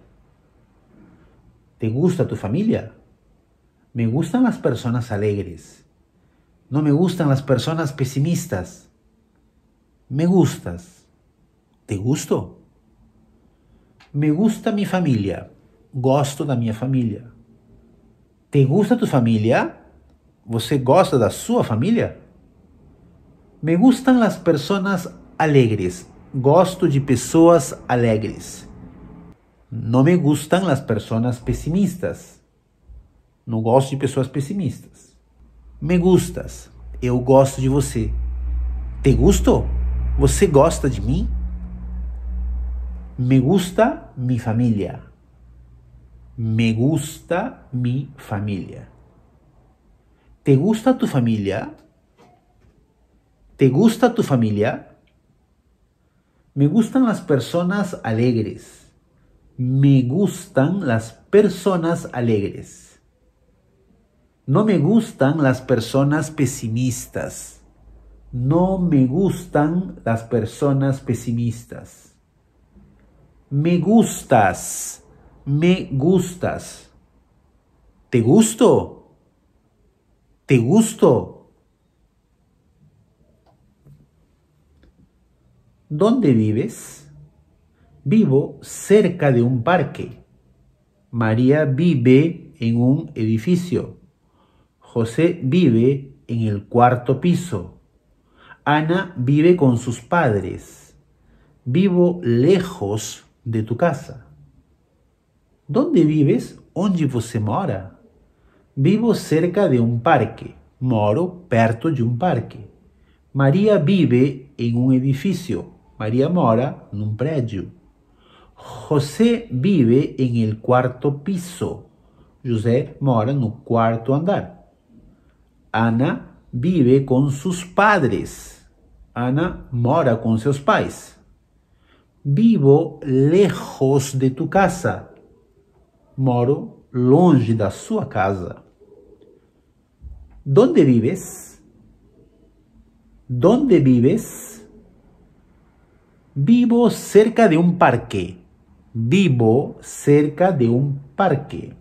¿Te gusta tu familia? Me gustan las personas alegres. No me gustan las personas pesimistas. Me gustas. ¿Te gusto? Me gusta mi familia. Gosto da minha família. Te gusta tu família? Você gosta da sua família? Me gustan las personas alegres. Gosto de pessoas alegres. No me gustan las personas pesimistas. Não gosto de pessoas pessimistas. Me gustas. Eu gosto de você. Te gusto? Você gosta de mim? Me gusta mi familia. Me gusta mi familia. ¿Te gusta tu familia? ¿Te gusta tu familia? Me gustan las personas alegres. Me gustan las personas alegres. No me gustan las personas pesimistas. No me gustan las personas pesimistas. Me gustas. Me gustas. ¿Te gusto? ¿Te gusto? ¿Dónde vives? Vivo cerca de un parque. María vive en un edificio. José vive en el cuarto piso. Ana vive con sus padres. Vivo lejos de tu casa. ¿Dónde vives? Onde você mora? Vivo cerca de un parque. Moro perto de un parque. María vive en un edificio. María mora num prédio. José vive en el cuarto piso. José mora no quarto andar. Ana vive con sus padres. Ana mora con seus pais. Vivo lejos de tu casa. Moro longe da sua casa. ¿Dónde vives? ¿Dónde vives? Vivo cerca de un parque. Vivo cerca de un parque.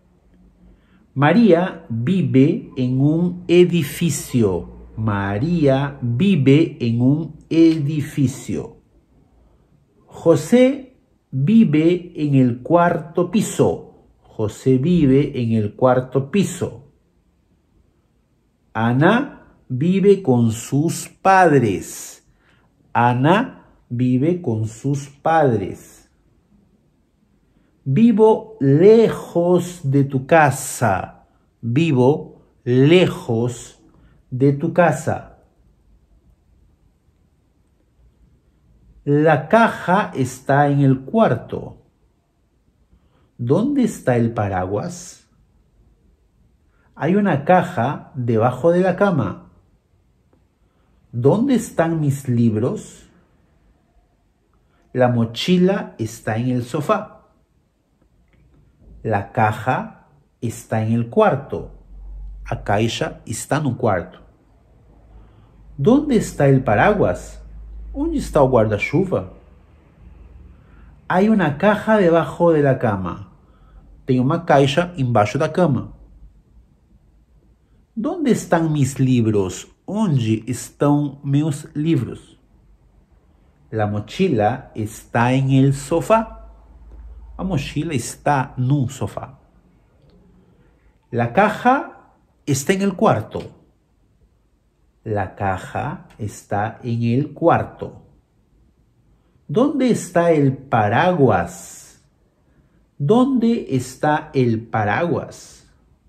María vive en un edificio. María vive en un edificio. José vive en el cuarto piso. José vive en el cuarto piso. Ana vive con sus padres. Ana vive con sus padres. Vivo lejos de tu casa. Vivo lejos de tu casa. La caja está en el cuarto. ¿Dónde está el paraguas? Hay una caja debajo de la cama. ¿Dónde están mis libros? La mochila está en el sofá. La caja está en el cuarto. A caixa está no quarto. ¿Dónde está el paraguas? ¿Onde está o guarda-chuva? Hay una caja debajo de la cama. Tem uma caixa embaixo da cama. ¿Dónde están mis libros? ¿Onde estão meus livros? La mochila está en el sofá. A mochila está num sofá. La caja está en el cuarto. La caja está en el cuarto. ¿Dónde está el paraguas? ¿Dónde está el paraguas?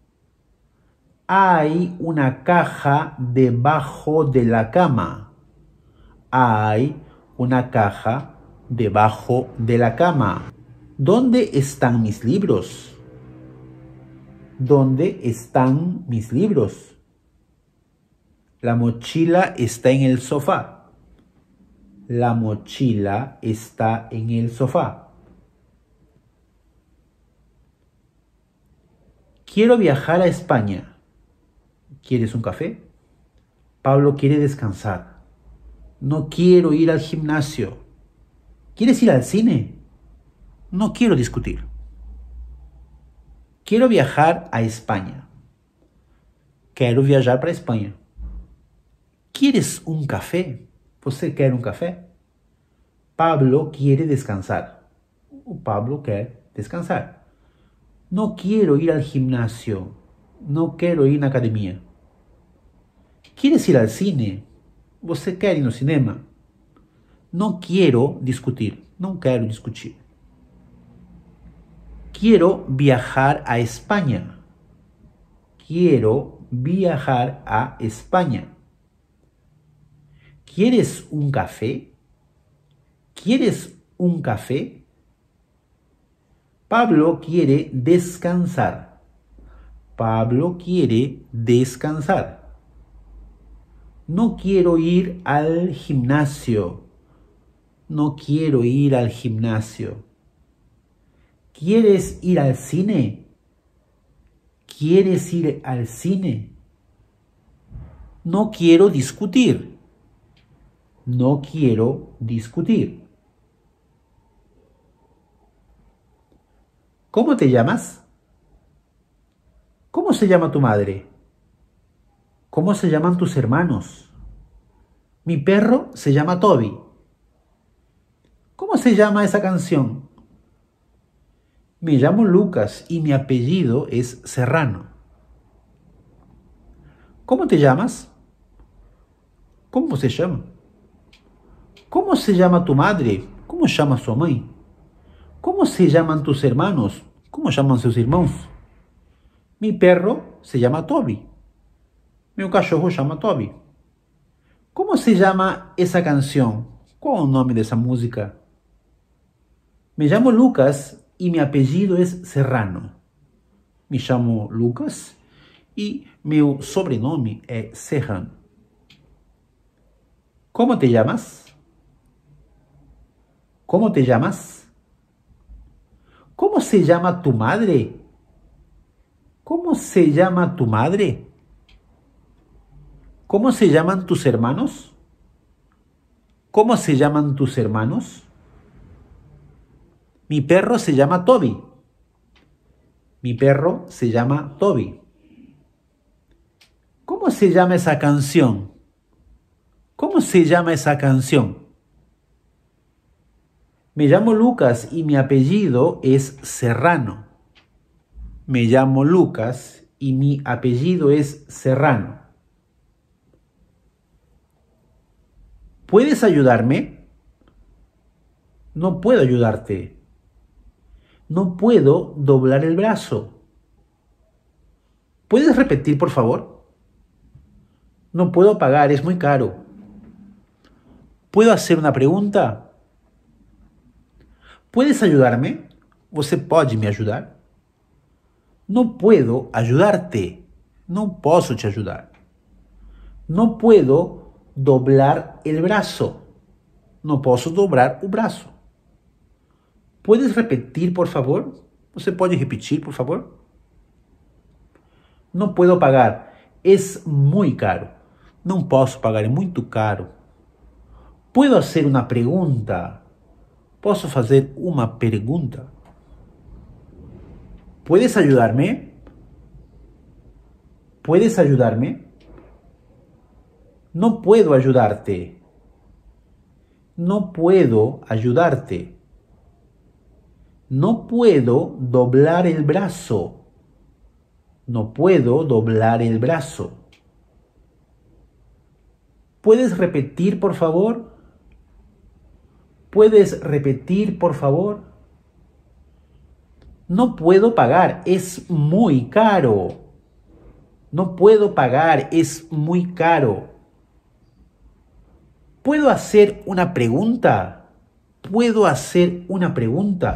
Hay una caja debajo de la cama. Hay una caja debajo de la cama. ¿Dónde están mis libros? ¿Dónde están mis libros? La mochila está en el sofá. La mochila está en el sofá. Quiero viajar a España. ¿Quieres un café? Pablo quiere descansar. No quiero ir al gimnasio. ¿Quieres ir al cine? No quiero discutir. Quiero viajar a España. Quero viajar para a Espanha. ¿Quieres un café? Você quer um café? Pablo quiere descansar. O Pablo quer descansar. No quiero ir al gimnasio. Não quero ir na academia. ¿Quieres ir al cine? Você quer ir no cinema? Não quero discutir. Não quero discutir. Quiero viajar a España. Quiero viajar a España. ¿Quieres un café? ¿Quieres un café? Pablo quiere descansar. Pablo quiere descansar. No quiero ir al gimnasio. No quiero ir al gimnasio. ¿Quieres ir al cine? ¿Quieres ir al cine? No quiero discutir. No quiero discutir. ¿Cómo te llamas? ¿Cómo se llama tu madre? ¿Cómo se llaman tus hermanos? Mi perro se llama Toby. ¿Cómo se llama esa canción? Me llamo Lucas y mi apellido es Serrano. ¿Cómo te llamas? ¿Cómo se llama? ¿Cómo se llama tu madre? ¿Cómo llama su mãe? ¿Cómo se llaman tus hermanos? ¿Cómo llaman sus irmãos? Mi perro se llama Toby. Meu cachorro chama Toby. ¿Cómo se llama esa canción? ¿Cuál es el nombre de esa música? Me llamo Lucas y mi apellido es Serrano. Me llamo Lucas y mi sobrenome es Serrano. ¿Cómo te llamas? ¿Cómo te llamas? ¿Cómo se llama tu madre? ¿Cómo se llama tu madre? ¿Cómo se llaman tus hermanos? ¿Cómo se llaman tus hermanos? Mi perro se llama Toby. Mi perro se llama Toby. ¿Cómo se llama esa canción? ¿Cómo se llama esa canción? Me llamo Lucas y mi apellido es Serrano. Me llamo Lucas y mi apellido es Serrano. ¿Puedes ayudarme? No puedo ayudarte. No puedo doblar el brazo. ¿Puedes repetir, por favor? No puedo pagar, es muy caro. ¿Puedo hacer una pregunta? ¿Puedes ayudarme? Você pode me ajudar? No puedo ayudarte. No posso te ajudar. No puedo doblar el brazo. No posso dobrar o braço. ¿Puedes repetir, por favor? Você pode repetir, por favor? No puedo pagar. Es muy caro. Não posso pagar, é muito caro. ¿Puedo hacer una pregunta? ¿Posso fazer uma pergunta? ¿Puedes ayudarme? ¿Puedes ayudarme? No puedo ayudarte. No puedo ayudarte. No puedo doblar el brazo. No puedo doblar el brazo. ¿Puedes repetir, por favor? ¿Puedes repetir, por favor? No puedo pagar, es muy caro. No puedo pagar, es muy caro. ¿Puedo hacer una pregunta? ¿Puedo hacer una pregunta?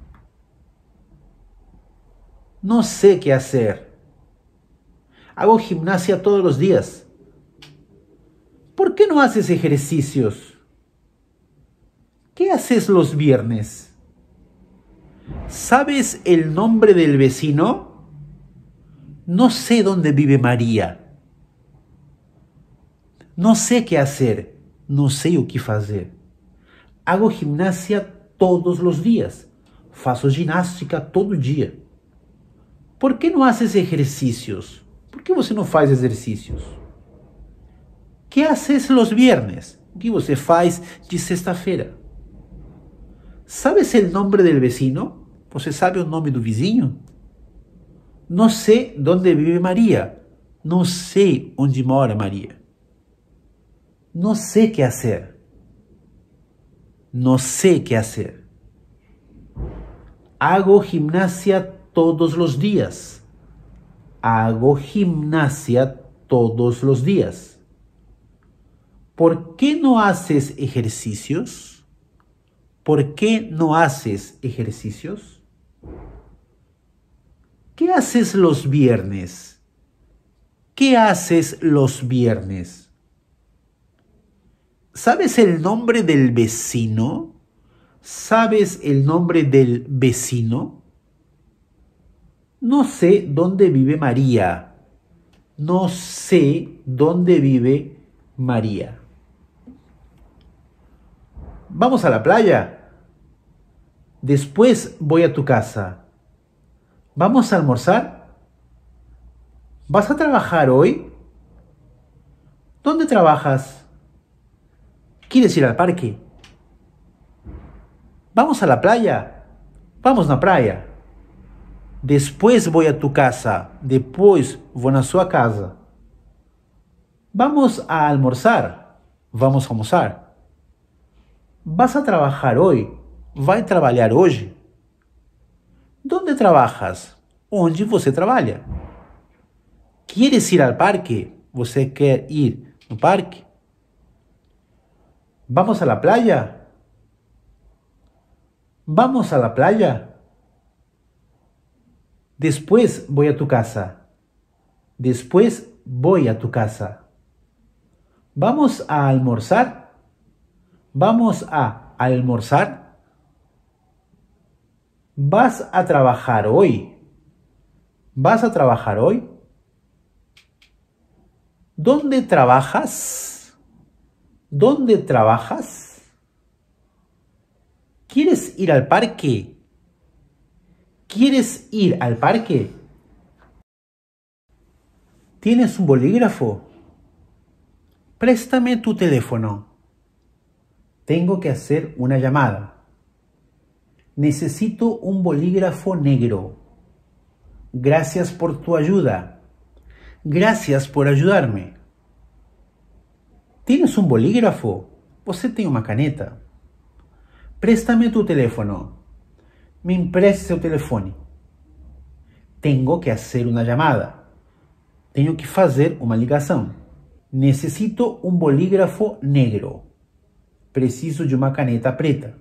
No sé qué hacer. Hago gimnasia todos los días. ¿Por qué no haces ejercicios? ¿Qué haces los viernes? ¿Sabes el nombre del vecino? No sé dónde vive María. No sé qué hacer. No sé o que fazer. Hago gimnasia todos los días. Faço ginástica todo dia. ¿Por qué no haces ejercicios? ¿Por qué você não faz exercícios? ¿Qué haces los viernes? O que você faz de sexta-feira? ¿Sabes el nombre del vecino? ¿Você sabe o nome do vizinho? No sé dónde vive María. No sé onde mora María. No sé qué hacer. No sé qué hacer. Hago gimnasia todos los días. Hago gimnasia todos los días. ¿Por qué no haces ejercicios? ¿Por qué no haces ejercicios? ¿Qué haces los viernes? ¿Qué haces los viernes? ¿Sabes el nombre del vecino? ¿Sabes el nombre del vecino? No sé dónde vive María. No sé dónde vive María. ¿Vamos a la playa? Después voy a tu casa. ¿Vamos a almorzar? ¿Vas a trabajar hoy? ¿Dónde trabajas? ¿Quieres ir al parque? ¿Vamos a la playa? Vamos na praia. Después voy a tu casa. Depois vou na sua casa. Vamos a almorzar. Vamos a almoçar. ¿Vas a trabajar hoy? ¿Vai trabalhar hoje? ¿Dónde trabajas? Onde você trabalha? ¿Quieres ir al parque? ¿Você quer ir no parque? ¿Vamos a la playa? ¿Vamos a la playa? Después voy a tu casa. Después voy a tu casa. ¿Vamos a almorzar? ¿Vamos a almorzar? ¿Vas a trabajar hoy? ¿Vas a trabajar hoy? ¿Dónde trabajas? ¿Dónde trabajas? ¿Quieres ir al parque? ¿Quieres ir al parque? ¿Tienes un bolígrafo? Préstame tu teléfono. Tengo que hacer una llamada. Necesito un bolígrafo negro. Gracias por tu ayuda. Gracias por ayudarme. ¿Tienes un bolígrafo? Você tem uma caneta? Préstame tu teléfono. Me empreste seu telefone. Tengo que hacer una llamada. Tenho que fazer uma ligação. Necesito um bolígrafo negro. Preciso de uma caneta preta.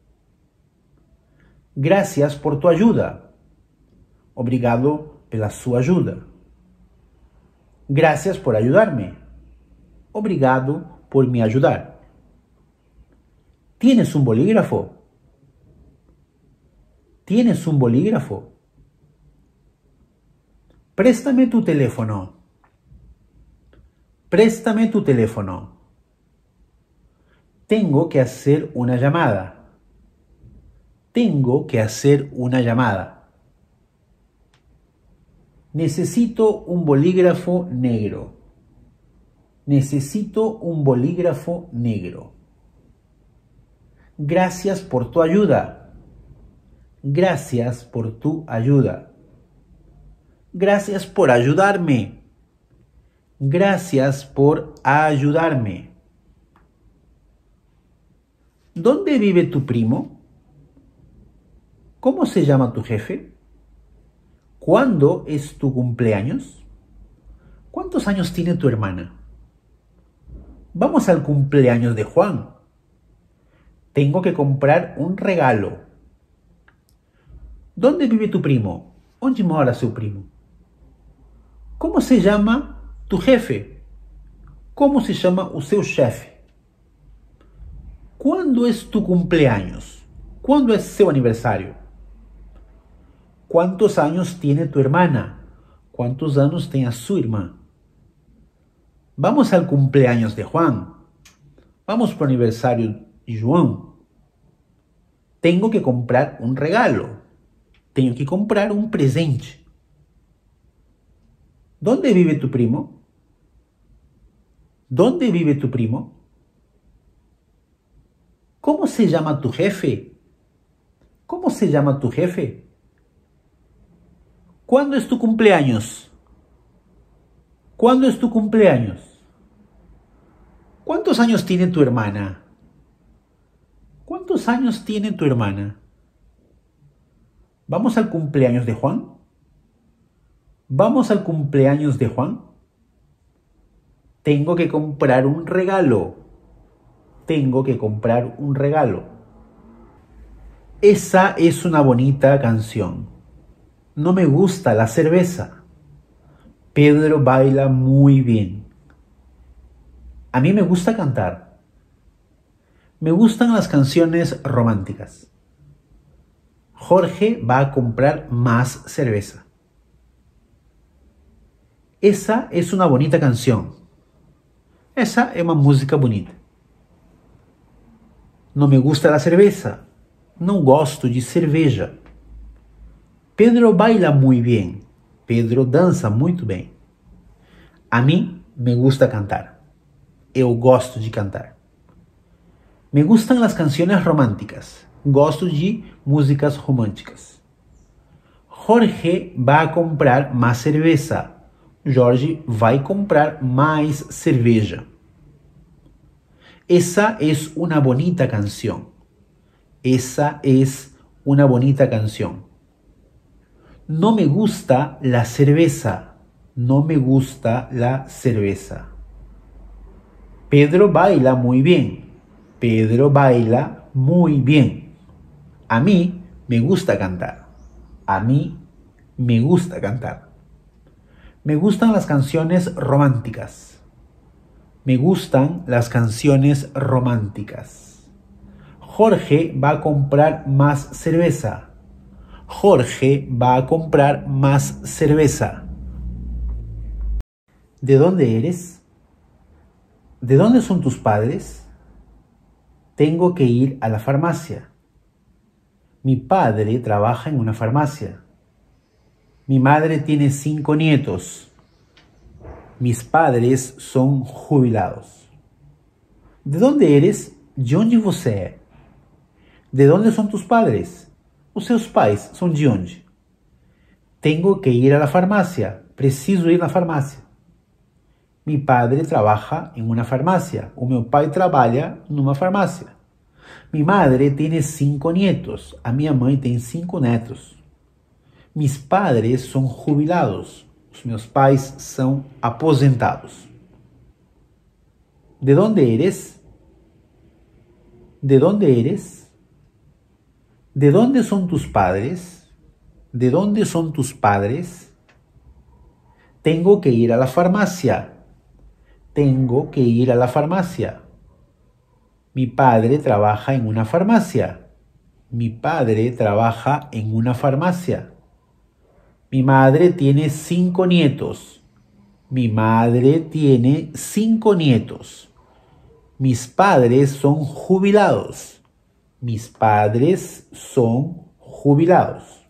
Gracias por tu ayuda. Obrigado pela sua ajuda. Gracias por ayudarme. Obrigado por me ajudar. ¿Tienes un bolígrafo? ¿Tienes un bolígrafo? Préstame tu teléfono. Préstame tu teléfono. Tengo que hacer una llamada. Tengo que hacer una llamada. Necesito un bolígrafo negro. Necesito un bolígrafo negro. Gracias por tu ayuda. Gracias por tu ayuda. Gracias por ayudarme. Gracias por ayudarme. ¿Dónde vive tu primo? ¿Cómo se llama tu jefe? ¿Cuándo es tu cumpleaños? ¿Cuántos años tiene tu hermana? Vamos al cumpleaños de Juan. Tengo que comprar un regalo. ¿Dónde vive tu primo? ¿Onde mora seu primo? ¿Cómo se llama tu jefe? ¿Cómo se llama o seu chefe? ¿Cuándo es tu cumpleaños? ¿Cuándo es seu aniversario? ¿Cuántos años tiene tu hermana? ¿Cuántos años tiene su irmã? Vamos al cumpleaños de Juan. Vamos para o aniversario de João. Tengo que comprar un regalo. Tengo que comprar un presente. ¿Dónde vive tu primo? ¿Dónde vive tu primo? ¿Cómo se llama tu jefe? ¿Cómo se llama tu jefe? ¿Cuándo es tu cumpleaños? ¿Cuándo es tu cumpleaños? ¿Cuántos años tiene tu hermana? ¿Cuántos años tiene tu hermana? ¿Vamos al cumpleaños de Juan? ¿Vamos al cumpleaños de Juan? Tengo que comprar un regalo. Tengo que comprar un regalo. Esa es una bonita canción. No me gusta la cerveza. Pedro baila muy bien. A mí me gusta cantar. Me gustan las canciones románticas. Jorge va a comprar más cerveza. Essa es una bonita canción. Essa é uma música bonita. Não me gusta la cerveza. Não gosto de cerveja. Pedro baila muy bien. Pedro dança muito bem. A mim me gusta cantar. Eu gosto de cantar. Me gustan las canciones románticas. Gosto de músicas românticas. Jorge va a comprar más cerveza. Jorge vai comprar mais cerveja. Esa es una bonita canción. Esa es una bonita canción. No me gusta la cerveza. No me gusta la cerveza. Pedro baila muy bien. Pedro baila muy bien. A mí me gusta cantar. A mí me gusta cantar. Me gustan las canciones románticas. Me gustan las canciones románticas. Jorge va a comprar más cerveza. Jorge va a comprar más cerveza. ¿De dónde eres? ¿De dónde son tus padres? Tengo que ir a la farmacia. Mi padre trabaja en una farmacia. Mi madre tiene 5 nietos. Mis padres son jubilados. ¿De dónde eres? De onde você é? ¿De dónde son tus padres? Os seus pais são de onde? Tengo que ir a la farmacia. Preciso ir na farmácia. Mi padre trabaja en una farmacia. O meu pai trabalha numa farmácia. Mi madre tiene 5 nietos. A minha mãe tem 5 netos. Mis padres são jubilados. Os meus pais são aposentados. ¿De dónde eres? ¿De dónde eres? ¿De dónde son tus padres? ¿De dónde son tus padres? Tengo que ir a la farmacia. Tengo que ir a la farmacia. Mi padre trabaja en una farmacia. Mi padre trabaja en una farmacia. Mi madre tiene 5 nietos. Mi madre tiene 5 nietos. Mis padres son jubilados. Mis padres son jubilados.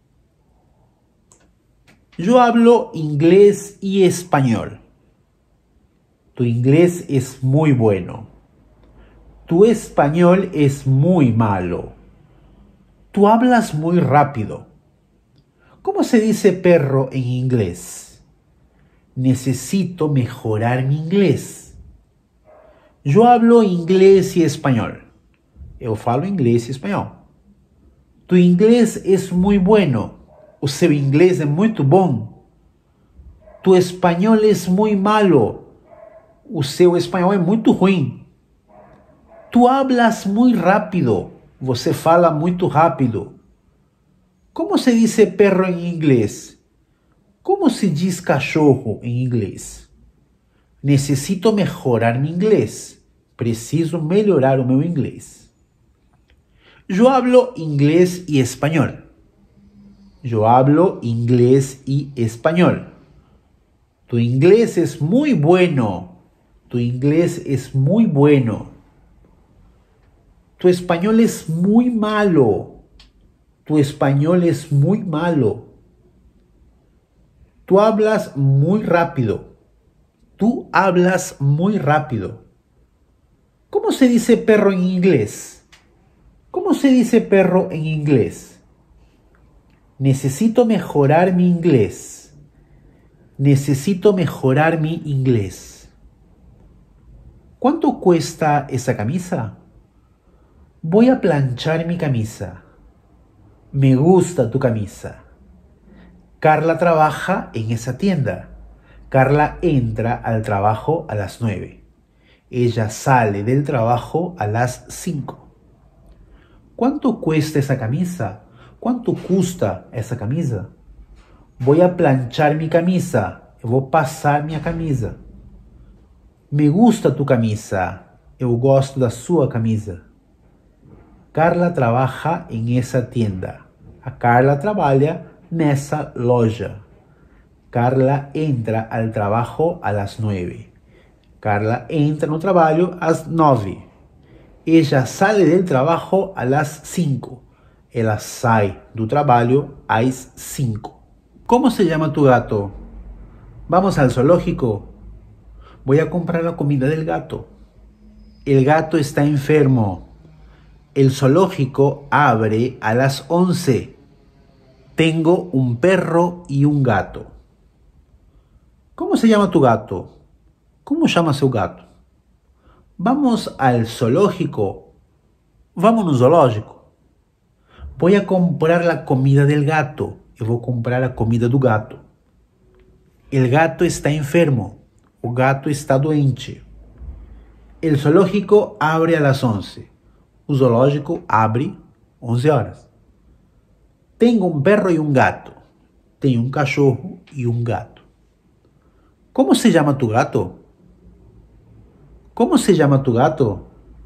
Yo hablo inglés y español. Tu inglés es muy bueno. Tu español es muy malo. Tú hablas muy rápido. ¿Cómo se dice perro en inglés? Necesito mejorar mi inglés. Yo hablo inglés y español. Eu falo inglês e espanhol. Tu inglês es muy bueno. O seu inglês é muito bom. Tu espanhol es muy malo. O seu espanhol é muito ruim. Tu hablas muy rápido. Você fala muito rápido. Como se dice perro em inglês? Como se diz cachorro em inglês? Necesito mejorar mi inglês. Preciso melhorar o meu inglês. Yo hablo inglés y español. Yo hablo inglés y español. Tu inglés es muy bueno. Tu inglés es muy bueno. Tu español es muy malo. Tu español es muy malo. Tú hablas muy rápido. Tú hablas muy rápido. ¿Cómo se dice perro en inglés? ¿Cómo se dice perro en inglés? Necesito mejorar mi inglés. Necesito mejorar mi inglés. ¿Cuánto cuesta esa camisa? Voy a planchar mi camisa. Me gusta tu camisa. Carla trabaja en esa tienda. Carla entra al trabajo a las 9. Ella sale del trabajo a las 5. ¿Cuánto cuesta esa camisa? ¿Cuánto custa esa camisa? Voy a planchar mi camisa. Eu vou passar minha camisa. Me gusta tu camisa. Eu gosto da sua camisa. Carla trabaja en esa tienda. A Carla trabalha nessa loja. Carla entra al trabajo a las 9. Carla entra no trabalho às 9. Ella sale del trabajo a las 5. Ela sai do trabalho às 5. ¿Cómo se llama tu gato? Vamos al zoológico. Voy a comprar la comida del gato. El gato está enfermo. El zoológico abre a las 11. Tengo un perro y un gato. ¿Cómo se llama tu gato? ¿Cómo llama su gato? Vamos al zoológico. Vamos no zoológico. Voy a comprar la comida del gato. Eu vou comprar a comida do gato. El gato está enfermo. O gato está doente. El zoológico abre a las 11. O zoológico abre 11 horas. Tengo un perro y un gato. Tenho un cachorro y un gato. ¿Cómo se llama tu gato? ¿Cómo se llama tu gato?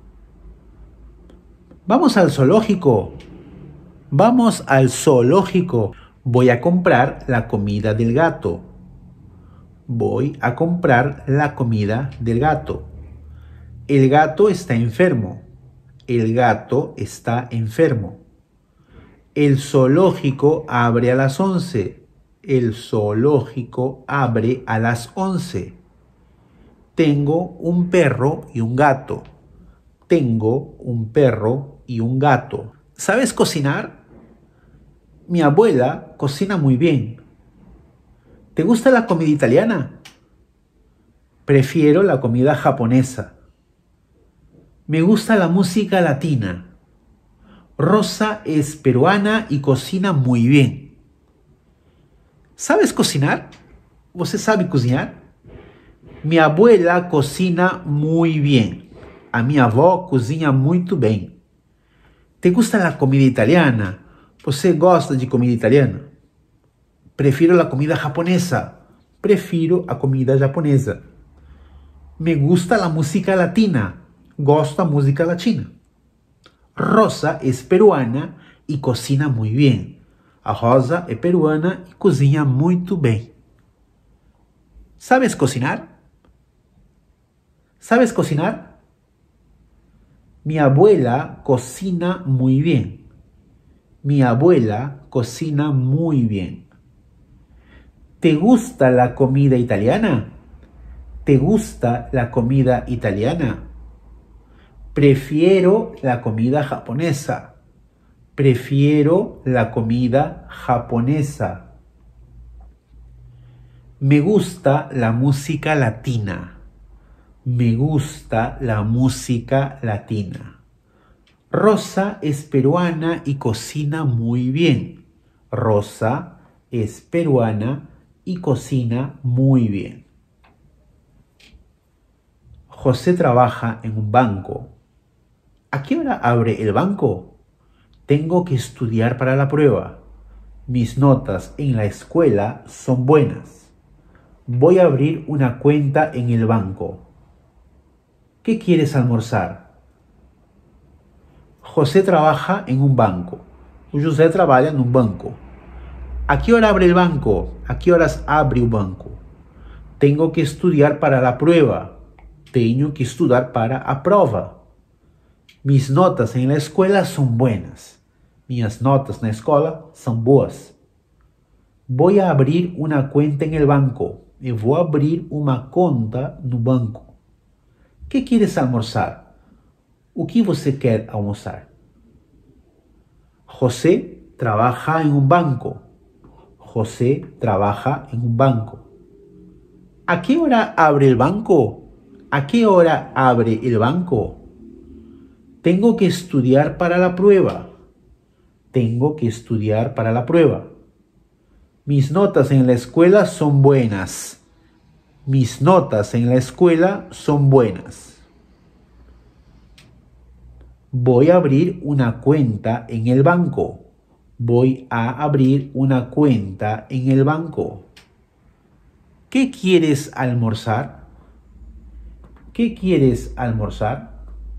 Vamos al zoológico. Vamos al zoológico. Voy a comprar la comida del gato. Voy a comprar la comida del gato. El gato está enfermo. El gato está enfermo. El zoológico abre a las 11. El zoológico abre a las 11. Tengo un perro y un gato. Tengo un perro y un gato. ¿Sabes cocinar? Mi abuela cocina muy bien. ¿Te gusta la comida italiana? Prefiero la comida japonesa. Me gusta la música latina. Rosa es peruana y cocina muy bien. ¿Sabes cocinar? ¿Você sabe cozinhar? Mi abuela cocina muy bien. A minha avó cozinha muito bem. ¿Te gusta la comida italiana? ¿Você gosta de comida italiana? Prefiro la comida japonesa. Prefiro a comida japonesa. Me gusta la música latina. Gosto da música latina. Rosa es peruana y cocina muy bien. A Rosa é peruana e cozinha muito bem. ¿Sabes cocinar? ¿Sabes cocinar? Mi abuela cocina muy bien. Mi abuela cocina muy bien. ¿Te gusta la comida italiana? ¿Te gusta la comida italiana? Prefiero la comida japonesa. Prefiero la comida japonesa. Me gusta la música latina. Me gusta la música latina. Rosa es peruana y cocina muy bien. Rosa es peruana y cocina muy bien. José trabaja en un banco. ¿A qué hora abre el banco? Tengo que estudiar para la prueba. Mis notas en la escuela son buenas. Voy a abrir una cuenta en el banco. ¿Qué quieres almorzar? José trabaja en un banco. O José trabalha num banco. ¿A qué hora abre el banco? ¿A qué horas abre o banco? Tengo que estudiar para la prueba. Tenho que estudar para a prova. Mis notas en la escuela son buenas. Minhas notas na escola são boas. Voy a abrir una cuenta en el banco. Eu vou abrir uma conta no banco. ¿Qué quieres almorzar? O que você quer almoçar? José trabaja en un banco. José trabaja en un banco. ¿A qué hora abre el banco? ¿A qué hora abre el banco? Tengo que estudiar para la prueba. Tengo que estudiar para la prueba. Mis notas en la escuela son buenas. Mis notas en la escuela son buenas. Voy a abrir una cuenta en el banco. Voy a abrir una cuenta en el banco. ¿Qué quieres almorzar? ¿Qué quieres almorzar?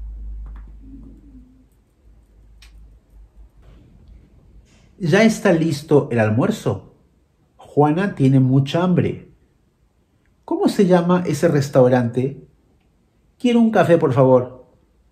¿Ya está listo el almuerzo? Juana tiene mucha hambre. ¿Cómo se llama ese restaurante? Quiero un café, por favor.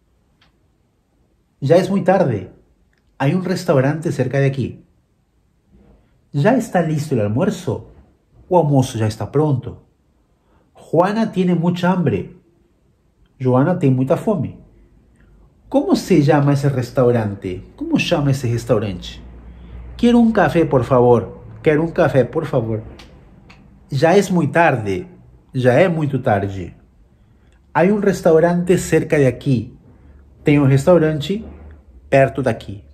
Ya es muy tarde. Hay un restaurante cerca de aquí. ¿Ya está listo el almuerzo? O almoço ya está pronto. Juana tiene mucha hambre. Joana tem muita fome. ¿Cómo se llama ese restaurante? ¿Cómo se llama ese restaurante? Quiero un café, por favor. Quiero un café, por favor. Ya es muy tarde. Ya es muy tarde. Hay un restaurante cerca de aquí. Tem um restaurante perto daqui.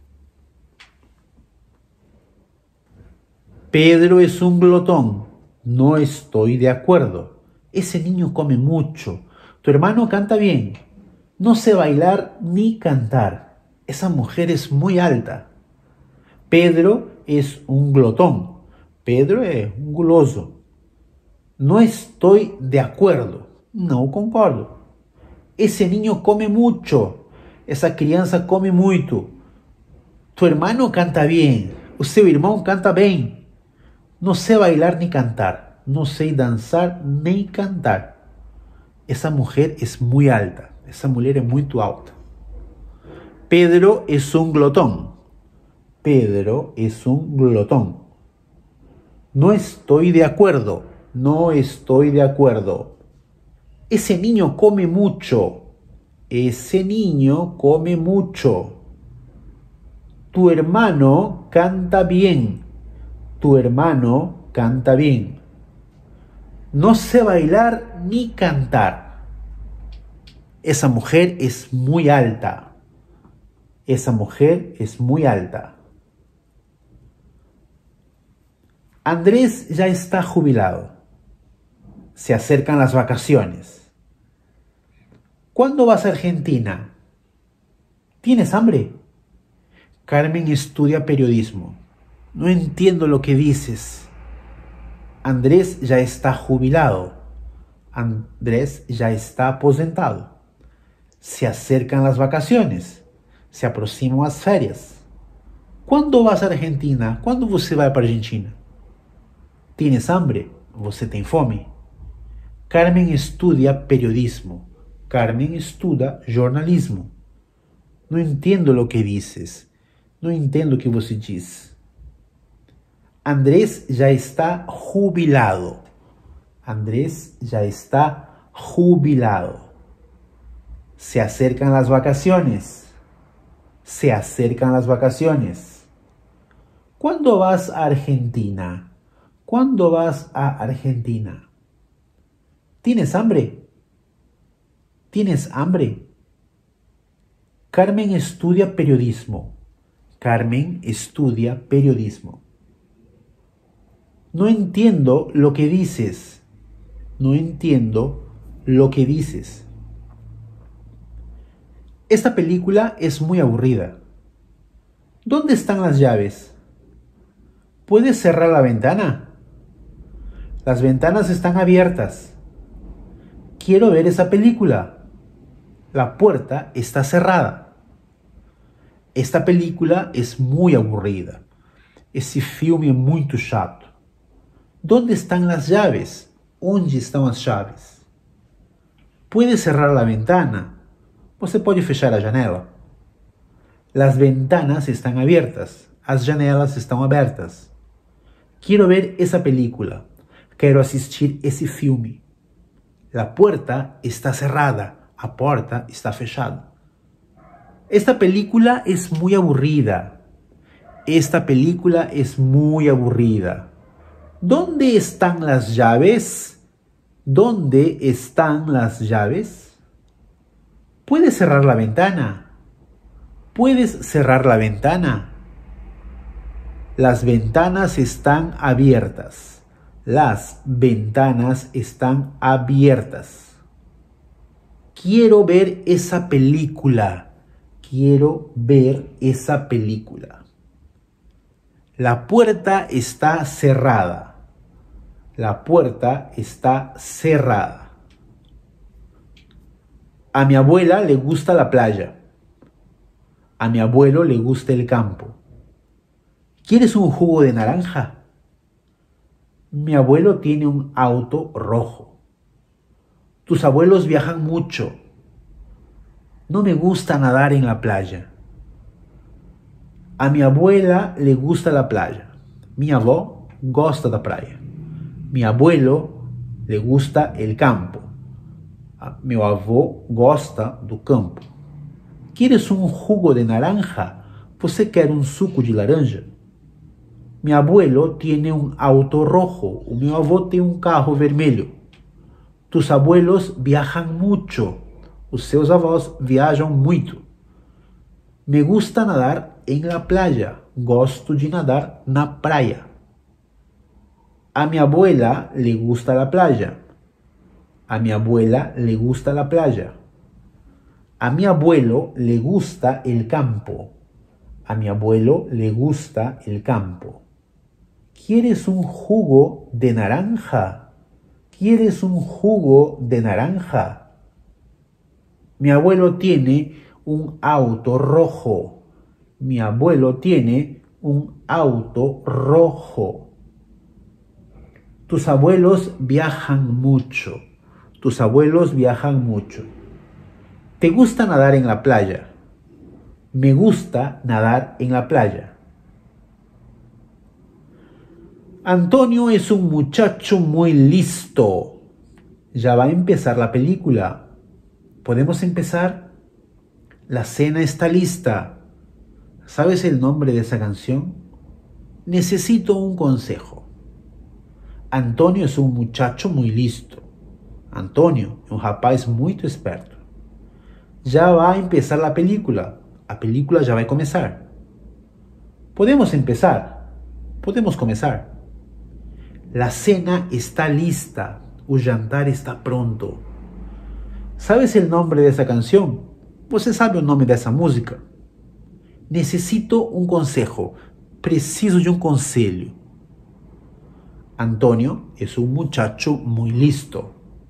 Pedro es un glotón. No estoy de acuerdo. Ese niño come mucho. Tu hermano canta bien. No sé bailar ni cantar. Esa mujer es muy alta. Pedro es un glotón. Pedro es un guloso. No estoy de acuerdo. No concordo. Esse niño come mucho. Essa criança come muito. Tu hermano canta bien. O seu irmão canta bem. Não sei bailar ni cantar. Não sei dançar nem cantar. Essa mulher é muito alta. Essa mulher é muito alta. Pedro es un glotón. Pedro es un glotón. No estoy de acuerdo. No estoy de acuerdo. Ese niño come mucho. Ese niño come mucho. Tu hermano canta bien. Tu hermano canta bien. No sé bailar ni cantar. Esa mujer es muy alta. Esa mujer es muy alta. Andrés ya está jubilado. Se acercan las vacaciones. ¿Cuándo vas a Argentina? ¿Tienes hambre? Carmen estudia periodismo. No entiendo lo que dices. Andrés ya está jubilado. Andrés ya está aposentado. Se acercan las vacaciones. Se aproximan las férias. ¿Cuándo vas a Argentina? ¿Cuándo você vai para a Argentina? ¿Tienes hambre? ¿Você tem fome? Carmen estudia periodismo. Carmen estuda jornalismo. No entiendo lo que dices. No entiendo o que você diz. Andrés ya está jubilado. Andrés ya está jubilado. Se acercan las vacaciones. Se acercan las vacaciones. ¿Cuándo vas a Argentina? ¿Cuándo vas a Argentina? ¿Tienes hambre? ¿Tienes hambre? Carmen estudia periodismo. Carmen estudia periodismo. No entiendo lo que dices. No entiendo lo que dices. Esta película es muy aburrida. ¿Dónde están las llaves? ¿Puedes cerrar la ventana? Las ventanas están abiertas. Quiero ver esa película. La puerta está cerrada. Esta película es muy aburrida. Esse filme é muito chato. ¿Dónde están las llaves? ¿Onde estão as chaves? ¿Puedes cerrar la ventana? Você pode fechar a janela? Las ventanas están abiertas. As janelas estão abertas. Quiero ver esa película. Quero assistir esse filme. La puerta está cerrada. A porta está fechada. Esta película es muy aburrida. Esta película es muy aburrida. ¿Dónde están las llaves? ¿Dónde están las llaves? ¿Puedes cerrar la ventana? ¿Puedes cerrar la ventana? Las ventanas están abiertas. Las ventanas están abiertas. Quiero ver esa película. Quiero ver esa película. La puerta está cerrada. La puerta está cerrada. A mi abuela le gusta la playa. A mi abuelo le gusta el campo. ¿Quieres un jugo de naranja? Mi abuelo tiene un auto rojo. Tus abuelos viajan mucho. No me gusta nadar en la playa. A mi abuela le gusta la playa. Mi avó gosta da praia. Mi abuelo le gusta el campo. Meu avô gosta do campo. ¿Quieres un jugo de naranja? ¿Você quer un suco de laranja? Mi abuelo tiene un auto rojo. O meu avô tem um carro vermelho. Tus abuelos viajan mucho. Os seus avós viajam muito. Me gusta nadar en la playa. Gosto de nadar na praia. A mi abuela le gusta la playa. A mi abuela le gusta la playa. A mi abuelo le gusta el campo. A mi abuelo le gusta el campo. ¿Quieres un jugo de naranja? ¿Quieres un jugo de naranja? Mi abuelo tiene un auto rojo. Mi abuelo tiene un auto rojo. Tus abuelos viajan mucho. Tus abuelos viajan mucho. ¿Te gusta nadar en la playa? Me gusta nadar en la playa. Antonio es un muchacho muy listo. Ya va a empezar la película. ¿Podemos empezar? La cena está lista. ¿Sabes el nombre de esa canción? Necesito un consejo. Antonio es un muchacho muy listo. Antonio é um rapaz muito esperto. Já vai empezar a película. A película já vai começar. ¿Podemos empezar? Podemos começar. La cena está lista. O jantar está pronto. ¿Sabes el nombre de esa canción? ¿Você sabe o nome dessa música? Necesito un consejo. Preciso de un conselho. Antonio es un muchacho muy listo.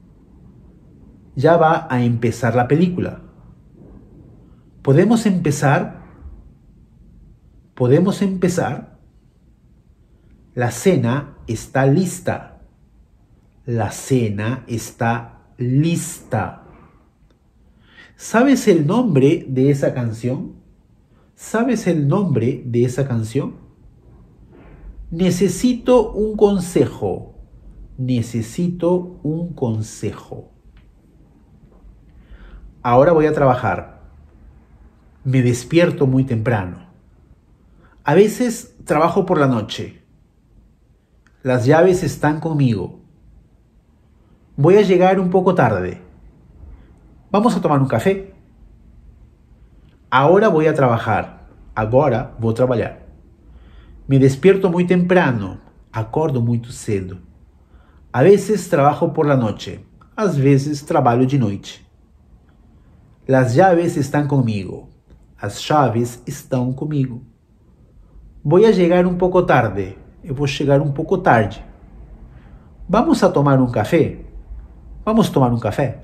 Ya va a empezar la película. ¿Podemos empezar? ¿Podemos empezar? La cena está lista. La cena está lista. ¿Sabes el nombre de esa canción? ¿Sabes el nombre de esa canción? Necesito un consejo. Necesito un consejo. Ahora voy a trabajar. Me despierto muy temprano. A veces trabajo por la noche. Las llaves están conmigo. Voy a llegar un poco tarde. Vamos a tomar un café. Ahora voy a trabajar. Agora vou trabalhar. Me despierto muy temprano. Acordo muito cedo. A veces trabajo por la noche. Às vezes trabalho de noite. Las llaves están conmigo. As chaves estão comigo. Voy a llegar un poco tarde. Eu vou chegar um pouco tarde. Vamos a tomar um café? Vamos tomar um café?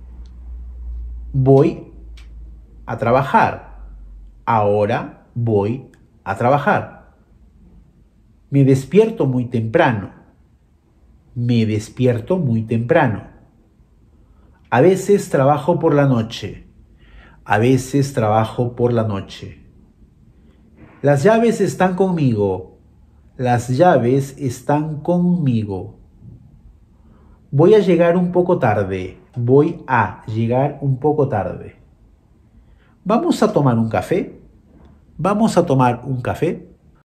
Voy a trabajar. Ahora voy a trabajar. Me despierto muy temprano. Me despierto muy temprano. A veces trabajo por la noche. A veces trabajo por la noche. Las llaves están conmigo. Las llaves están conmigo. Voy a llegar un poco tarde. Voy a llegar un poco tarde. ¿Vamos a tomar un café? ¿Vamos a tomar un café?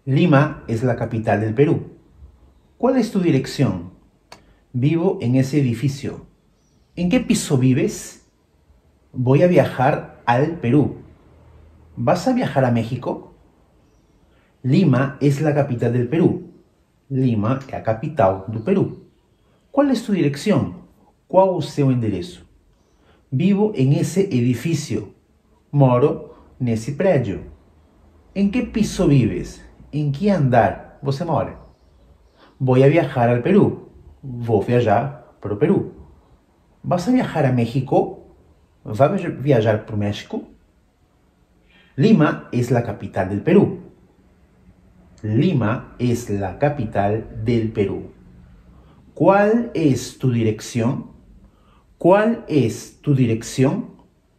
Lima es la capital del Perú. ¿Cuál es tu dirección? Vivo en ese edificio. ¿En qué piso vives? Voy a viajar al Perú. ¿Vas a viajar a México? Lima es la capital del Perú. Lima é a capital do Peru. Qual é sua direção? Qual o seu endereço? Vivo em esse edifício. Moro nesse prédio. Em que piso vives? Em que andar você mora? Vou a viajar al Perú. Vou viajar para o Peru. Vas a viajar a México? Vai viajar para o México? Lima es la capital del Perú. Lima es la capital del Perú. ¿Cuál es tu dirección? ¿Cuál es tu dirección?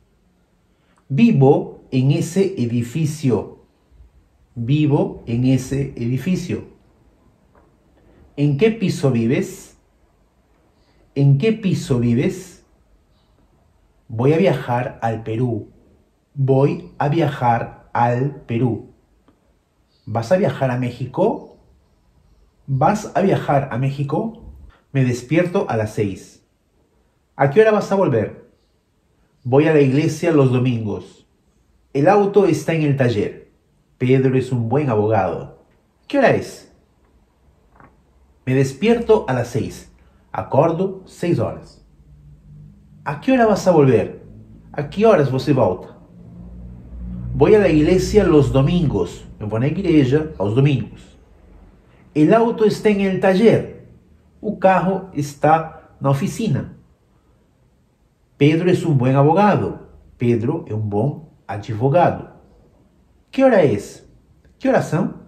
Vivo en ese edificio. Vivo en ese edificio. ¿En qué piso vives? ¿En qué piso vives? Voy a viajar al Perú. Voy a viajar al Perú. ¿Vas a viajar a México? ¿Vas a viajar a México? Me despierto a las 6. ¿A qué hora vas a volver? Voy a la iglesia los domingos. El auto está en el taller. Pedro es un buen abogado. ¿Qué hora es? Me despierto a las 6. Acordo 6 horas. ¿A qué hora vas a volver? ¿A qué horas você volta? Voy a la iglesia los domingos. Eu vou na igreja aos domingos. El auto está en el taller. O carro está na oficina. Pedro es un buen abogado. Pedro é um bom advogado. ¿Qué hora es? ¿Qué horas são?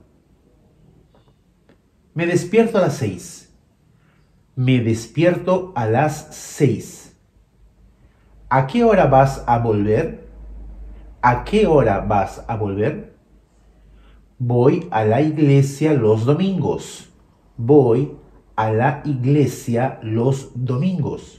Me despierto a las 6. Me despierto a las 6. ¿A qué hora vas a volver? ¿A qué hora vas a volver? Voy a la iglesia los domingos. Voy a la iglesia los domingos.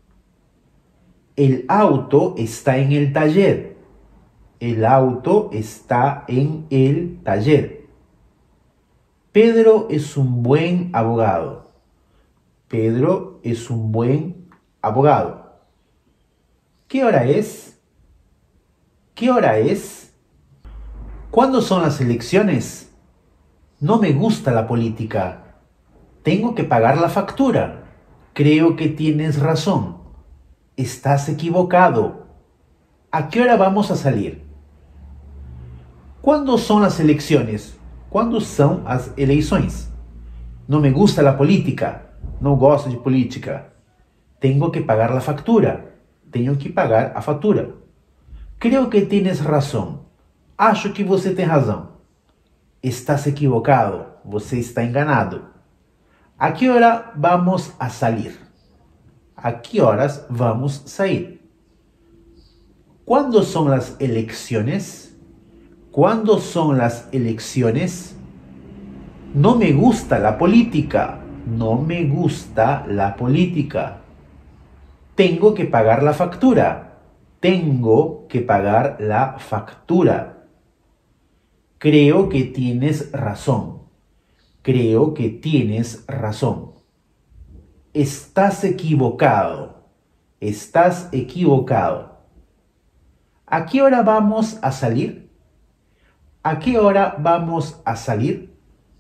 El auto está en el taller. El auto está en el taller. Pedro es un buen abogado. Pedro es un buen abogado. ¿Qué hora es? ¿Qué hora es? ¿Cuándo son las elecciones? No me gusta la política. Tengo que pagar la factura. Creo que tienes razón. Estás equivocado. ¿A qué hora vamos a salir? ¿Cuándo son las elecciones? ¿Cuándo são as eleições? No me gusta la política. No gosto de política. Tengo que pagar la factura. Tenho que pagar a fatura. Creo que tienes razão. Acho que você tem razão. Estás equivocado. Você está enganado. ¿A qué hora vamos a salir? ¿A qué horas vamos a sair? ¿Cuándo son las elecciones? ¿Cuándo son las elecciones? No me gusta la política. No me gusta la política. Tengo que pagar la factura. Tengo que pagar la factura. Creo que tienes razón. Creo que tienes razón. Estás equivocado. Estás equivocado. ¿A qué hora vamos a salir? ¿A qué hora vamos a salir?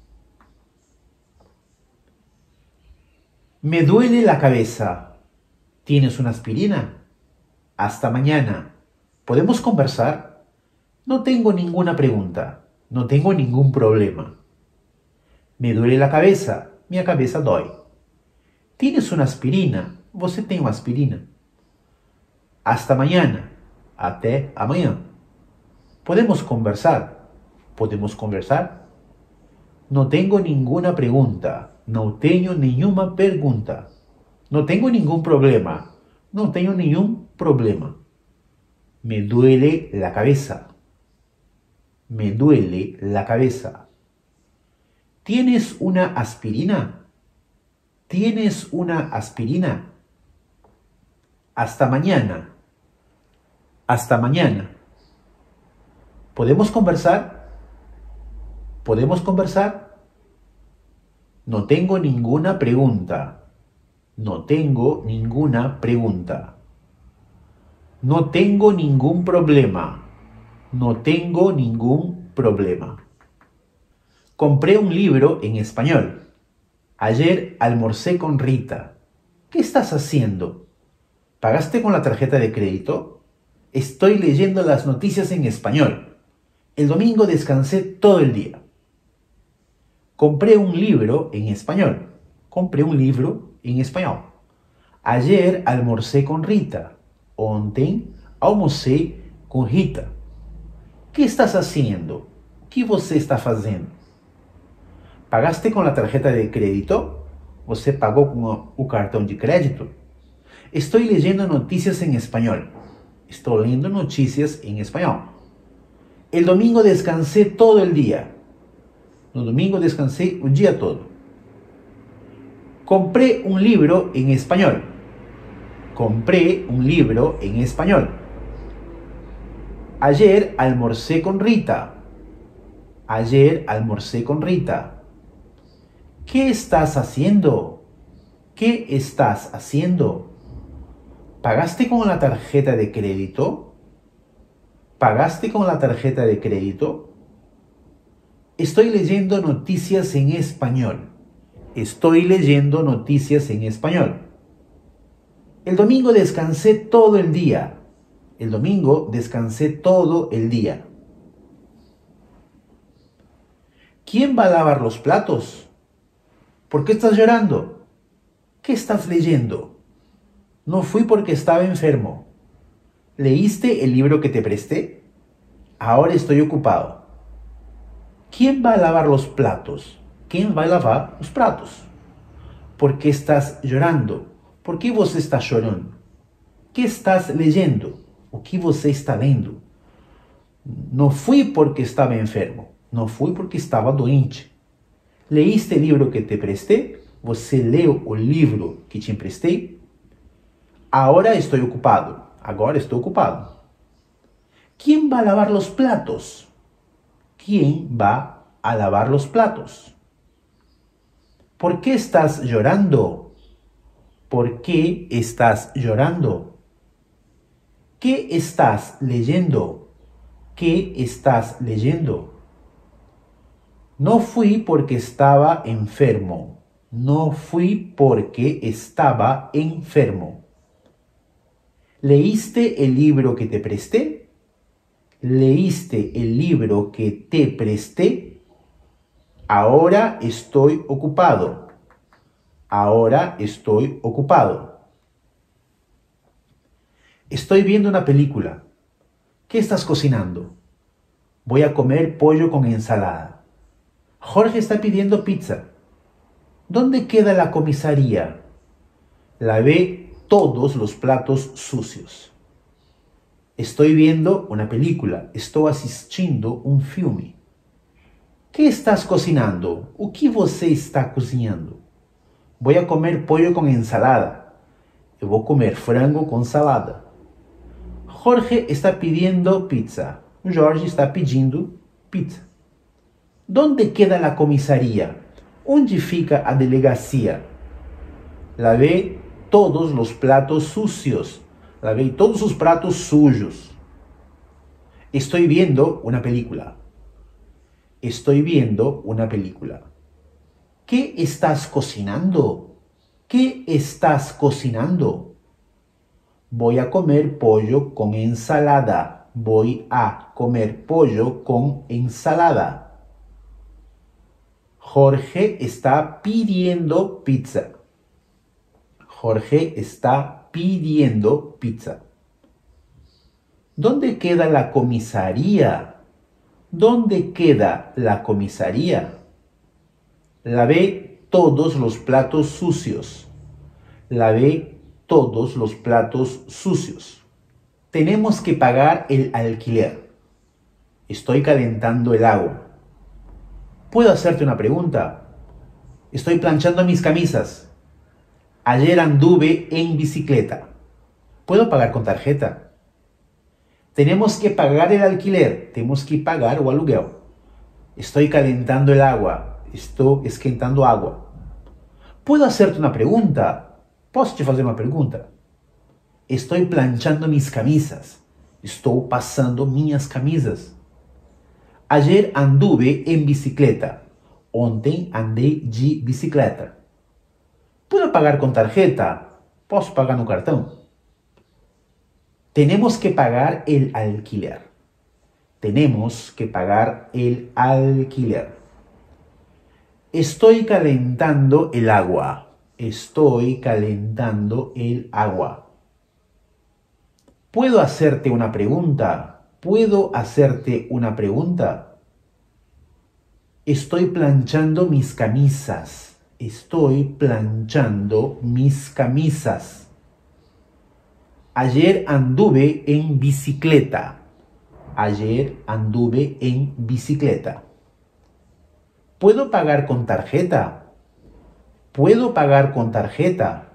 Me duele la cabeza. ¿Tienes una aspirina? Hasta mañana. ¿Podemos conversar? No tengo ninguna pregunta. No tengo ningún problema. Me duele la cabeza. Minha cabeça dói. ¿Tienes una aspirina? Você tem uma aspirina? Hasta mañana. Até amanhã. ¿Podemos conversar? ¿Podemos conversar? No tengo ninguna pregunta. No tengo nenhuma pergunta. No tengo ningún problema. No tengo ningún problema. Me duele la cabeza. Me duele la cabeza. ¿Tienes una aspirina? ¿Tienes una aspirina? Hasta mañana. Hasta mañana. ¿Podemos conversar? ¿Podemos conversar? No tengo ninguna pregunta. No tengo ninguna pregunta. No tengo ningún problema. No tengo ningún problema. Compré un libro en español. Ayer almorcé con Rita. ¿Qué estás haciendo? ¿Pagaste con la tarjeta de crédito? Estoy leyendo las noticias en español. El domingo descansé todo el día. Compré un libro en español. Compré un libro en español. Ayer almorcé con Rita. Ontem almocei com Rita. ¿Qué estás haciendo? ¿Qué você está fazendo? ¿Pagaste con la tarjeta de crédito? ¿Você pagó con o cartão de crédito? Estoy leyendo noticias en español. Estoy leyendo noticias en español. El domingo descansé todo el día. No domingo descansé el día todo. Compré un libro en español. Compré un libro en español. Ayer almorcé con Rita. Ayer almorcé con Rita. ¿Qué estás haciendo? ¿Qué estás haciendo? ¿Pagaste con la tarjeta de crédito? ¿Pagaste con la tarjeta de crédito? Estoy leyendo noticias en español. Estoy leyendo noticias en español. El domingo descansé todo el día. El domingo descansé todo el día. ¿Quién va a lavar los platos? ¿Por qué estás llorando? ¿Qué estás leyendo? No fui porque estaba enfermo. ¿Leíste el libro que te presté? Ahora estoy ocupado. ¿Quién va a lavar los platos? ¿Quién va a lavar los platos? ¿Por qué estás llorando? ¿Por qué você está chorando? ¿Qué estás leyendo? ¿O qué você está lendo? No fui porque estaba enfermo. No fui porque estaba doente. ¿Leíste el libro que te presté? ¿Você leu o livro que te emprestei? Ahora estoy ocupado. Agora estou ocupado. ¿Quién va a lavar los platos? ¿Quién va a lavar los platos? ¿Por qué estás llorando? ¿Por qué estás llorando? ¿Qué estás leyendo? ¿Qué estás leyendo? No fui porque estaba enfermo. No fui porque estaba enfermo. ¿Leíste el libro que te presté? ¿Leíste el libro que te presté? Ahora estoy ocupado. Ahora estoy ocupado. Estoy viendo una película. ¿Qué estás cocinando? Voy a comer pollo con ensalada. Jorge está pidiendo pizza. ¿Dónde queda la comisaría? Lavé todos los platos sucios. Estoy viendo una película. Estoy assistindo um filme. ¿Qué estás cocinando? O que você está cozinhando? Voy a comer pollo con ensalada. Eu vou comer frango com salada. Jorge está pidiendo pizza. Jorge está pedindo pizza. ¿Dónde queda la comisaría? Onde fica a delegacia? Lavé todos los platos sucios. Lavé todos os pratos sujos. Estoy viendo una película. Estoy viendo una película. ¿Qué estás cocinando? ¿Qué estás cocinando? Voy a comer pollo con ensalada. Voy a comer pollo con ensalada. Jorge está pidiendo pizza. Jorge está pidiendo pizza. ¿Dónde queda la comisaría? ¿Dónde queda la comisaría? Lavé todos los platos sucios. Lavé todos los platos sucios. Tenemos que pagar el alquiler. Estoy calentando el agua. ¿Puedo hacerte una pregunta? Estoy planchando mis camisas. Ayer anduve en bicicleta. ¿Puedo pagar con tarjeta? Tenemos que pagar el alquiler. Temos que pagar o aluguel. Estoy calentando el agua. Estou esquentando agua. ¿Puedo hacerte una pregunta? Posso te fazer uma pergunta? Estoy planchando mis camisas. Estou passando minhas camisas. Ayer anduve en bicicleta. Ontem andei de bicicleta. ¿Puedo pagar con tarjeta? Posso pagar no cartão? Tenemos que pagar el alquiler. Tenemos que pagar el alquiler. Estoy calentando el agua. Estoy calentando el agua. ¿Puedo hacerte una pregunta? ¿Puedo hacerte una pregunta? Estoy planchando mis camisas. Estoy planchando mis camisas. Ayer anduve en bicicleta. Ayer anduve en bicicleta. ¿Puedo pagar con tarjeta? ¿Puedo pagar con tarjeta?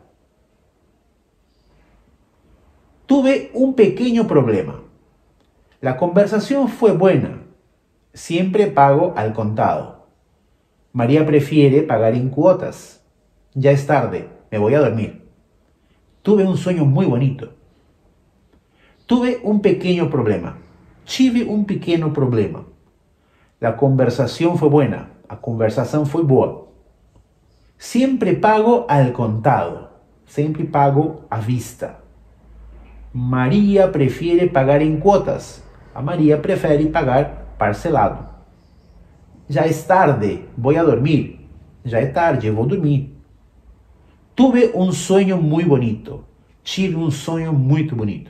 Tuve un pequeño problema. La conversación fue buena. Siempre pago al contado. María prefiere pagar en cuotas. Ya es tarde, me voy a dormir. Tuve un sueño muy bonito. Tuve un pequeño problema. Tive un pequeño problema. La conversación fue buena. A conversação foi boa. Siempre pago al contado. Siempre pago à vista. María prefiere pagar en cuotas. A María prefere pagar parcelado. Já es tarde, voy a dormir. Já é tarde, eu vou dormir. Tuve un sueño muy bonito. Tive un sueño muito bonito.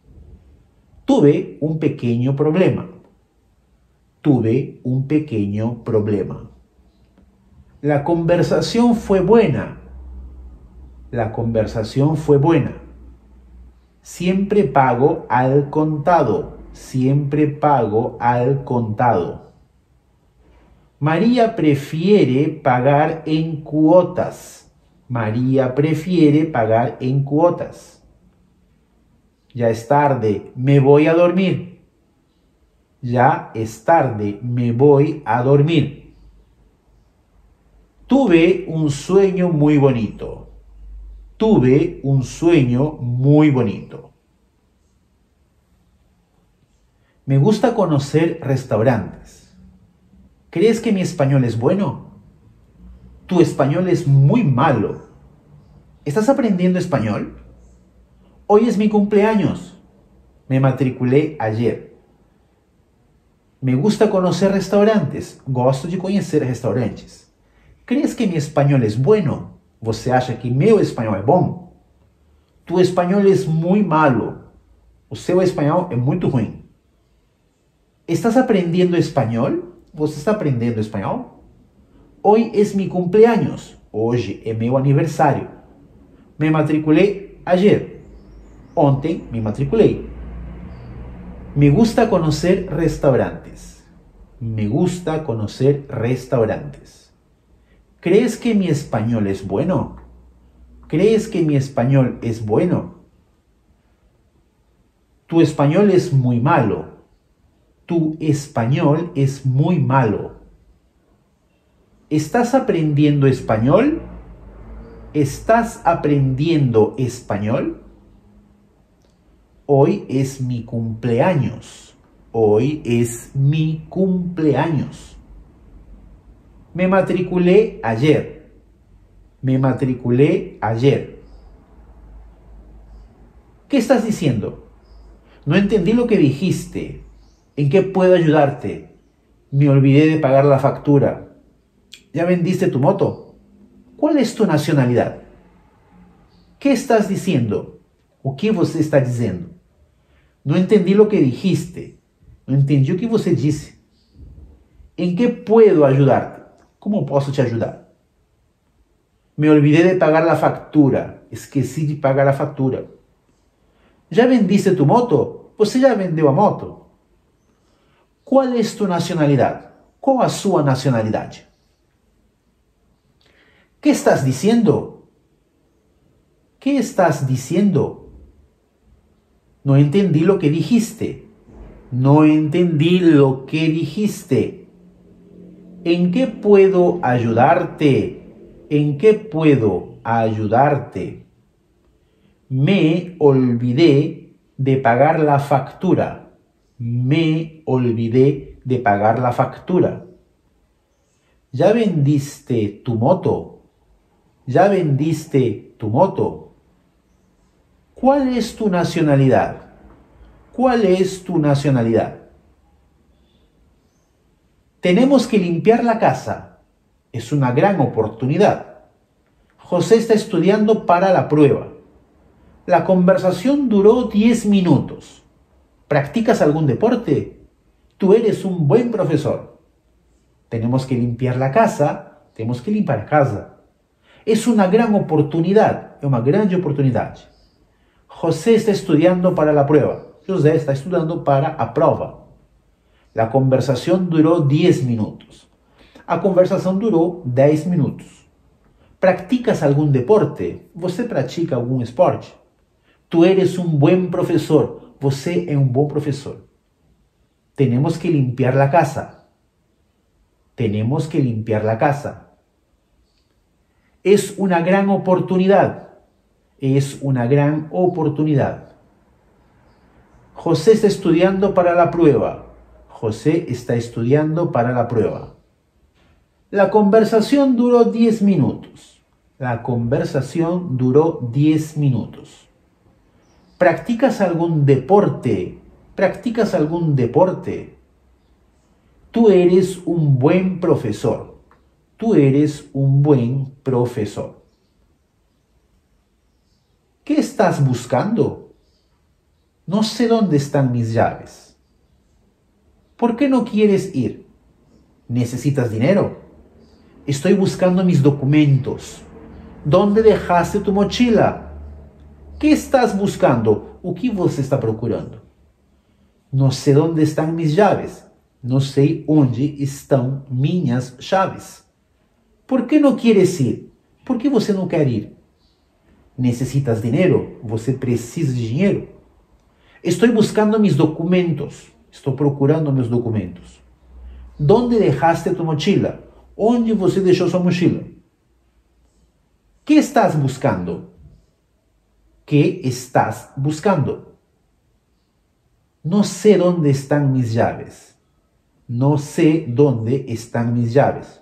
Tuve un pequeño problema. Tuve un pequeño problema. La conversación fue buena. La conversación fue buena. Siempre pago al contado. Siempre pago al contado. María prefiere pagar en cuotas. María prefiere pagar en cuotas. Ya es tarde, me voy a dormir. Ya es tarde, me voy a dormir. Tuve un sueño muy bonito. Tuve un sueño muy bonito. Me gusta conocer restaurantes. ¿Crees que mi español es bueno? Tu español es muy malo. ¿Estás aprendiendo español? Hoy es mi cumpleaños. Me matriculé ayer. Me gusta conocer restaurantes. Gosto de conhecer restaurantes. ¿Crees que mi español es bueno? Você acha que meu espanhol é bom? Tu espanhol es muy malo. O seu espanhol é muito ruim. ¿Estás aprendiendo español? Você está aprendendo espanhol? Hoy es mi cumpleaños. Hoje é meu aniversário. Me matriculei ayer. Ontem me matriculei. Me gusta conocer restaurantes. Me gusta conocer restaurantes. ¿Crees que mi español es bueno? ¿Crees que mi español es bueno? Tu español es muy malo. Tu español es muy malo. ¿Estás aprendiendo español? ¿Estás aprendiendo español? Hoy es mi cumpleaños. Hoy es mi cumpleaños. Me matriculé ayer. Me matriculé ayer. ¿Qué estás diciendo? No entendí lo que dijiste. ¿En qué puedo ayudarte? Me olvidé de pagar la factura. ¿Ya vendiste tu moto? ¿Cuál es tu nacionalidad? ¿Qué estás diciendo? O que você está dizendo? Não entendi o que dijiste. Não entendi o que você disse. ¿En qué puedo ayudarte? ¿Cómo posso te ajudar? Me olvidé de pagar la factura. Esqueci de pagar a factura. ¿Ya vendiste tu moto? Você já vendeu a moto? Qual é tu nacionalidade? Qual a sua nacionalidade? ¿Qué estás diciendo? ¿Qué estás diciendo? No entendí lo que dijiste. No entendí lo que dijiste. ¿En qué puedo ayudarte? ¿En qué puedo ayudarte? Me olvidé de pagar la factura. Me olvidé de pagar la factura. ¿Ya vendiste tu moto? ¿Ya vendiste tu moto? ¿Cuál es tu nacionalidad? ¿Cuál es tu nacionalidad? Tenemos que limpiar la casa. Es una gran oportunidad. José está estudiando para la prueba. La conversación duró 10 minutos. ¿Practicas algún deporte? Tú eres un buen profesor. Tenemos que limpiar la casa. Tenemos que limpiar la casa. Es una gran oportunidad. Es una gran oportunidad. José está estudiando para la prueba. José está estudiando para a prova. La conversación duró 10 minutos. A conversação durou 10 minutos. ¿Practicas algum deporte? Você pratica algum esporte? Tu eres um bom professor. Você é um bom professor. Tenemos que limpiar la casa. Tenemos que limpiar la casa. Es una gran oportunidad. Es una gran oportunidad. José está estudiando para la prueba. José está estudiando para la prueba. La conversación duró 10 minutos. La conversación duró 10 minutos. ¿Practicas algún deporte? ¿Practicas algún deporte? Tú eres un buen profesor. Tú eres un buen profesor. ¿Qué estás buscando? No sé dónde están mis llaves. ¿Por qué no quieres ir? ¿Necesitas dinero? Estoy buscando mis documentos. ¿Dónde dejaste tu mochila? ¿Qué estás buscando? ¿O qué você está procurando? No sé dónde están mis llaves. No sé onde estão minhas chaves. ¿Por qué no quieres ir? ¿Por qué você não quer ir? ¿Necesitas dinero? Você precisa de dinheiro? Estoy buscando mis documentos. Estou procurando meus documentos. ¿Dónde dejaste tu mochila? Onde você deixou sua mochila? ¿Qué estás buscando? ¿Qué estás buscando? No sé dónde están mis llaves. No sé dónde están mis llaves.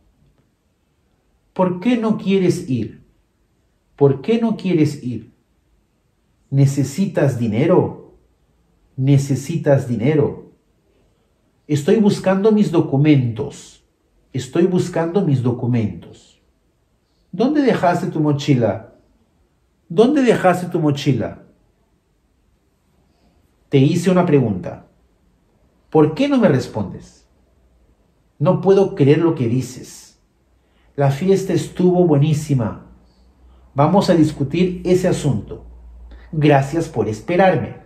¿Por qué no quieres ir? ¿Por qué no quieres ir? ¿Necesitas dinero? ¿Necesitas dinero? Estoy buscando mis documentos. Estoy buscando mis documentos. ¿Dónde dejaste tu mochila? ¿Dónde dejaste tu mochila? Te hice una pregunta. ¿Por qué no me respondes? No puedo creer lo que dices. La fiesta estuvo buenísima. Vamos a discutir ese asunto. Gracias por esperarme.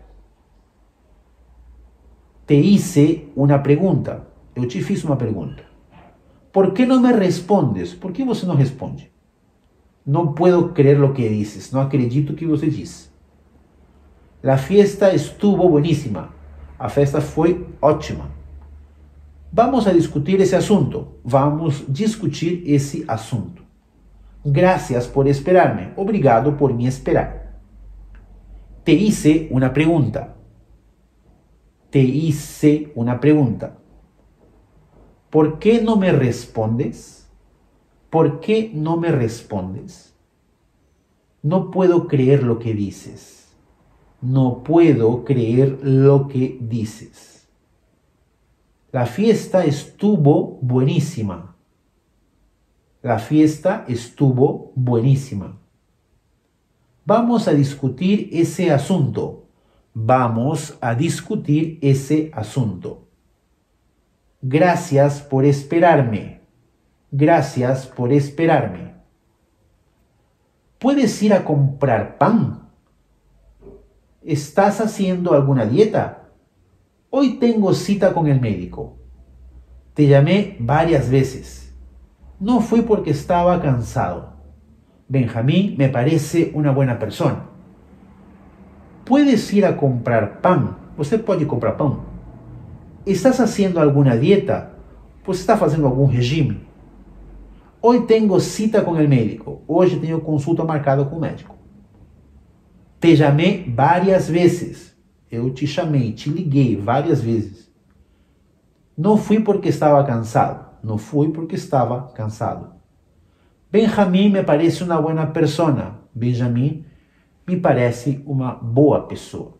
Te hice una pregunta. Eu te fiz uma pergunta. ¿Por qué no me respondes? ¿Por qué você não responde? No puedo creer lo que dices. No acredito que você diz. La fiesta estuvo buenísima. A festa foi ótima. Vamos a discutir esse assunto. Vamos discutir esse assunto. Gracias por esperarme. Obrigado por me esperar. Te hice una pregunta. Te hice una pregunta. ¿Por qué no me respondes? ¿Por qué no me respondes? No puedo creer lo que dices. No puedo creer lo que dices. La fiesta estuvo buenísima. La fiesta estuvo buenísima. Vamos a discutir ese asunto. Vamos a discutir ese asunto. Gracias por esperarme. Gracias por esperarme. ¿Puedes ir a comprar pan? ¿Estás haciendo alguna dieta? Hoy tengo cita con el médico. Te llamé varias veces. No fui porque estaba cansado. Benjamín me parece una buena persona. ¿Puedes ir a comprar pan? Você pode comprar pão? ¿Estás haciendo alguna dieta? Você está fazendo algum regime? Hoy tengo cita com o médico. Hoje tenho consulta marcada com o médico. Te chamei várias vezes. Eu te chamei, te liguei várias vezes. Não fui porque estava cansado. Não fui porque estava cansado. Benjamín me parece uma boa persona. Benjamín me parece uma boa pessoa.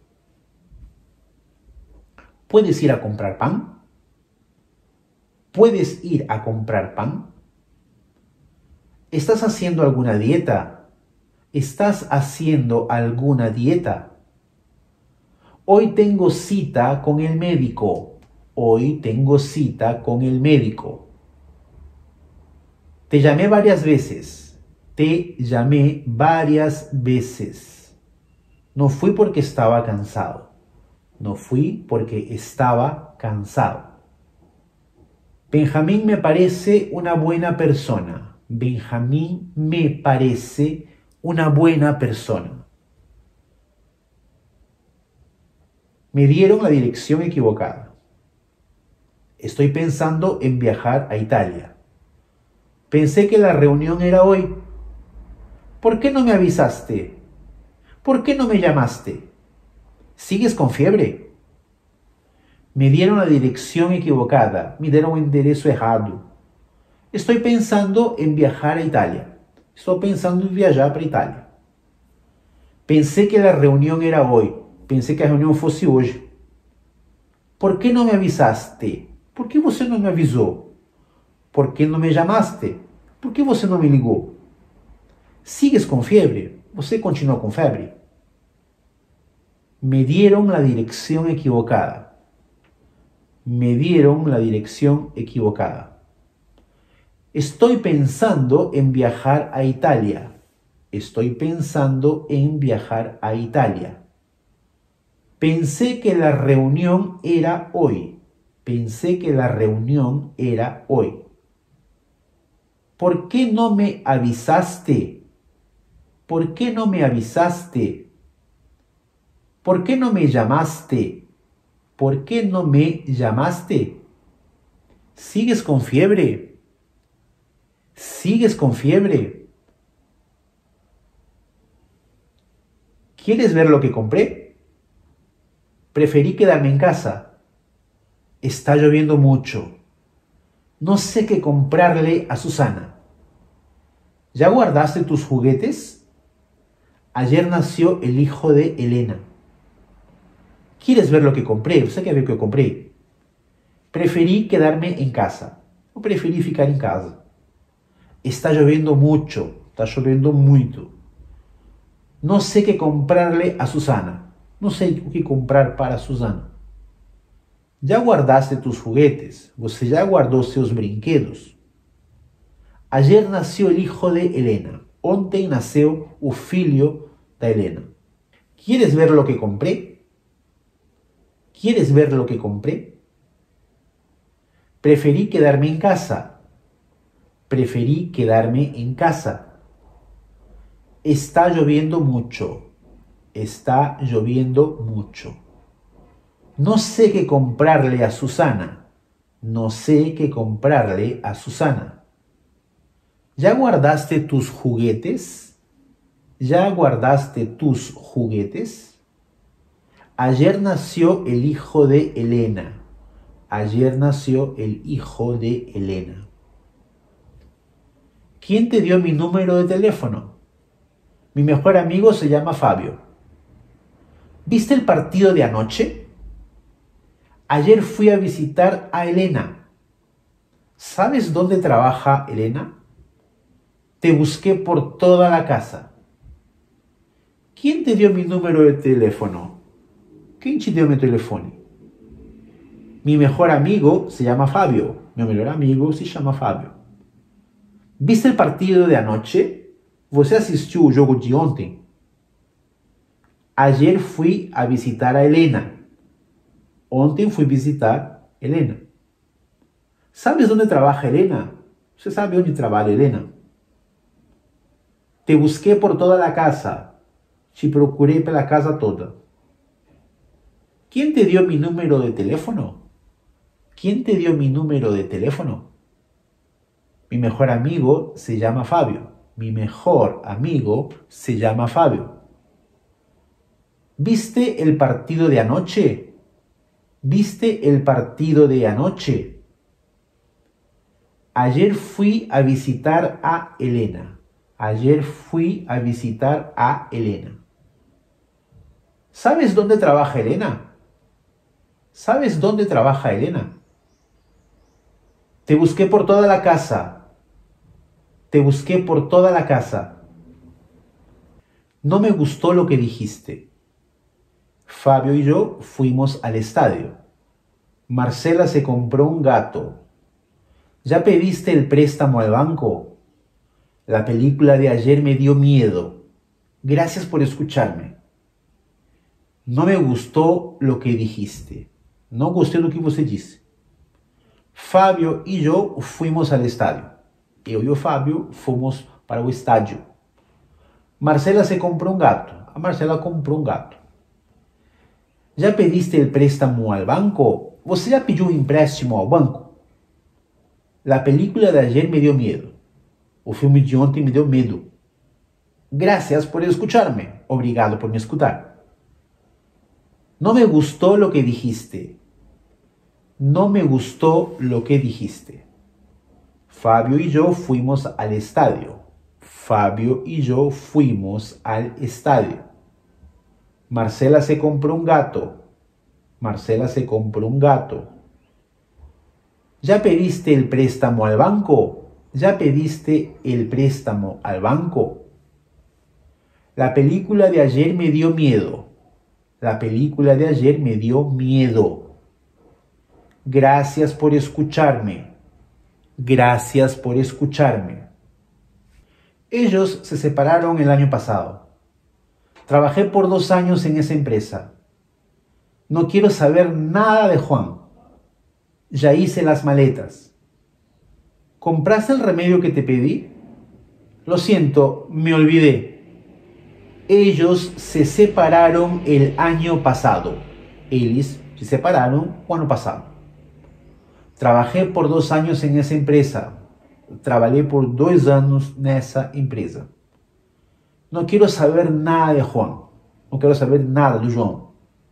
¿Puedes ir a comprar pan? ¿Puedes ir a comprar pan? ¿Estás haciendo alguna dieta? ¿Estás haciendo alguna dieta? Hoy tengo cita con el médico. Hoy tengo cita con el médico. Te llamé varias veces. Te llamé varias veces. No fui porque estaba cansado. No fui porque estaba cansado. Benjamín me parece una buena persona. Benjamín me parece una buena persona. Me dieron la dirección equivocada. Estoy pensando en viajar a Italia. Pensé que la reunión era hoy. ¿Por qué no me avisaste? ¿Por qué no me llamaste? ¿Sigues con fiebre? Me dieron la dirección equivocada. Me dieron el enderezo errado. Estoy pensando en viajar a Italia. Estou pensando em viajar para a Itália. Pensei que a reunião era hoje. Pensei que a reunião fosse hoje. ¿Por que não me avisaste? Por que você não me avisou? ¿Por que não me chamaste? Por que você não me ligou? ¿Sigues com febre? Você continua com febre? Me dieron la dirección equivocada. Me dieron la dirección equivocada. Estoy pensando en viajar a Italia. Estoy pensando en viajar a Italia. Pensé que la reunión era hoy. Pensé que la reunión era hoy. ¿Por qué no me avisaste? ¿Por qué no me avisaste? ¿Por qué no me llamaste? ¿Por qué no me llamaste? ¿Sigues con fiebre? ¿Sigues con fiebre? ¿Quieres ver lo que compré? Preferí quedarme en casa. Está lloviendo mucho. No sé qué comprarle a Susana. ¿Ya guardaste tus juguetes? Ayer nació el hijo de Elena. ¿Quieres ver lo que compré? ¿Você quer ver o que eu comprei? Preferí quedarme en casa. Eu preferi ficar em casa. Está lloviendo mucho. Está lloviendo muito. No sé qué comprarle a Susana. No sé qué comprar para Susana. ¿Ya guardaste tus juguetes? ¿Você já guardou seus brinquedos? Ayer nació el hijo de Elena. Ontem nasceu o filho da Helena. ¿Quieres ver lo que compré? ¿Quieres ver lo que compré? Preferí quedarme en casa. Preferí quedarme en casa. Está lloviendo mucho. Está lloviendo mucho. No sé qué comprarle a Susana. No sé qué comprarle a Susana. ¿Ya guardaste tus juguetes? ¿Ya guardaste tus juguetes? Ayer nació el hijo de Elena. Ayer nació el hijo de Elena. ¿Quién te dio mi número de teléfono? Mi mejor amigo se llama Fabio. ¿Viste el partido de anoche? Ayer fui a visitar a Elena. ¿Sabes dónde trabaja Elena? Te busqué por toda la casa. ¿Quién te dio mi número de teléfono? ¿Quién te dio mi teléfono? Mi mejor amigo se llama Fabio. Mi mejor amigo se llama Fabio. ¿Viste el partido de anoche? ¿Você assistiu o jogo de ontem? Ayer fui a visitar a Elena. Ontem fui visitar Elena. ¿Sabes dónde trabaja Elena? ¿Você sabe dónde trabaja Elena? Te busqué por toda la casa. Te procuré pela casa toda. ¿Quién te dio mi número de teléfono? ¿Quién te dio mi número de teléfono? Mi mejor amigo se llama Fabio. Mi mejor amigo se llama Fabio. ¿Viste el partido de anoche? ¿Viste el partido de anoche? Ayer fui a visitar a Elena. Ayer fui a visitar a Elena. ¿Sabes dónde trabaja Elena? ¿Sabes dónde trabaja Elena? Te busqué por toda la casa. Te busqué por toda la casa. No me gustó lo que dijiste. Fabio y yo fuimos al estadio. Marcela se compró un gato. ¿Ya pediste el préstamo al banco? La película de ayer me dio miedo. Gracias por escucharme. No me gustó lo que dijiste. Não gostei do que você disse. Fábio e eu fuimos ao estádio. Eu e o Fábio fomos para o estádio. Marcela se comprou um gato. A Marcela comprou um gato. Já pediste el préstamo al banco? Você já pediu um empréstimo ao banco? La película de ayer me dio miedo. O filme de ontem me deu medo. Gracias por escucharme. Obrigado por me escutar. No me gustó lo que dijiste. No me gustó lo que dijiste. Fabio y yo fuimos al estadio. Fabio y yo fuimos al estadio. Marcela se compró un gato. Marcela se compró un gato. ¿Ya pediste el préstamo al banco? ¿Ya pediste el préstamo al banco? La película de ayer me dio miedo. La película de ayer me dio miedo. Gracias por escucharme. Gracias por escucharme. Ellos se separaron el año pasado. Trabajé por 2 años en esa empresa. No quiero saber nada de Juan. Ya hice las maletas. ¿Compraste el remedio que te pedí? Lo siento, me olvidé. Ellos se separaron el año pasado. Eles se separaron el año pasado. Trabajé por 2 años en esa empresa. Trabajé por 2 años en esa empresa. No quiero saber nada de Juan. No quiero saber nada de João.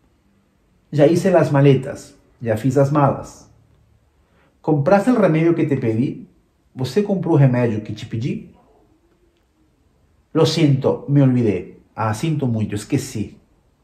Ya hice las maletas. Ya fiz as malas. ¿Compraste el remedio que te pedí? ¿Você compró el remedio que te pedí? Lo siento, me olvidé. Sinto muito, esqueci.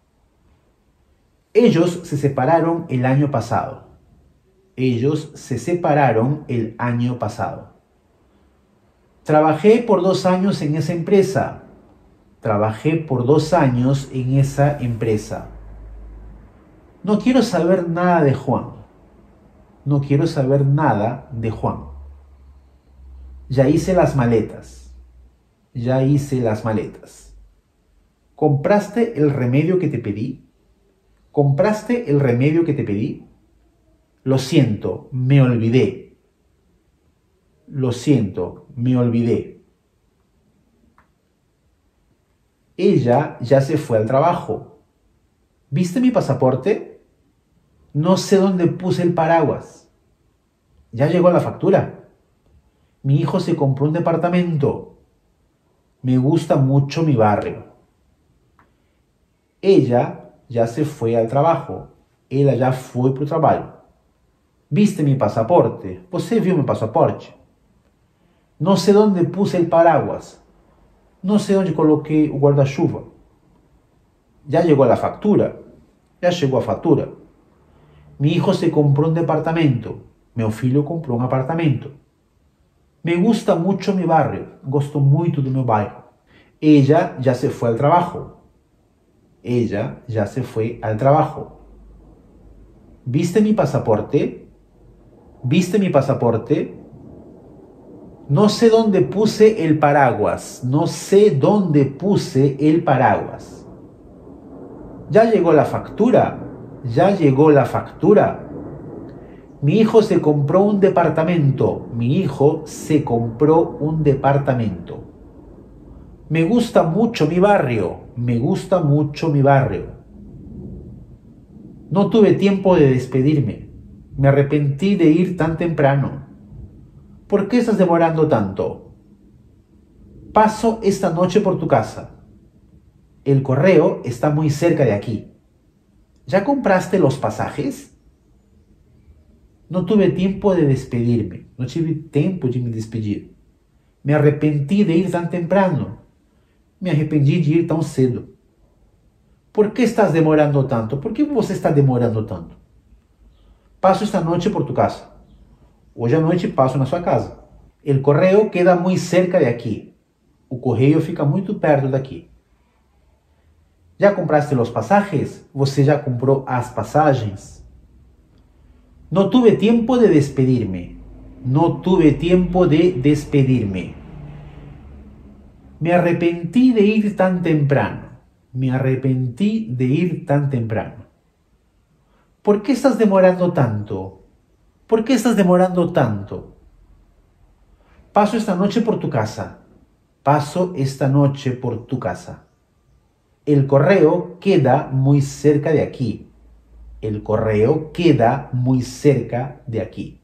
Ellos se separaron el año pasado. Ellos se separaron el año pasado. Trabajé por 2 años en esa empresa. Trabajé por 2 años en esa empresa. No quiero saber nada de Juan. No quiero saber nada de Juan. Ya hice las maletas. Ya hice las maletas. ¿Compraste el remedio que te pedí? ¿Compraste el remedio que te pedí? Lo siento, me olvidé. Lo siento, me olvidé. Ella ya se fue al trabajo. ¿Viste mi pasaporte? No sé dónde puse el paraguas. Ya llegó la factura. Mi hijo se compró un departamento. Me gusta mucho mi barrio. Ella ya se fue al trabajo. Ela já foi para o trabalho. ¿Viste mi pasaporte? ¿Você viu mi pasaporte? No sé dónde puse el paraguas. No sé dónde coloquei o guarda-chuva. Ya llegó la factura. Ya llegó a factura. Mi hijo se compró un departamento. Meu filho comprou um apartamento. Me gusta mucho mi barrio. Gosto muito do meu bairro. Ella ya se fue al trabajo. Ella ya se fue al trabajo. ¿Viste mi pasaporte? ¿Viste mi pasaporte? No sé dónde puse el paraguas. No sé dónde puse el paraguas. ¿Ya llegó la factura? ¿Ya llegó la factura? Mi hijo se compró un departamento. Mi hijo se compró un departamento. Me gusta mucho mi barrio. Me gusta mucho mi barrio. No tuve tiempo de despedirme. Me arrepentí de ir tan temprano. ¿Por qué estás demorando tanto? Paso esta noche por tu casa. El correo está muy cerca de aquí. ¿Ya compraste los pasajes? No tuve tiempo de despedirme. No tive tiempo de me despedir. Me arrepentí de ir tan temprano. Me arrependi de ir tão cedo. ¿Por qué estás demorando tanto? ¿Por qué você está demorando tanto? Paso esta noche por tu casa. Hoje à noite passo na sua casa. El correo queda muy cerca de aquí. O correio fica muito perto daqui. Já compraste los pasajes? Você já comprou as passagens? No tuve tiempo de despedirme. No tuve tiempo de despedirme. Me arrepentí de ir tan temprano. Me arrepentí de ir tan temprano. ¿Por qué estás demorando tanto? ¿Por qué estás demorando tanto? Paso esta noche por tu casa. Paso esta noche por tu casa. El correo queda muy cerca de aquí. El correo queda muy cerca de aquí.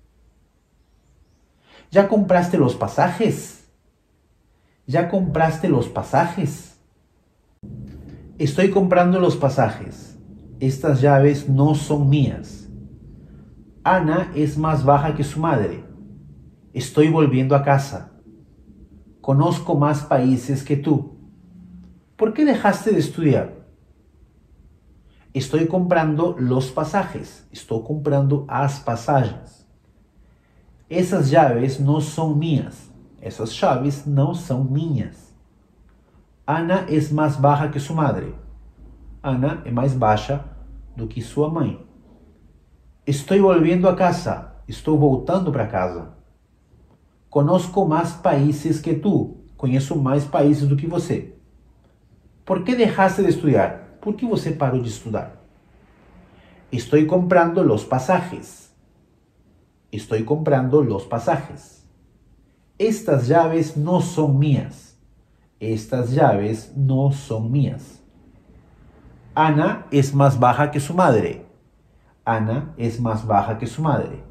¿Ya compraste los pasajes? ¿Ya compraste los pasajes? Estoy comprando los pasajes. Estas llaves no son mías. Ana es más baja que su madre. Estoy volviendo a casa. Conozco más países que tú. ¿Por qué dejaste de estudiar? Estoy comprando los pasajes. Estoy comprando as passagens. Essas llaves não são minhas. Essas chaves não são minhas. Ana é mais baja que sua madre. Ana é mais baixa do que sua mãe. Estou volviendo a casa. Estou voltando para casa. Conozco mais países que tu. Conheço mais países do que você. ¿Por qué dejaste de estudiar? ¿Por qué você parou de estudar? Estoy comprando los pasajes. Estoy comprando los pasajes. Estas llaves no son mías. Estas llaves no son mías. Ana es más baja que su madre. Ana es más baja que su madre.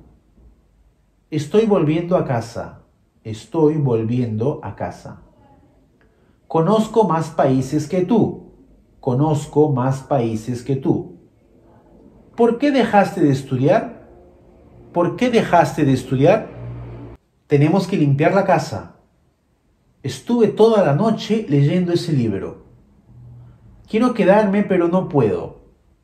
Estoy volviendo a casa. Estoy volviendo a casa. Conozco más países que tú. Conozco más países que tú. ¿Por qué dejaste de estudiar? ¿Por qué dejaste de estudiar? Tenemos que limpiar la casa. Estuve toda la noche leyendo ese libro. Quiero quedarme, pero no puedo.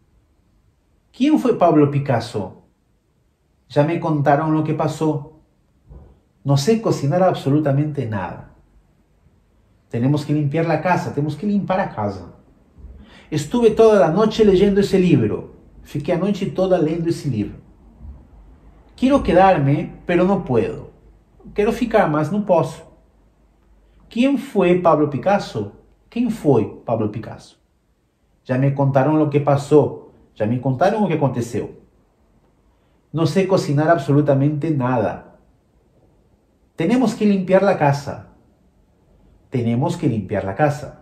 ¿Quién fue Pablo Picasso? Ya me contaron lo que pasó. No sé cocinar absolutamente nada. Tenemos que limpiar la casa, tenemos que limpar a casa. Estuve toda la noche leyendo ese libro. Fiquei a noite toda lendo esse livro. Quiero quedarme, pero no puedo. Quero ficar, mas não posso. ¿Quién fue Pablo Picasso? ¿Quién fue Pablo Picasso? Ya me contaron lo que pasó. Ya me contaron lo que aconteceu. No sé cocinar absolutamente nada. Tenemos que limpiar la casa. Tenemos que limpiar la casa.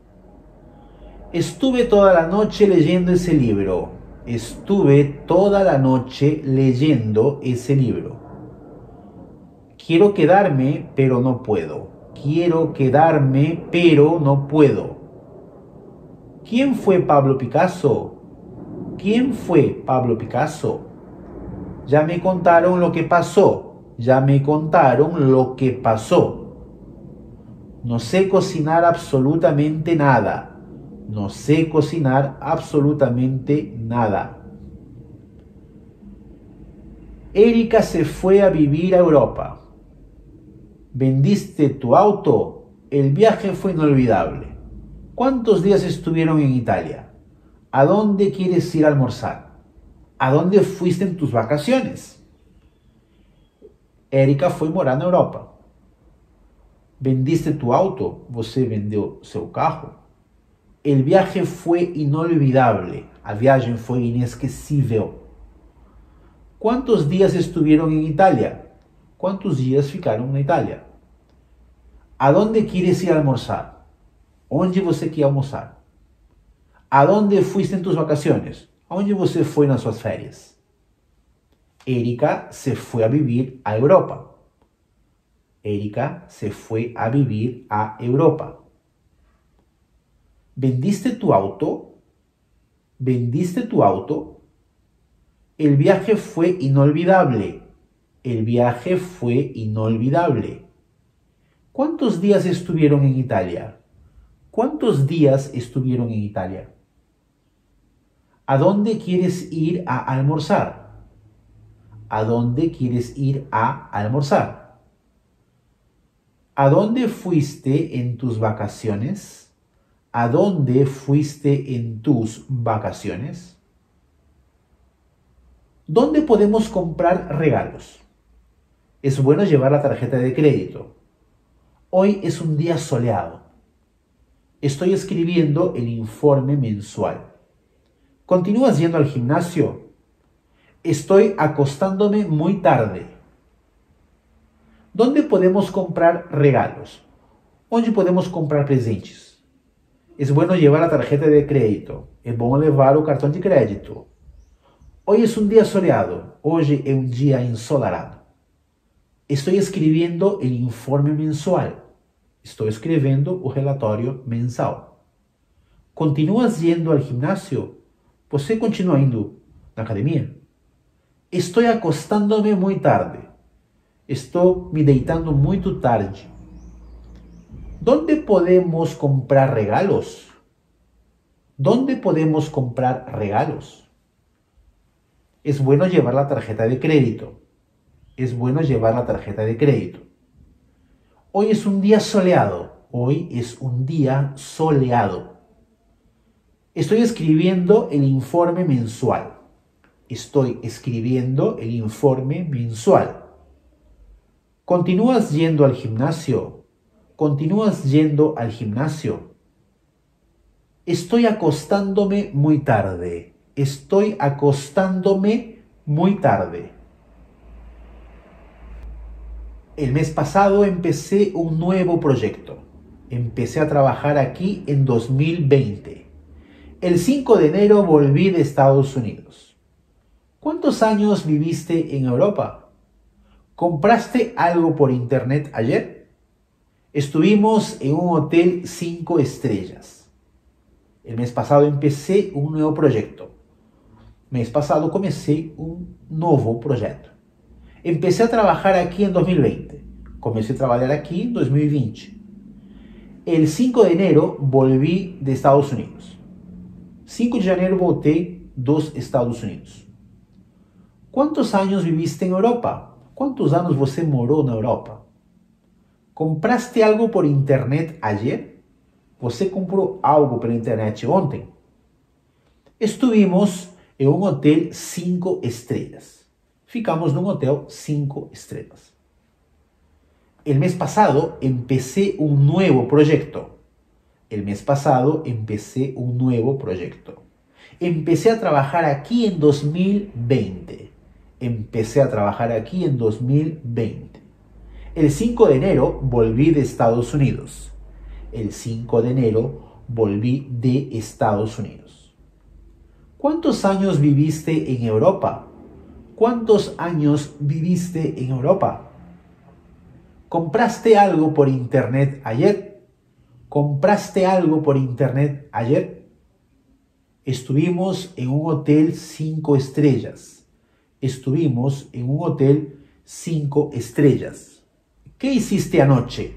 Estuve toda la noche leyendo ese libro. Estuve toda la noche leyendo ese libro. Quiero quedarme, pero no puedo. Quiero quedarme, pero no puedo. ¿Quién fue Pablo Picasso? ¿Quién fue Pablo Picasso? Ya me contaron lo que pasó. Ya me contaron lo que pasó. No sé cocinar absolutamente nada. No sé cocinar absolutamente nada. Erika se fue a vivir a Europa. ¿Vendiste tu auto? El viaje fue inolvidable. ¿Cuántos días estuvieron en Italia? ¿A dónde quieres ir a almorzar? ¿A dónde fuiste en tus vacaciones? Erika foi morar na Europa. ¿Vendiste tu auto? Você vendeu seu carro? El viaje fue inolvidable. A viagem foi inesquecível. ¿Cuántos días estuvieron en Italia? ¿Cuántos días ficaram na Itália? ¿A dónde quieres ir a almorzar? Onde você quer almoçar? ¿A dónde fuiste en tus vacaciones? Onde você foi nas suas férias? Erika se fue a vivir a Europa. Erika se fue a vivir a Europa. ¿Vendiste tu auto? ¿Vendiste tu auto? El viaje fue inolvidable. El viaje fue inolvidable. ¿Cuántos días estuvieron en Italia? ¿Cuántos días estuvieron en Italia? ¿A dónde quieres ir a almorzar? ¿A dónde quieres ir a almorzar? ¿A dónde fuiste en tus vacaciones? ¿A dónde fuiste en tus vacaciones? ¿Dónde podemos comprar regalos? Es bueno llevar la tarjeta de crédito. Hoy es un día soleado. Estoy escribiendo el informe mensual. ¿Continúas yendo al gimnasio? Estoy acostándome muy tarde. ¿Dónde podemos comprar regalos? ¿Dónde podemos comprar presentes? Es bueno llevar la tarjeta de crédito. Es bueno llevar el cartón de crédito. Hoy es un día soleado. Hoy es un día ensolarado. Estoy escribiendo el informe mensual. Estoy escribiendo el relatório mensal. ¿Continúas yendo al gimnasio? ¿Você continua indo na academia? Estoy acostándome muy tarde. Estou me deitando muito tarde. ¿Dónde podemos comprar regalos? ¿Dónde podemos comprar regalos? Es bueno llevar la tarjeta de crédito. Es bueno llevar la tarjeta de crédito. Hoy es un día soleado. Hoy es un día soleado. Estoy escribiendo el informe mensual. Estoy escribiendo el informe mensual. ¿Continúas yendo al gimnasio? ¿Continúas yendo al gimnasio? Estoy acostándome muy tarde. Estoy acostándome muy tarde. El mes pasado empecé un nuevo proyecto. Empecé a trabajar aquí en 2020. El 5 de enero volví de Estados Unidos. ¿Cuántos años viviste en Europa? ¿Compraste algo por internet ayer? Estuvimos en un hotel 5 estrellas. El mes pasado empecé un nuevo proyecto. Mes pasado comencé un nuevo proyecto. Empecé a trabajar aquí en 2020. Comencé a trabajar aquí en 2020. El 5 de enero volví de Estados Unidos. 5 de janeiro voltei dos Estados Unidos. ¿Cuántos años viviste en Europa? ¿Cuántos años você morou na Europa? ¿Compraste algo por internet ayer? ¿Você comprou algo pela internet ontem? Estuvimos en un hotel 5 estrellas. Ficamos num hotel 5 estrelas. El mes pasado empecé un nuevo proyecto. El mes pasado empecé un nuevo proyecto. Empecé a trabajar aquí en 2020. Empecé a trabajar aquí en 2020. El 5 de enero volví de Estados Unidos. El 5 de enero volví de Estados Unidos. ¿Cuántos años viviste en Europa? ¿Cuántos años viviste en Europa? ¿Compraste algo por internet ayer? ¿Compraste algo por internet ayer? Estuvimos en un hotel 5 estrellas. Estuvimos en un hotel 5 estrellas. ¿Qué hiciste anoche?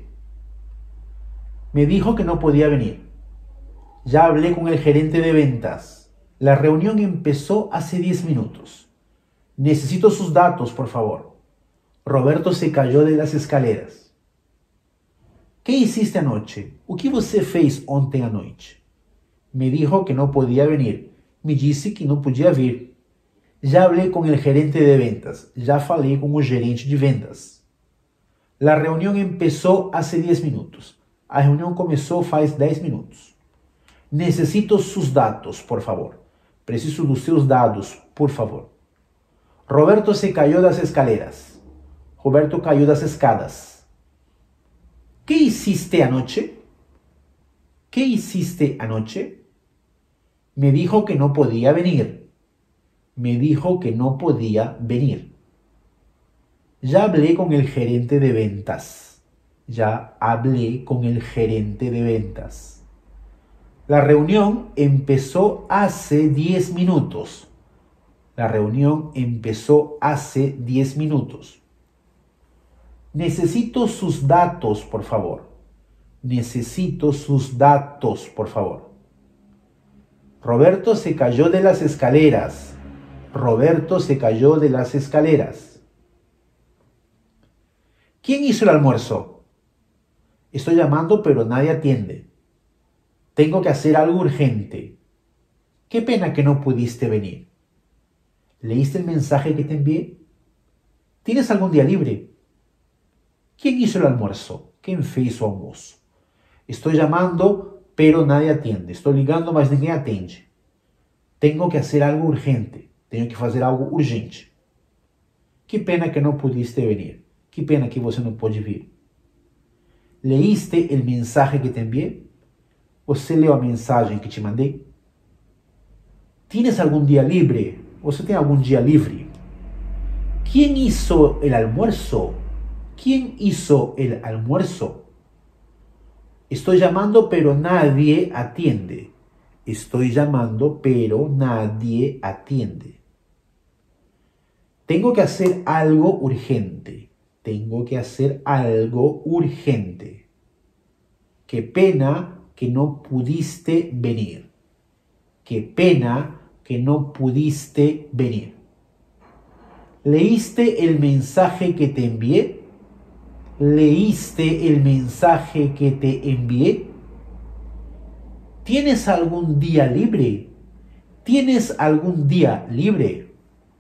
Me dijo que no podía venir. Ya hablé con el gerente de ventas. La reunión empezó hace 10 minutos. Necesito sus datos, por favor. Roberto se cayó de las escaleras. ¿Qué hiciste anoche? O que você fez ontem à noite? Me dijo que no podía venir. Me disse que no podía vir. Ya hablé con el gerente de ventas. Ya falei con el gerente de vendas. La reunión empezó hace 10 minutos. A reunião começou faz 10 minutos. Necesito sus datos, por favor. Preciso dos seus dados, por favor. Roberto se cayó das escaleras. Roberto cayó das escadas. ¿Qué hiciste anoche? ¿Qué hiciste anoche? Me dijo que no podía venir. Me dijo que no podía venir. Ya hablé con el gerente de ventas. Ya hablé con el gerente de ventas. La reunión empezó hace 10 minutos. La reunión empezó hace 10 minutos. Necesito sus datos, por favor. Necesito sus datos, por favor. Roberto se cayó de las escaleras. Roberto se cayó de las escaleras. ¿Quién hizo el almuerzo? Estoy llamando, pero nadie atiende. Tengo que hacer algo urgente. Qué pena que no pudiste venir. ¿Leíste el mensaje que te envié? ¿Tienes algún día libre? ¿Quién hizo el almuerzo? ¿Quién fez o almoço? Estoy llamando, pero nadie atiende. Estoy ligando, mas ninguém atende. Tengo que hacer algo urgente. Tenho que fazer algo urgente. Que pena que não pudiste venir. Que pena que você não pôde vir. ¿Leíste el mensaje que te envié? ¿Você leu a mensagem que te mandei? ¿Tienes algún día libre? ¿Você tem algún día libre? ¿Quién hizo el almuerzo? ¿Quién hizo el almuerzo? Estoy llamando, pero nadie atiende. Estoy llamando, pero nadie atiende. Tengo que hacer algo urgente. Tengo que hacer algo urgente. Qué pena que no pudiste venir. Qué pena que no pudiste venir. ¿Leíste el mensaje que te envié? ¿Leíste el mensaje que te envié? ¿Tienes algún día libre? ¿Tienes algún día libre?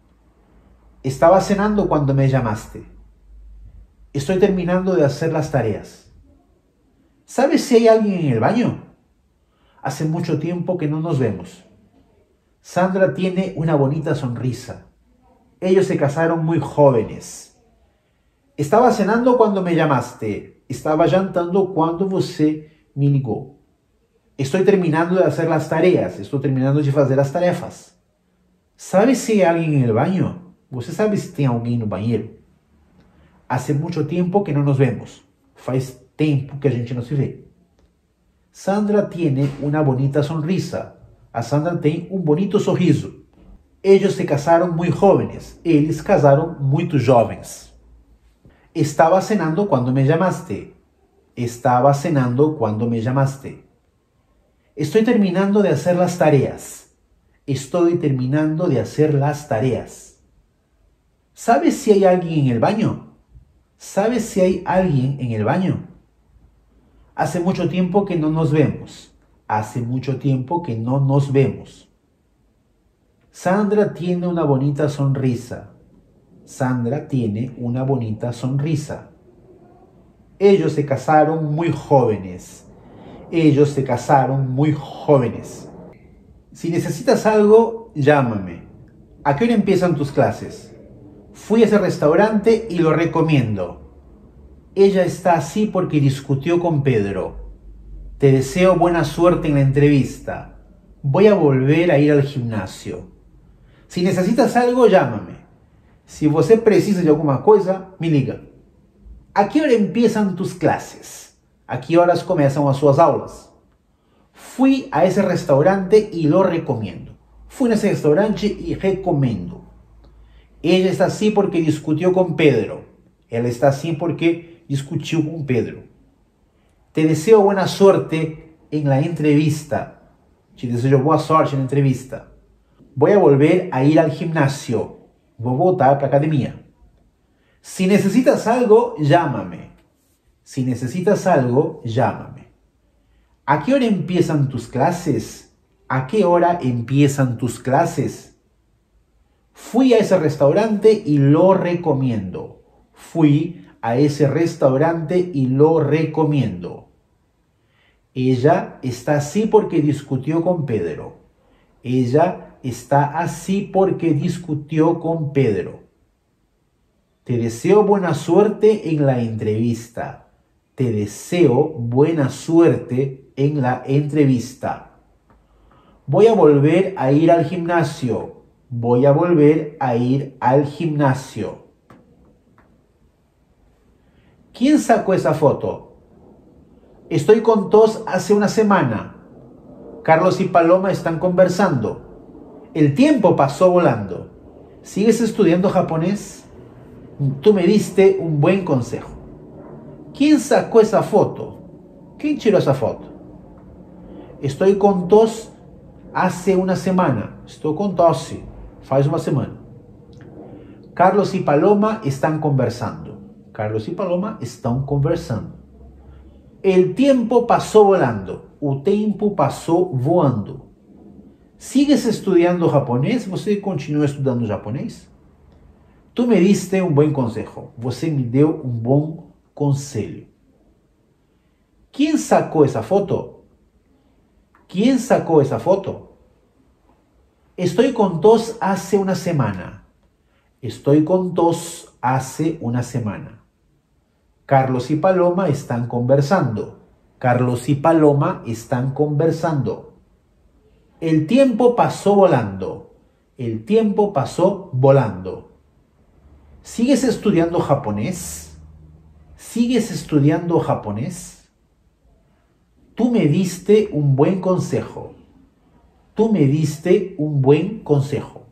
Estaba cenando cuando me llamaste. Estoy terminando de hacer las tareas. ¿Sabes si hay alguien en el baño? Hace mucho tiempo que no nos vemos. Sandra tiene una bonita sonrisa. Ellos se casaron muy jóvenes. Estaba cenando cuando me llamaste. Estaba jantando cuando você me ligou. Estoy terminando de hacer las tareas. Estoy terminando de fazer as tarefas. ¿Sabes si hay alguien en el baño? ¿Você sabe si tem alguém no banheiro? Hace mucho tiempo que no nos vemos. Faz tempo que a gente não se vê. Sandra tiene una bonita sonrisa. A Sandra tem um bonito sorriso. Ellos se casaron muy jóvenes. Eles casaram muito jovens. Estaba cenando cuando me llamaste. Estaba cenando cuando me llamaste. Estoy terminando de hacer las tareas. Estoy terminando de hacer las tareas. ¿Sabes si hay alguien en el baño? ¿Sabes si hay alguien en el baño? Hace mucho tiempo que no nos vemos. Hace mucho tiempo que no nos vemos. Sandra tiene una bonita sonrisa. Sandra tiene una bonita sonrisa. Ellos se casaron muy jóvenes. Ellos se casaron muy jóvenes. Si necesitas algo, llámame. ¿A qué hora empiezan tus clases? Fui a ese restaurante y lo recomiendo. Ella está así porque discutió con Pedro. Te deseo buena suerte en la entrevista. Voy a volver a ir al gimnasio. Si necesitas algo, llámame. Si você precisa de alguma coisa, me liga. ¿A qué hora empiezan tus clases? ¿A qué horas comienzan as suas aulas? Fui a ese restaurante y lo recomiendo. Fui a ese restaurante y recomiendo. Ella está así porque discutió con Pedro. Ela está así porque discutiu con Pedro. Te deseo buena suerte en la entrevista. Te deseo boa sorte na entrevista. Voy a volver a ir al gimnasio. Vou voltar para a academia. Si necesitas algo, llámame. Si necesitas algo, llámame. ¿A qué hora empiezan tus clases? ¿A qué hora empiezan tus clases? Fui a ese restaurante y lo recomiendo. Fui a ese restaurante y lo recomiendo. Ella está así porque discutió con Pedro. Ella está así porque discutió con Pedro. Te deseo buena suerte en la entrevista. Te deseo buena suerte en la entrevista. Voy a volver a ir al gimnasio. Voy a volver a ir al gimnasio. ¿Quién sacó esa foto? Estoy con tos hace una semana. Carlos y Paloma están conversando. El tiempo pasó volando. ¿Sigues estudiando japonés? Tú me diste un buen consejo. ¿Quién sacó esa foto? ¿Quién tiró esa foto? Estoy con tos hace una semana. Estou com tosse. Faz uma semana. Carlos y Paloma están conversando. Carlos y Paloma están conversando. El tiempo pasó volando. O tempo passou voando. ¿Sigues estudiando japonés? ¿Você continua estudando japonês? Tú me diste un buen consejo. Você me deu un bom conselho. ¿Quién sacó esa foto? ¿Quién sacó esa foto? Estoy con tos hace una semana. Estoy con tos hace una semana. Carlos y Paloma están conversando. Carlos y Paloma están conversando. El tiempo pasó volando. El tiempo pasó volando. ¿Sigues estudiando japonés? ¿Sigues estudiando japonés? Tú me diste un buen consejo. Tú me diste un buen consejo.